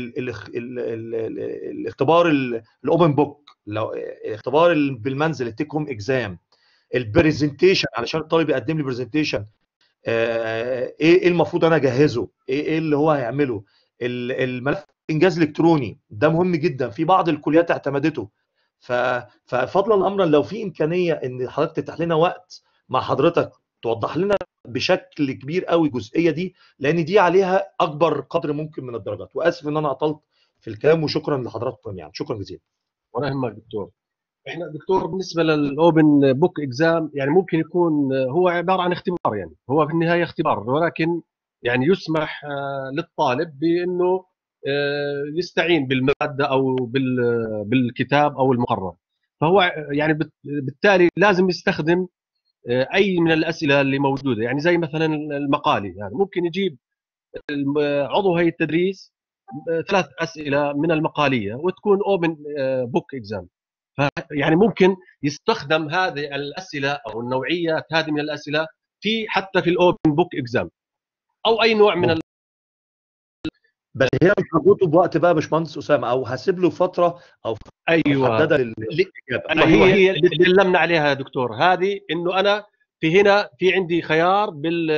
الاختبار الاوبن بوك، لو اختبار بالمنزل التيك هوم اكزام، البرزنتيشن علشان الطالب يقدم لي برزنتيشن ايه المفروض انا اجهزه، ايه اللي هو هيعمله، الملف انجاز الكتروني ده مهم جدا في بعض الكليات اعتمدته. ففضلا امرا لو في امكانيه ان حضرتك تتاح لنا وقت مع حضرتك توضح لنا بشكل كبير قوي الجزئيه دي، لان دي عليها اكبر قدر ممكن من الدرجات. واسف ان انا اطلت في الكلام وشكرا لحضراتكم يعني، شكرا جزيلا. ولا يهمك دكتور. احنا دكتور بالنسبه للاوبن بوك اكزام يعني ممكن يكون هو عباره عن اختبار، يعني هو في النهايه اختبار، ولكن يعني يسمح للطالب بانه يستعين بالماده او بالكتاب او المقرر. فهو يعني بالتالي لازم يستخدم اي من الاسئله اللي موجوده، يعني زي مثلا المقالي يعني ممكن يجيب عضو هيئه التدريس 3 اسئله من المقاليه وتكون اوبن بوك اكزام. يعني ممكن يستخدم هذه الاسئله او النوعيات هذه من الاسئله حتى في الاوبن بوك اكزام او اي نوع من بس هي مش مربوطه بوقت بقى يا باشمهندس اسامه، او هسيب له فتره او ايوه محدده للاجابه. ايوه هي اللي تكلمنا عليها يا دكتور، هذه انه انا هنا في عندي خيار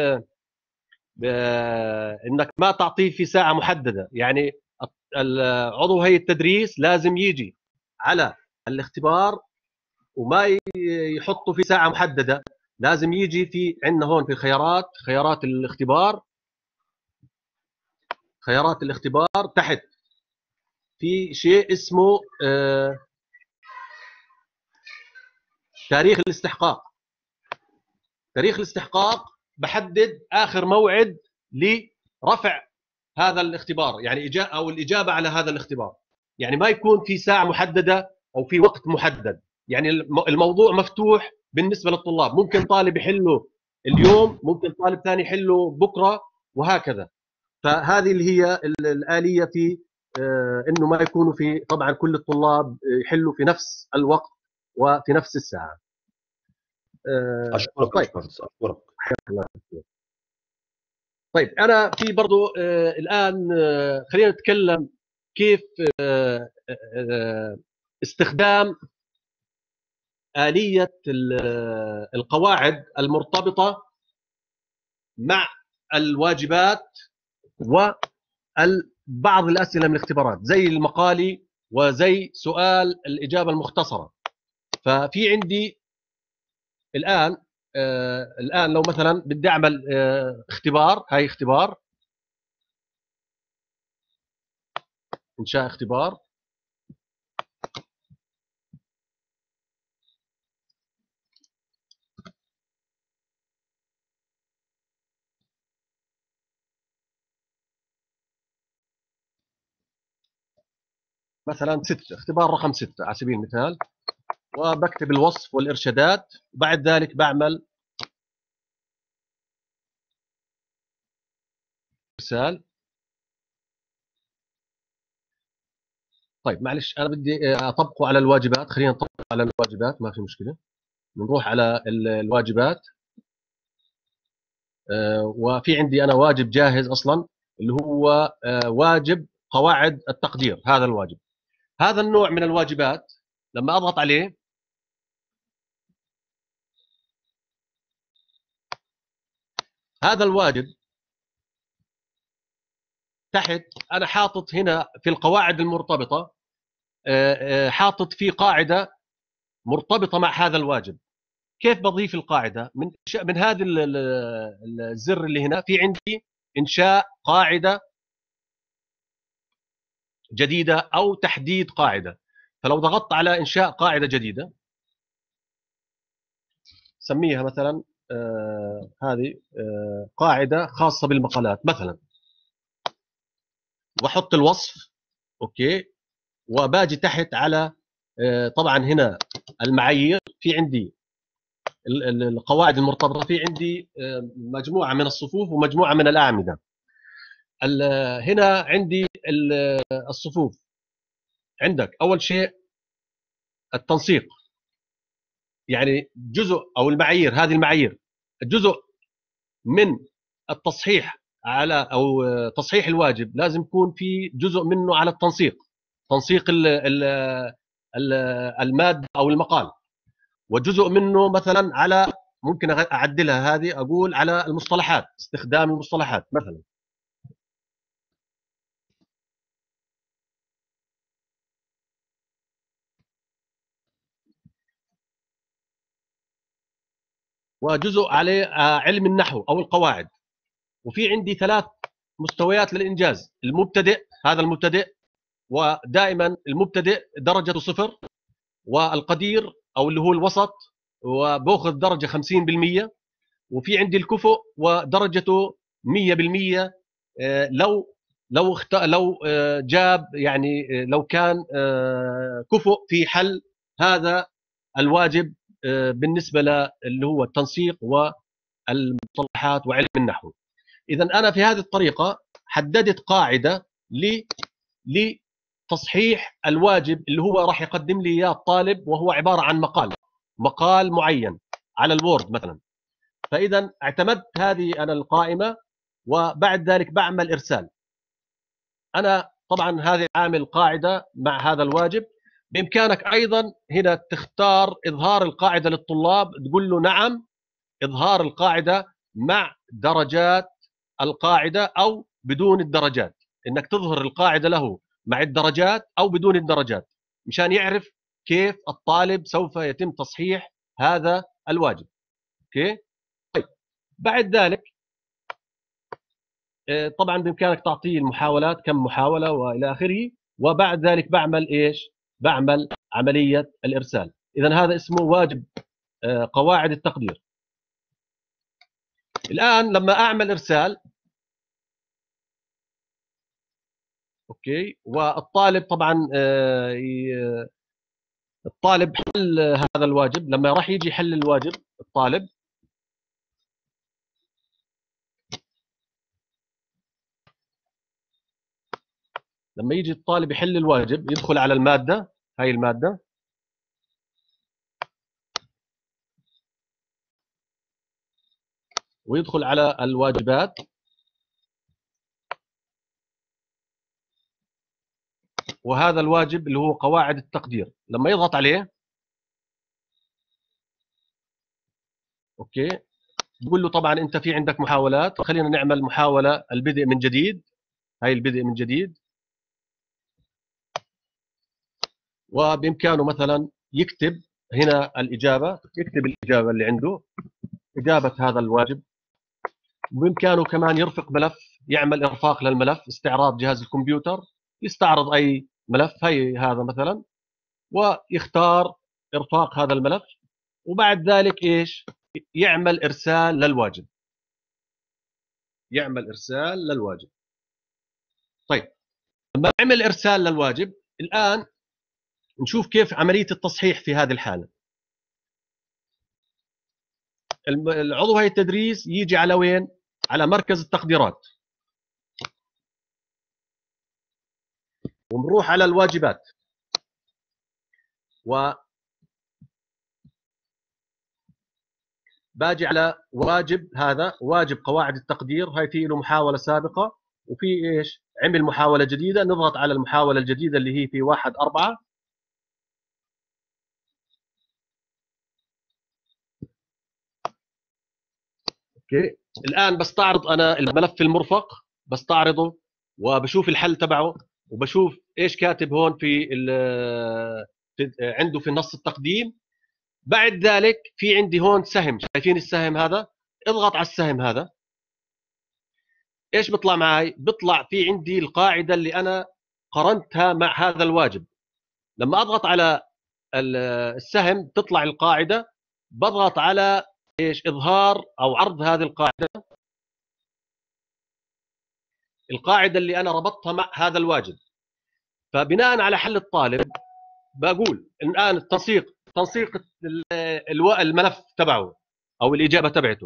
انك ما تعطيه في ساعه محدده. يعني عضو هيئه التدريس لازم يجي على الاختبار وما يحطه في ساعه محدده، لازم يجي في عندنا هون في خيارات الاختبار تحت في شيء اسمه تاريخ الاستحقاق بحدد اخر موعد لرفع هذا الاختبار، يعني او الاجابه على هذا الاختبار. يعني ما يكون في ساعه محدده او في وقت محدد، يعني الموضوع مفتوح بالنسبه للطلاب، ممكن طالب يحله اليوم، ممكن طالب ثاني يحله بكره وهكذا. فهذه اللي هي الآلية في انه ما يكونوا في طبعا كل الطلاب يحلوا في نفس الوقت وفي نفس الساعة. اشكرك طيب. اشكرك. طيب انا في برضو الان خلينا نتكلم كيف استخدام آلية القواعد المرتبطة مع الواجبات وبعض الأسئلة من الاختبارات زي المقالي وزي سؤال الإجابة المختصرة. ففي عندي الآن لو مثلا بدي أعمل اختبار، هاي اختبار إنشاء اختبار. مثلا 6، اختبار رقم 6 على سبيل المثال، وبكتب الوصف والإرشادات، وبعد ذلك بعمل إرسال. طيب معلش أنا بدي أطبقه على الواجبات، خلينا نطبقه على الواجبات، ما في مشكلة. نروح على الواجبات، وفي عندي أنا واجب جاهز أصلا اللي هو واجب قواعد التقدير. هذا الواجب، هذا النوع من الواجبات لما أضغط عليه هذا الواجب تحت أنا حاطط هنا في القواعد المرتبطة، حاطط في قاعدة مرتبطة مع هذا الواجب. كيف بضيف القاعدة؟ من هذا الزر اللي هنا في عندي إنشاء قاعدة جديدة أو تحديد قاعدة. فلو ضغطت على إنشاء قاعدة جديدة، سميها مثلا هذه قاعدة خاصة بالمقالات مثلا، واحط الوصف اوكي، وباجي تحت على طبعا هنا المعايير، في عندي القواعد المرتبطة، في عندي مجموعة من الصفوف ومجموعة من الأعمدة. هنا عندي الصفوف، عندك أول شيء التنسيق، يعني جزء أو المعايير، هذه المعايير جزء من التصحيح على أو تصحيح الواجب لازم يكون في جزء منه على التنسيق، تنسيق المادة أو المقال، وجزء منه مثلا على، ممكن أعدلها هذه، أقول على المصطلحات، استخدام المصطلحات مثلا. وجزء عليه علم النحو أو القواعد. وفي عندي 3 مستويات للإنجاز: المبتدئ، هذا المبتدئ، ودائما المبتدئ درجته 0، والقدير أو اللي هو الوسط وبأخذ درجة 50%، وفي عندي الكفؤ ودرجته 100%. لو جاب يعني لو كان كفؤ في حل هذا الواجب بالنسبة اللي هو التنسيق والمصطلحات وعلم النحو. إذا أنا في هذه الطريقة حددت قاعدة لتصحيح الواجب اللي هو راح يقدم لي إياه الطالب، وهو عبارة عن مقال معين على الوورد مثلا. فإذا اعتمدت هذه أنا القائمة، وبعد ذلك بعمل إرسال. أنا طبعا هذه عامل قاعدة مع هذا الواجب. بإمكانك أيضا هنا تختار إظهار القاعدة للطلاب، تقول له نعم إظهار القاعدة مع درجات القاعدة أو بدون الدرجات، إنك تظهر القاعدة له مع الدرجات أو بدون الدرجات، مشان يعرف كيف الطالب سوف يتم تصحيح هذا الواجب. أوكي. طيب بعد ذلك طبعا بإمكانك تعطيه المحاولات، كم محاولة وإلى آخره، وبعد ذلك بعمل إيش؟ بعمل عملية الإرسال. إذا هذا اسمه واجب قواعد التقدير. الآن لما أعمل إرسال أوكي، والطالب طبعا الطالب حل هذا الواجب، لما راح يجي يحل الواجب الطالب لما يجي الطالب يحل الواجب يدخل على المادة، هاي المادة، ويدخل على الواجبات، وهذا الواجب اللي هو قواعد التقدير لما يضغط عليه اوكي بقول له طبعا انت في عندك محاولات، خلينا نعمل محاولة البدء من جديد. هاي البدء من جديد، وبإمكانه مثلا يكتب هنا الإجابة، يكتب الإجابة اللي عنده، إجابة هذا الواجب. وبإمكانه كمان يرفق ملف، يعمل إرفاق للملف، استعراض جهاز الكمبيوتر، يستعرض أي ملف، هي هذا مثلا، ويختار إرفاق هذا الملف، وبعد ذلك إيش؟ يعمل إرسال للواجب، يعمل إرسال للواجب. طيب لما عمل إرسال للواجب الآن نشوف كيف عملية التصحيح في هذه الحالة. العضو هيئة التدريس يجي على وين؟ على مركز التقديرات، ونروح على الواجبات، باجي على واجب، هذا واجب قواعد التقدير، هاي في له محاولة سابقة وفي ايش؟ عمل محاولة جديدة، نضغط على المحاولة الجديدة اللي هي في 1/4. اوكي، الآن بستعرض أنا الملف المرفق، بستعرضه وبشوف الحل تبعه، وبشوف ايش كاتب هون في عنده في نص التقديم. بعد ذلك في عندي هون سهم، شايفين السهم هذا؟ اضغط على السهم هذا، ايش بيطلع معي؟ بيطلع في عندي القاعدة اللي أنا قرنتها مع هذا الواجب. لما أضغط على السهم تطلع القاعدة، بضغط على ايش؟ إظهار أو عرض هذه القاعدة اللي أنا ربطتها مع هذا الواجب. فبناء على حل الطالب بقول الآن تنسيق الملف تبعه أو الإجابة تبعته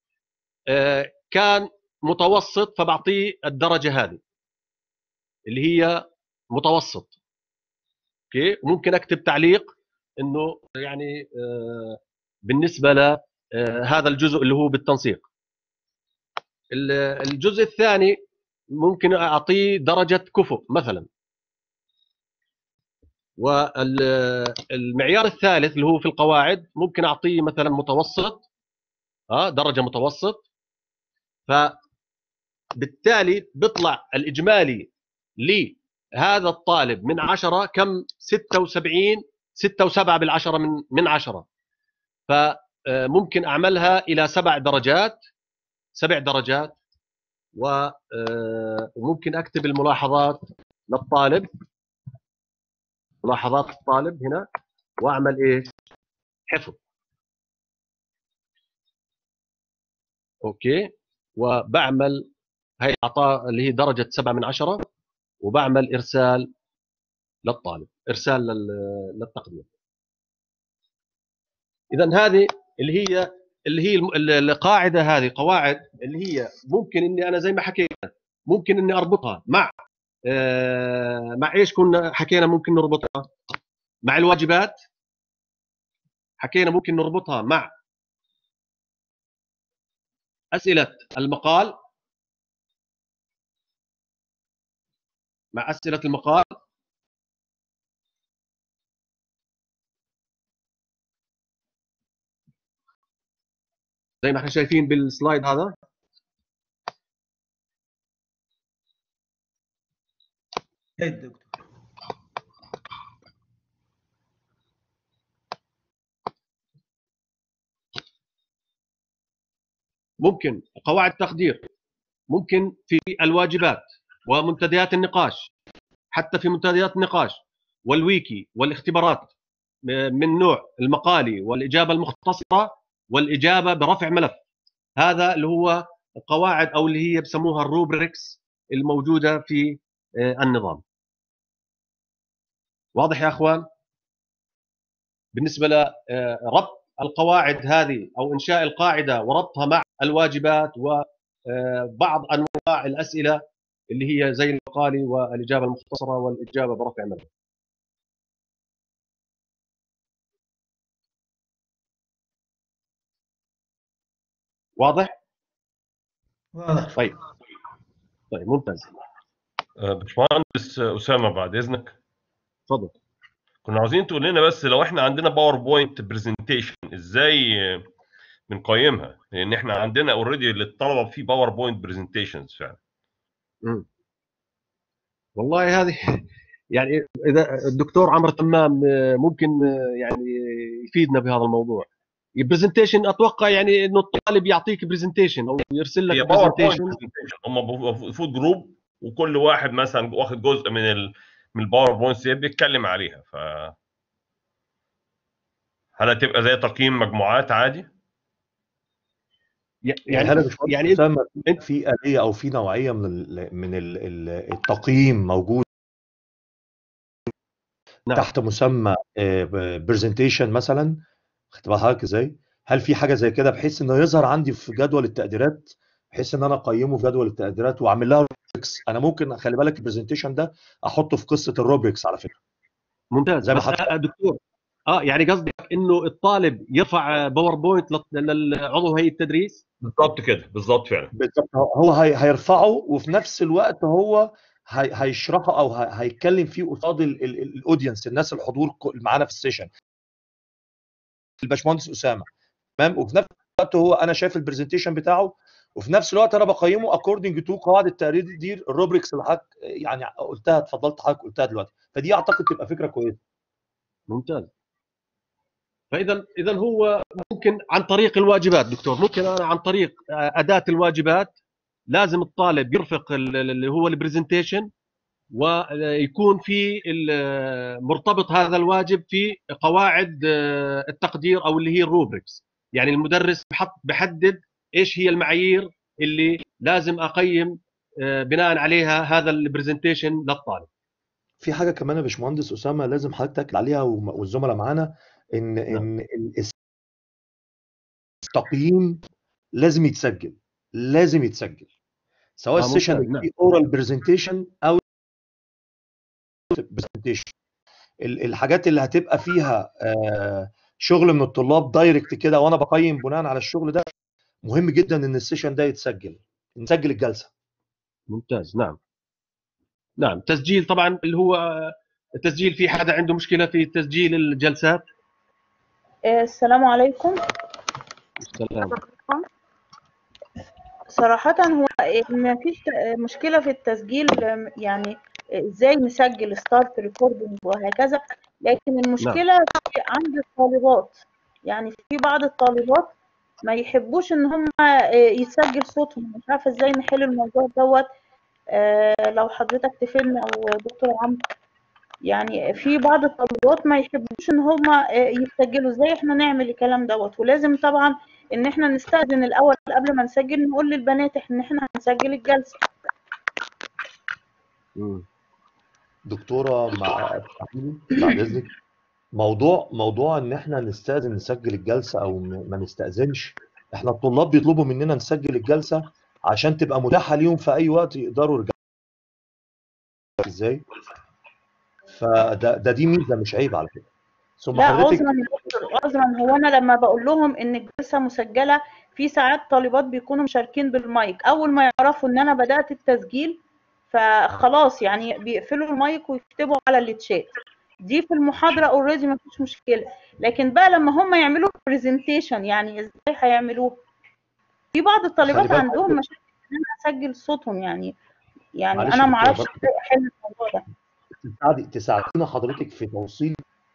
كان متوسط، فبعطيه الدرجة هذه اللي هي متوسط. اوكي، ممكن اكتب تعليق انه يعني بالنسبة لهذا الجزء اللي هو بالتنسيق. الجزء الثاني ممكن اعطيه درجة كفؤ مثلا. والمعيار الثالث اللي هو في القواعد ممكن اعطيه مثلا متوسط، درجة متوسط. فبالتالي بيطلع الإجمالي لهذا الطالب من 10 كم؟ 76، 6.7 بالعشرة من 10. فممكن أعملها إلى 7 درجات، 7 درجات. وممكن أكتب الملاحظات للطالب، ملاحظات الطالب هنا، وأعمل إيش؟ حفظ. أوكي، وبعمل هي اعطاء اللي هي درجه 7 من 10، وبعمل ارسال للطالب، ارسال للتقدير. اذا هذه اللي هي القاعده، هذه قواعد اللي هي ممكن اني انا زي ما حكينا ممكن اني اربطها مع ايش كنا حكينا؟ ممكن نربطها مع الواجبات، حكينا ممكن نربطها مع اسئله المقال، مع اسئله المقال. زي ما احنا شايفين بالسلايد هذا. ممكن قواعد تقدير، ممكن في الواجبات ومنتديات النقاش، حتى في منتديات النقاش والويكي والاختبارات من نوع المقالي والإجابة المختصرة والإجابة برفع ملف. هذا اللي هو القواعد أو اللي هي بسموها الروبريكس الموجودة في النظام. واضح يا أخوان؟ بالنسبة لربط القواعد هذه أو إنشاء القاعدة وربطها مع الواجبات وبعض أنواع الأسئلة اللي هي زي المقالي والإجابة المختصرة والإجابة برفع ملف. واضح؟ واضح. طيب ممتاز. باشمهندس أسامة بعد إذنك، اتفضل. كنا عاوزين تقول لنا بس لو احنا عندنا باوربوينت برزنتيشن ازاي بنقيمها، لان احنا عندنا اوريدي للطلبه في باوربوينت برزنتيشنز فعلا. والله هذه يعني اذا الدكتور عمرو تمام ممكن يعني يفيدنا بهذا الموضوع. البرزنتيشن اتوقع يعني انه الطالب يعطيك برزنتيشن او يرسل لك برزنتيشن. هم المفروض جروب وكل واحد مثلا واخد جزء من الباوربوينت بيتكلم عليها. ف هل هتبقى زي تقييم مجموعات عادي؟ يعني هل في آلية او في نوعية من التقييم موجود نعم. تحت مسمى برزنتيشن مثلا، خدت بال حضرتك ازاي؟ هل في حاجه زي كده بحيث انه يظهر عندي في جدول التقديرات، بحيث ان انا اقيمه في جدول التقديرات واعمل لها روبريكس؟ انا ممكن خلي بالك البرزنتيشن ده احطه في قصه الروبريكس على فكره، ممتاز. زي ما بس حضرتك دكتور، يعني قصدك انه الطالب يرفع باوربوينت للعضو هيئه التدريس؟ بالضبط كده، بالضبط فعلا. بالظبط، هو هيرفعه وفي نفس الوقت هو هيشرحه او هيتكلم فيه قصاد الاودينس، الناس الحضور معانا في السيشن، الباشمهندس اسامه، تمام. وفي نفس الوقت هو انا شايف البرزنتيشن بتاعه، وفي نفس الوقت انا بقيمه اكوردنج تو قواعد التقدير الروبريكس اللي حضرتك يعني قلتها، اتفضلت حضرتك قلتها دلوقتي، فدي اعتقد تبقى فكره كويسه. ممتاز. فاذا هو ممكن عن طريق الواجبات دكتور، ممكن انا عن طريق اداه الواجبات لازم الطالب يرفق اللي هو البرزنتيشن، ويكون في مرتبط هذا الواجب في قواعد التقدير او اللي هي الروبريكس. يعني المدرس بحدد ايش هي المعايير اللي لازم اقيم بناء عليها هذا البرزنتيشن للطالب. في حاجه كمان يا باشمهندس اسامه لازم حضرتك تاكد عليها والزملاء معانا، ان التقييم لازم يتسجل، لازم يتسجل، سواء السيشن ممتاز. اللي نعم. فيه اورال برزنتيشن او برزنتيشن. الحاجات اللي هتبقى فيها شغل من الطلاب دايركت كده وانا بقيم بناء على الشغل ده، مهم جدا ان السيشن ده يتسجل، نسجل الجلسه. ممتاز. نعم. نعم. تسجيل طبعا اللي هو التسجيل، في حدا عنده مشكله في تسجيل الجلسات؟ السلام عليكم. السلام. صراحة هو ما فيش مشكلة في التسجيل، يعني ازاي نسجل ستارت ريكوردنج وهكذا، لكن المشكلة عند الطالبات. يعني في بعض الطالبات ما يحبوش ان هم يسجل صوتهم، مش عارفة ازاي نحل الموضوع دوت. لو حضرتك تفيدنا او دكتور عمرو، يعني في بعض الطالبات ما يحبوش ان هم يسجلوا، ازاي احنا نعمل الكلام دوت؟ ولازم طبعا ان احنا نستأذن الاول قبل ما نسجل، نقول للبنات ان احنا هنسجل الجلسة. دكتوره بعد اذنك، موضوع ان احنا نستأذن نسجل الجلسه او ما نستأذنش، احنا الطلاب بيطلبوا مننا نسجل الجلسه عشان تبقى متاحه ليهم في اي وقت يقدروا يرجعوا. ازاي؟ دي ميزه مش عيب على فكره. ثم لا حضرتك عذرا يا دكتور، عذرا، هو انا لما بقول لهم ان الجلسه مسجله، في ساعات طالبات بيكونوا مشاركين بالمايك، اول ما يعرفوا ان انا بدات التسجيل فخلاص يعني بيقفلوا المايك ويكتبوا على التشات. دي في المحاضره اوريدي ما فيش مشكله، لكن بقى لما هم يعملوا برزنتيشن يعني ازاي هيعملوه؟ في بعض الطالبات عندهم مشاكل ان انا اسجل صوتهم، يعني انا ما اعرفش ازاي احل الموضوع ده. تساعدينا حضرتك في توصيل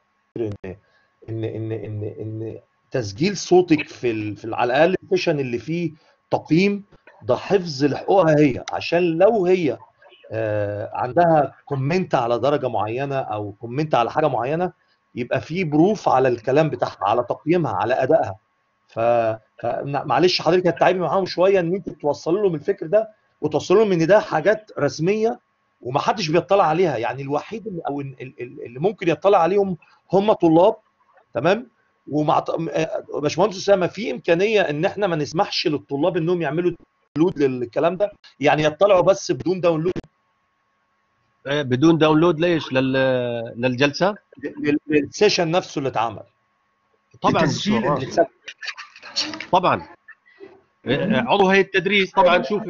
ان تسجيل صوتك على الاقل السيشن اللي فيه تقييم ده حفظ لحقوقها هي، عشان لو هي عندها كومنت على درجه معينه او كومنت على حاجه معينه، يبقى في بروف على الكلام بتاعها، على تقييمها، على ادائها. فمعلش حضرتك هتتعبي معاهم شويه ان انت توصل لهم الفكر ده، وتوصل لهم ان ده حاجات رسميه ومحدش بيطلع عليها. يعني الوحيد اللي ممكن يطلع عليهم هم طلاب، تمام. ومع باشمهندس اسامه في امكانيه ان احنا ما نسمحش للطلاب انهم يعملوا داونلود للكلام ده، يعني يطلعوا بس بدون داونلود. بدون داونلود ليش؟ للجلسه، للسيشن نفسه اللي اتعمل. طبعا طبعا عضو هيئه التدريس طبعا. شوف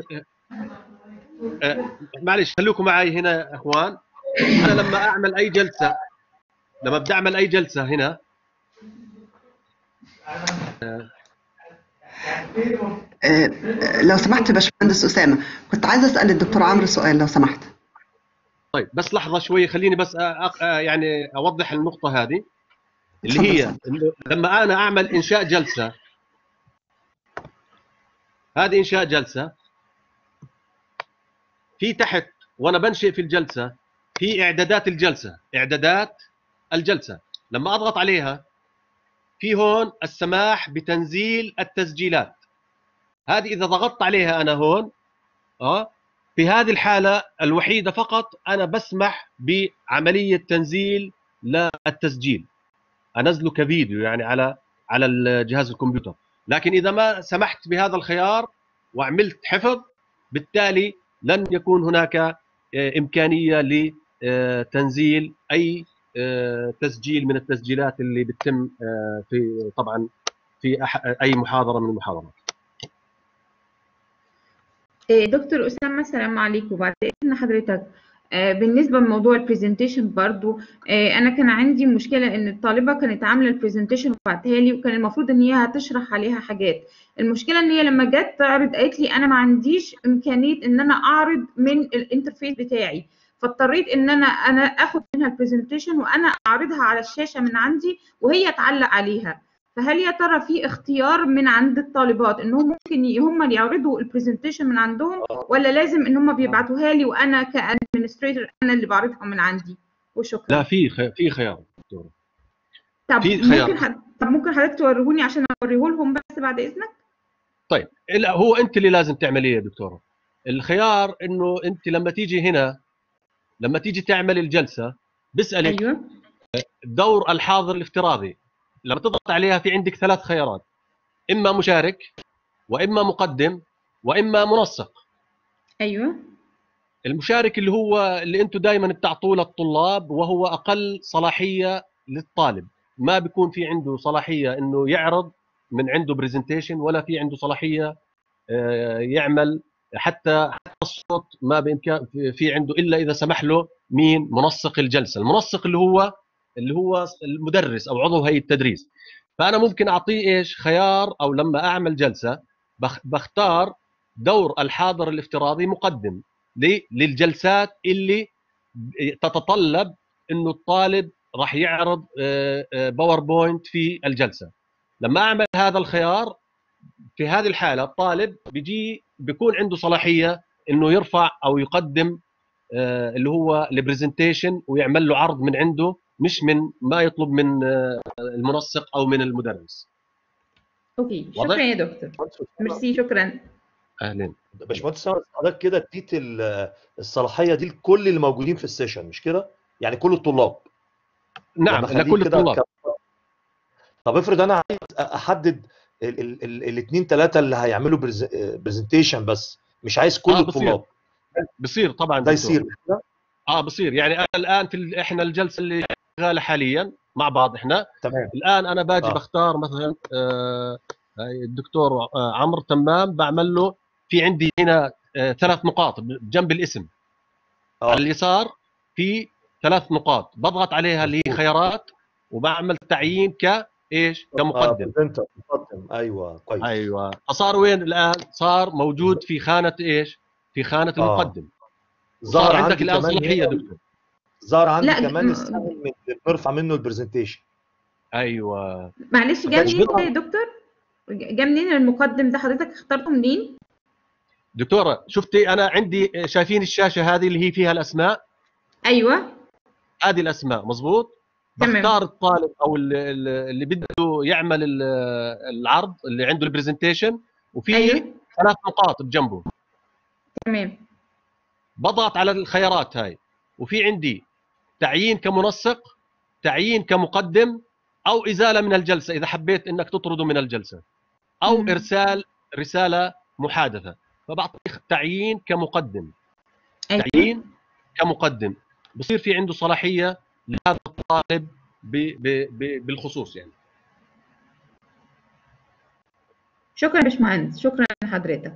معلش خليكم معي هنا يا اخوان. انا لما اعمل اي جلسه، لما بدي اعمل اي جلسه هنا لو سمحت يا باشمهندس اسامه، كنت عايزه اسال الدكتور عمرو سؤال لو سمحت. طيب بس لحظه شويه، خليني بس يعني اوضح النقطه هذه اللي هي لما انا اعمل انشاء جلسه، هذه انشاء جلسه، في تحت وانا بنشئ في الجلسه في اعدادات الجلسه، اعدادات الجلسه لما اضغط عليها في هون السماح بتنزيل التسجيلات. هذه اذا ضغطت عليها انا هون في هذه الحاله الوحيده فقط انا بسمح بعمليه تنزيل للتسجيل، انزله كفيديو يعني على الجهاز الكمبيوتر. لكن اذا ما سمحت بهذا الخيار وعملت حفظ، بالتالي لن يكون هناك امكانيه لتنزيل اي تسجيل من التسجيلات اللي بتتم في طبعا في اي محاضره من المحاضرات. دكتور أسامة السلام عليكم. بعد إذن حضرتك بالنسبة لموضوع البرزنتيشن برضو أنا كان عندي مشكلة إن الطالبة كانت عاملة البرزنتيشن وبعتها لي، وكان المفروض إن هي هتشرح عليها حاجات. المشكلة إن هي لما جت تعرض قالت لي أنا ما عنديش إمكانية إن أنا أعرض من الانترفيس بتاعي، فاضطريت إن أنا آخد منها البرزنتيشن وأنا أعرضها على الشاشة من عندي وهي تعلق عليها. فهل يا ترى في اختيار من عند الطالبات انهم ممكن هم اللي يعرضوا البرزنتيشن من عندهم، ولا لازم ان هم بيبعتوها لي وانا كادمنستريتور انا اللي بعرضها من عندي؟ وشكرا. لا، في خيار دكتور. طب في خيار. ممكن حضرتك توريهوني عشان اوريه لهم بس بعد اذنك؟ طيب هو انت اللي لازم تعمليه يا دكتوره. الخيار انه انت لما تيجي هنا، لما تيجي تعمل الجلسه بيسالك ايوه دور الحاضر الافتراضي. لما تضغط عليها في عندك 3 خيارات، اما مشارك واما مقدم واما منسق. ايوه المشارك اللي هو اللي انتم دائما بتعطوه للطلاب، وهو اقل صلاحيه للطالب، ما بيكون في عنده صلاحيه انه يعرض من عنده برزنتيشن، ولا في عنده صلاحيه يعمل حتى الصوت ما بامكان في عنده الا اذا سمح له مين؟ منسق الجلسه. المنسق اللي هو المدرس او عضو هيئه التدريس. فانا ممكن اعطيه ايش؟ خيار، او لما اعمل جلسه بختار دور الحاضر الافتراضي مقدم للجلسات اللي تتطلب انه الطالب راح يعرض باوربوينت في الجلسه. لما اعمل هذا الخيار، في هذه الحاله الطالب بيكون عنده صلاحيه انه يرفع او يقدم اللي هو البرزنتيشن ويعمل له عرض من عنده، مش من ما يطلب من المنسق او من المدرس. اوكي شكرا يا دكتور. ميرسي شكرا. اهلا باشمهندس، حضرتك كده اديت الصلاحيه دي لكل اللي موجودين في السيشن مش كده؟ يعني كل الطلاب. نعم لكل الطلاب. طب افرض انا عايز احدد الاثنين 3 اللي هيعملوا برزنتيشن بس، مش عايز كل الطلاب. بصير طبعا ده يصير بصير. يعني أنا الان احنا الجلسه اللي شغاله حاليا مع بعض احنا تمام. الان انا باجي بختار مثلا الدكتور عمرو تمام، بعمل له في عندي هنا 3 نقاط جنب الاسم. على اليسار في 3 نقاط بضغط عليها اللي هي خيارات، وبعمل تعيين كايش؟ كمقدم. مقدم. ايوه كويس. ايوه. فصار وين الان؟ صار موجود في خانه ايش؟ في خانه المقدم. ظهر عندك الان صلاحيه دكتور. ظهر عندي كمان السهم اللي بنرفع منه البرزنتيشن. ايوه معلش جه منين يا دكتور؟ جه منين المقدم ده؟ حضرتك اخترته منين؟ دكتوره شفتي انا عندي، شايفين الشاشه هذه اللي هي فيها الاسماء؟ ايوه هذه الاسماء مظبوط. بختار الطالب او اللي بده يعمل العرض اللي عنده البرزنتيشن، وفي 3 نقاط بجنبه. تمام. بضغط على الخيارات هاي، وفي عندي تعيين كمنسق، تعيين كمقدم، او ازاله من الجلسه اذا حبيت انك تطرده من الجلسه، او ارسال رساله محادثه. فبعطيك تعيين كمقدم. تعيين كمقدم بصير في عنده صلاحيه لهذا الطالب بالخصوص يعني. شكرا باشمهندس، شكرا لحضرتك.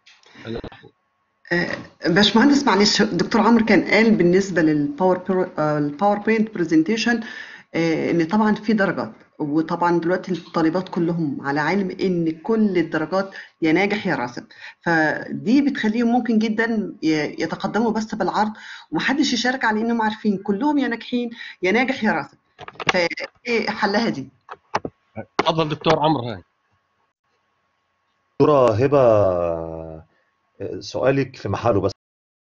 باشمهندس معلش، دكتور عمرو كان قال بالنسبه للباوربوينت برزنتيشن ان طبعا في درجات، وطبعا دلوقتي الطالبات كلهم على علم ان كل الدرجات يا ناجح يا راسب، فدي بتخليهم ممكن جدا يتقدموا بس بالعرض ومحدش يشارك على انهم عارفين كلهم يا ناجحين يا ناجح يا راسب. فايه حلها دي؟ اتفضل دكتور عمرو. هاي دكتوره هبه سؤالك في محله، بس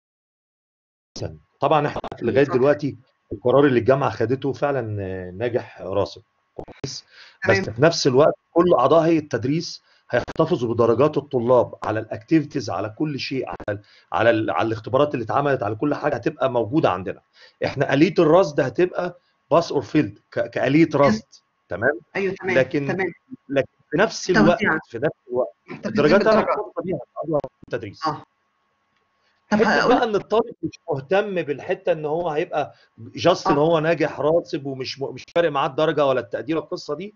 طبعا احنا لغايه دلوقتي القرار اللي الجامعه خدته فعلا ناجح راسب كويس، بس في نفس الوقت كل اعضاء هيئه التدريس هيحتفظوا بدرجات الطلاب على الاكتيفيتيز، على كل شيء، على الاختبارات اللي اتعملت، على كل حاجه هتبقى موجوده عندنا. احنا آلية الرصد هتبقى باس اور فيلد كآلية رصد. تمام. ايوه تمام لكن تمام. في نفس الوقت توزيع الدرجات انا بالدرجات. مرتبطه بيها في التدريس. طب حته هقول بقى ان الطالب مش مهتم بالحته ان هو هيبقى جاست ان هو ناجح راسب ومش مش فارق معاه الدرجه ولا التقدير. القصه دي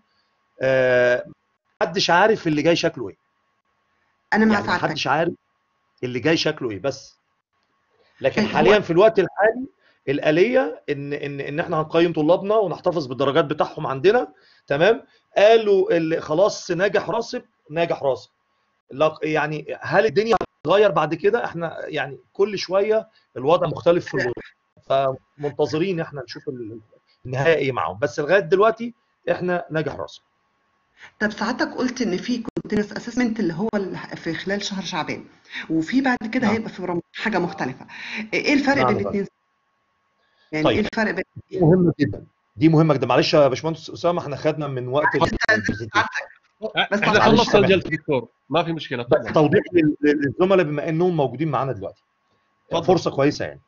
محدش عارف اللي جاي شكله ايه. انا مع يعني سعادتك. محدش عارف اللي جاي شكله ايه بس. لكن طيب حاليا هو في الوقت الحالي الآلية ان احنا هنقيم طلابنا ونحتفظ بالدرجات بتاعهم عندنا. تمام. قالوا اللي خلاص ناجح راسب ناجح راسب. يعني هل الدنيا هتتغير بعد كده؟ احنا يعني كل شويه الوضع مختلف في الوضع، فمنتظرين احنا نشوف النهايه ايه معاهم. بس لغايه دلوقتي احنا ناجح راسب. طب سعادتك قلت ان في كونتينوس اسسمنت اللي هو في خلال شهر شعبان، وفي بعد كده نعم. هيبقى في رمضان حاجه مختلفه. ايه الفرق نعم بين يا الاثنين؟ فندم. يعني ايه طيب الفرق بين دي مهمه جدا، دي مهمه جدا. معلش يا باشمهندس اسامه احنا خدنا من وقت البرزنتيشن. بس احنا طبعا خلصنا الجلسه دكتور، ما في مشكله. بس تفضل. توضيح للزملاء بما انهم موجودين معانا دلوقتي. تفضل. فرصه كويسه يعني.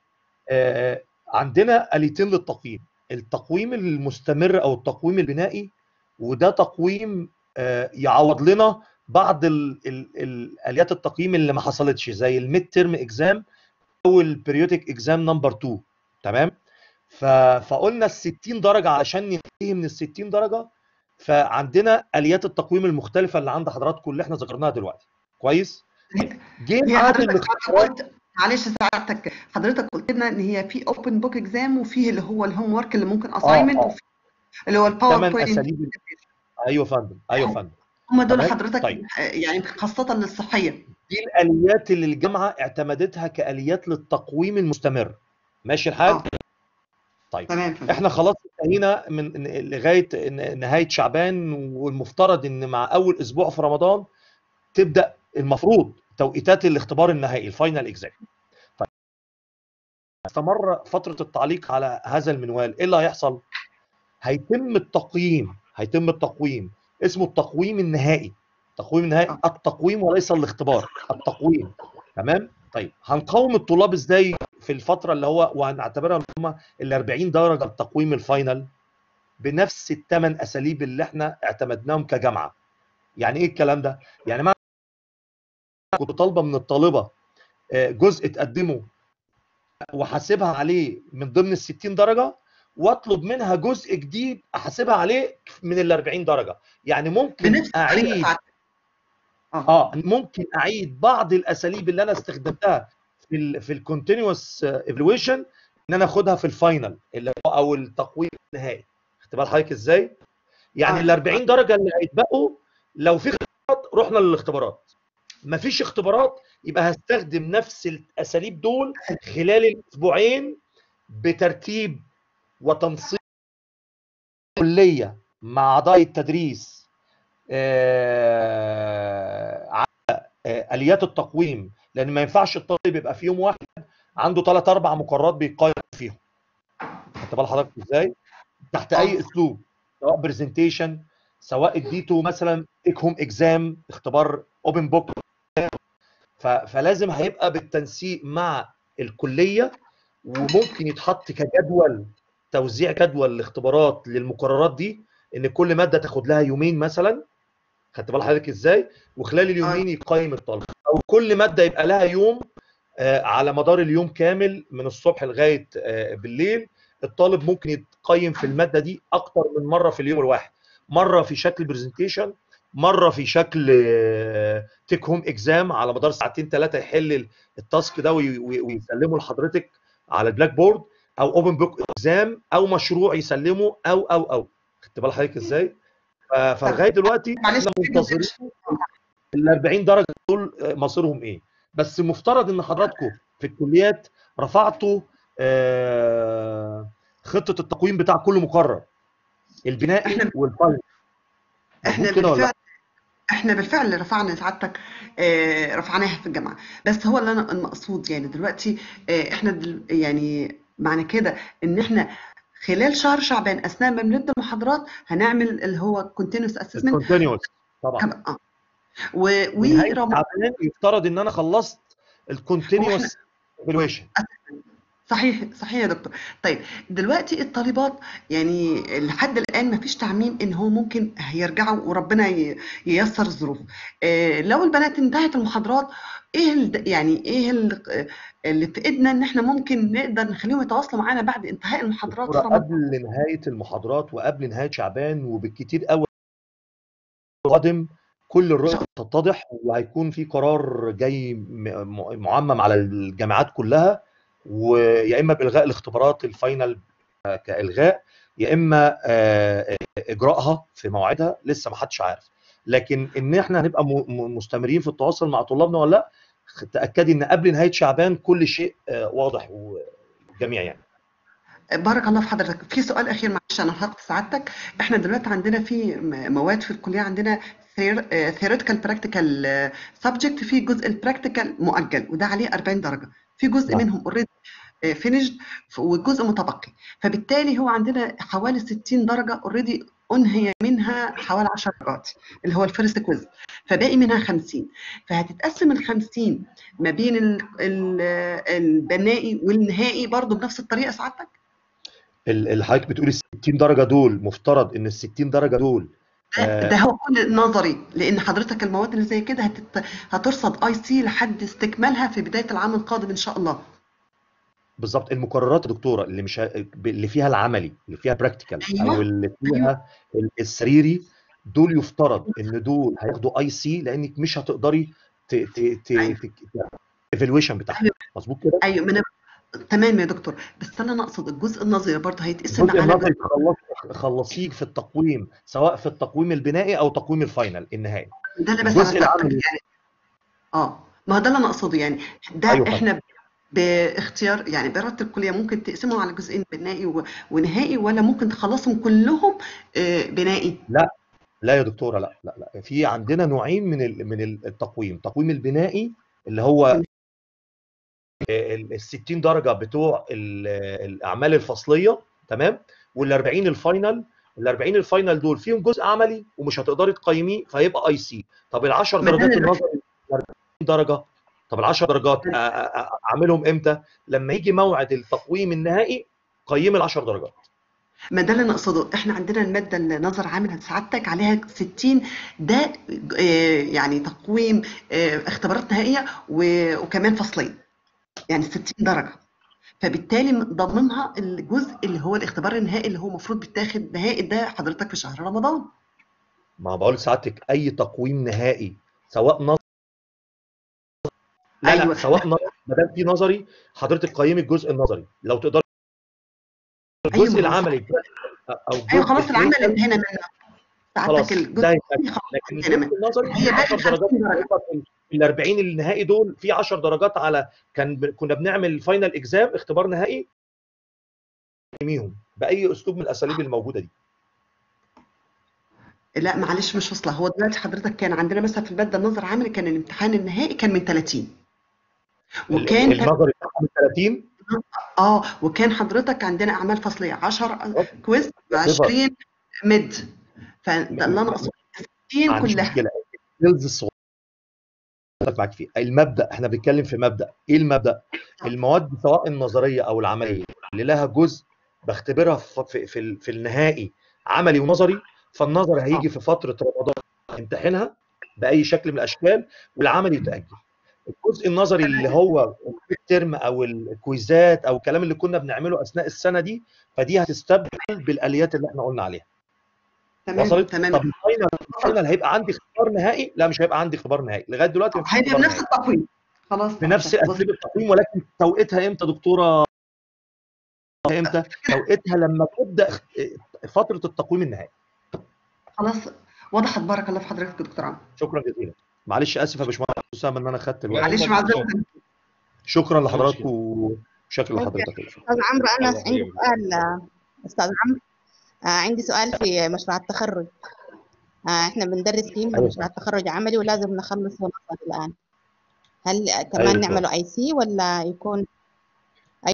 عندنا آليتين للتقييم: التقويم المستمر او التقويم البنائي، وده تقويم يعوض لنا بعض الآليات التقييم اللي ما حصلتش زي الميد تيرم اكزام او البريودك اكزام نمبر 2. تمام. فقلنا ال 60 درجه عشان ننتهي من ال 60 درجه. فعندنا آليات التقويم المختلفه اللي عند حضراتكم اللي احنا ذكرناها دلوقتي. كويس. جه هي ميعاد حضرتك الاختبارات. قلت معلش سعادتك، حضرتك قلت لنا ان هي في اوبن بوك اكزام وفيه اللي هو الهوم ورك اللي ممكن اساينمنت وفي اللي هو 8 الباوربوينت. اساليب. ايوه فندم، ايوه فندم. هم دول تمام. حضرتك طيب يعني خاصه للصحيه. دي الآليات اللي الجامعه اعتمدتها كآليات للتقويم المستمر. ماشي الحال؟ طيب تمام. احنا خلاص انتهينا من لغايه نهايه شعبان، والمفترض ان مع اول اسبوع في رمضان تبدا المفروض توقيتات الاختبار النهائي الفاينل اكزام. طيب استمر فتره التعليق على هذا المنوال، ايه اللي هيحصل؟ هيتم التقويم اسمه التقويم النهائي. التقويم النهائي، التقويم وليس الاختبار، التقويم. تمام. طيب هنقوم الطلاب ازاي في الفتره اللي هو وهنعتبرها ان هم ال 40 درجه التقويم الفاينل؟ بنفس الثمان اساليب اللي احنا اعتمدناهم كجامعه. يعني ايه الكلام ده؟ يعني ما كنت طالبه من الطالبه جزء تقدمه وحاسبها عليه من ضمن ال 60 درجه، واطلب منها جزء جديد احاسبها عليه من ال 40 درجه. يعني ممكن اعيد ممكن اعيد بعض الاساليب اللي انا استخدمتها في الكونتينوس ايفالويشن ان انا اخدها في الفاينل اللي هو او التقويم النهائي. خدت بال حضرتك ازاي؟ يعني ال 40 درجه اللي هيتبقوا لو في اختبارات رحنا للاختبارات، مفيش اختبارات يبقى هستخدم نفس الاساليب دول خلال الاسبوعين بترتيب وتنسيق كليه مع اعضاء التدريس على اليات التقويم. لان ما ينفعش الطالب يبقى في يوم واحد عنده 3 4 مقررات بيقيم فيهم. خدت بال حضرتك ازاي؟ تحت اي اسلوب، سواء برزنتيشن، سواء اديته مثلا تيك هوم اكزام، اختبار اوبن بوك. فلازم هيبقى بالتنسيق مع الكليه، وممكن يتحط كجدول توزيع جدول الاختبارات للمقررات دي، ان كل ماده تاخد لها يومين مثلا. خدت بال حضرتك ازاي؟ وخلال اليومين يقيم الطالب، او كل ماده يبقى لها يوم على مدار اليوم كامل من الصبح لغايه بالليل. الطالب ممكن يتقيم في الماده دي اكتر من مره في اليوم الواحد، مره في شكل برزنتيشن، مره في شكل تيك هوم اكزام على مدار ساعتين 3 يحل التاسك ده ويسلمه لحضرتك على البلاك بورد، او اوبن بوك اكزام، او مشروع يسلمه او خدت بال حضرتك ازاي؟ فلغايه دلوقتي احنا منتظرين ال 40 درجه دول مصيرهم ايه. بس مفترض ان حضراتكم في الكليات رفعتوا خطه التقويم بتاع كل مقرر البنائي والفاينل. احنا بالفعل رفعنا سعادتك، رفعناها في الجامعه. بس هو اللي انا المقصود يعني دلوقتي احنا يعني معنى كده ان احنا خلال شهر شعبان اثناء ما بنبدا المحاضرات هنعمل اللي هو كونتينوس اسسمنت. كونتينوس طبعا. ورمضان يفترض ان انا خلصت الكونتينوس ايفالويشن. صحيح يا دكتور. طيب دلوقتي الطالبات يعني لحد الآن ما فيش تعميم إن هو ممكن هيرجعوا وربنا ييسر الظروف. لو البنات انتهت المحاضرات، يعني إيه اللي في إيدنا إن إحنا ممكن نقدر نخليهم يتواصلوا معانا بعد انتهاء المحاضرات في رمضان؟ قبل نهاية المحاضرات وقبل نهاية شعبان وبالكتير قوي قادم كل الرؤى تتضح، وهيكون في قرار جاي معمم على الجامعات كلها، ويا اما بالغاء الاختبارات الفاينل كالغاء، يا اما اجراءها في موعدها، لسه ما حدش عارف. لكن ان احنا هنبقى مستمرين في التواصل مع طلابنا ولا لا، تاكدي ان قبل نهايه شعبان كل شيء واضح والجميع يعني. بارك الله في حضرتك. في سؤال اخير معلش انا هاخد سعادتك. احنا دلوقتي عندنا في مواد في الكليه، عندنا theoretical practical subject، في جزء البراكتيكال مؤجل وده عليه 40 درجه، في جزء منهم اوريدي فينيشد وجزء متبقي، فبالتالي هو عندنا حوالي 60 درجه اوريدي انهي منها حوالي 10 درجات اللي هو الفيرست كويز، فباقي منها 50. فهتتقسم ال 50 ما بين البنائي والنهائي برضه بنفس الطريقه سعادتك؟ اللي حضرتك بتقولي ال 60 درجه دول مفترض ان ال 60 درجه دول ده هو كل نظري، لان حضرتك المواد اللي زي كده هترصد IC لحد استكمالها في بدايه العام القادم ان شاء الله. بالظبط. المقررات يا دكتوره اللي فيها العملي، اللي فيها براكتيكال، او اللي فيها السريري، دول يفترض ان دول هياخدوا IC، لانك مش هتقدري ايفالويشن بتاعها. مظبوط كده؟ ايوه تمام يا دكتور، بس انا اقصد الجزء النظري برضه هيتقسم الجزء على النظري خلصيه في التقويم، سواء في التقويم البنائي او تقويم الفاينل النهائي. ده اللي بس يعني ما هو ده اللي انا اقصده يعني. ده أيوة احنا باختيار يعني بإرادة الكليه ممكن تقسمهم على جزئين بنائي ونهائي، ولا ممكن تخلصهم كلهم بنائي؟ لا يا دكتوره، لا في عندنا نوعين من التقويم. التقويم البنائي اللي هو ال 60 درجه بتوع الاعمال الفصليه، تمام، وال 40 الفاينل. ال 40 الفاينل دول فيهم جزء عملي ومش هتقدري تقيميه، فهيبقى IC. طب ال 10 درجات النظري 40 درجه، طب ال 10 درجات اعملهم امتى؟ لما يجي موعد التقويم النهائي قيم ال 10 درجات. ما ده اللي انا اقصده. احنا عندنا الماده النظر عامل سعادتك عليها 60، ده يعني تقويم اختبارات نهائيه وكمان فصلين، يعني 60 درجه، فبالتالي ضمنها الجزء اللي هو الاختبار النهائي اللي هو المفروض بيتاخد نهائي ده حضرتك في شهر رمضان. ما بقول لسعادتك اي تقويم نهائي سواء نظري لا سواء نظري، ما دام في نظري حضرتك قيمي الجزء النظري لو تقدر. الجزء العملي او ايوه خلاص العمل انتهينا منه ساعتك الجزء، لكن الجزء النظري هي 10 درجات. ال 40 النهائي دول في 10 درجات على كنا بنعمل فاينل اكزام اختبار نهائي نقيميهم باي اسلوب من الاساليب الموجوده دي. لا معلش مش واصله. هو دلوقتي حضرتك كان عندنا مثلا في الماده النظر عامل كان الامتحان النهائي كان من 30، وكان النظري من 30 وكان حضرتك عندنا اعمال فصليه 10 كويز و20 ميد، فده اللي انا اقصده 60 كلها. معاك فيه المبدا، احنا بنتكلم في مبدا. ايه المبدا؟ المواد سواء النظريه او العمليه اللي لها جزء بختبرها في النهائي عملي ونظري، فالنظري هيجي في فتره رمضان امتحنها باي شكل من الاشكال، والعملي يتاجل. الجزء النظري اللي هو الترم او الكويزات او الكلام اللي كنا بنعمله اثناء السنه دي، فدي هتستبدل بالاليات اللي احنا قلنا عليها. وصلت؟ طب الفاينل هيبقى عندي اختبار نهائي؟ لا مش هيبقى عندي اختبار نهائي لغايه دلوقتي. هيبقى بنفس التقويم خلاص، بنفس اساليب التقويم، ولكن توقيتها امتى دكتوره؟ امتى توقيتها؟ لما تبدا فتره التقويم النهائي. خلاص وضحت. بارك الله في حضرتك يا دكتور عمرو. شكرا جزيلا. معلش اسف يا باشمهندس اسامه ان انا خدت الوقت. معلش معذره. شكرا لحضرتك وشكرا لحضرتك. استاذ عمرو انا عندي سؤال. استاذ عمرو عندي سؤال في مشروع التخرج. احنا بندرس فيه مشروع التخرج عملي ولازم نخلصه الان. هل كمان نعمله IC ولا يكون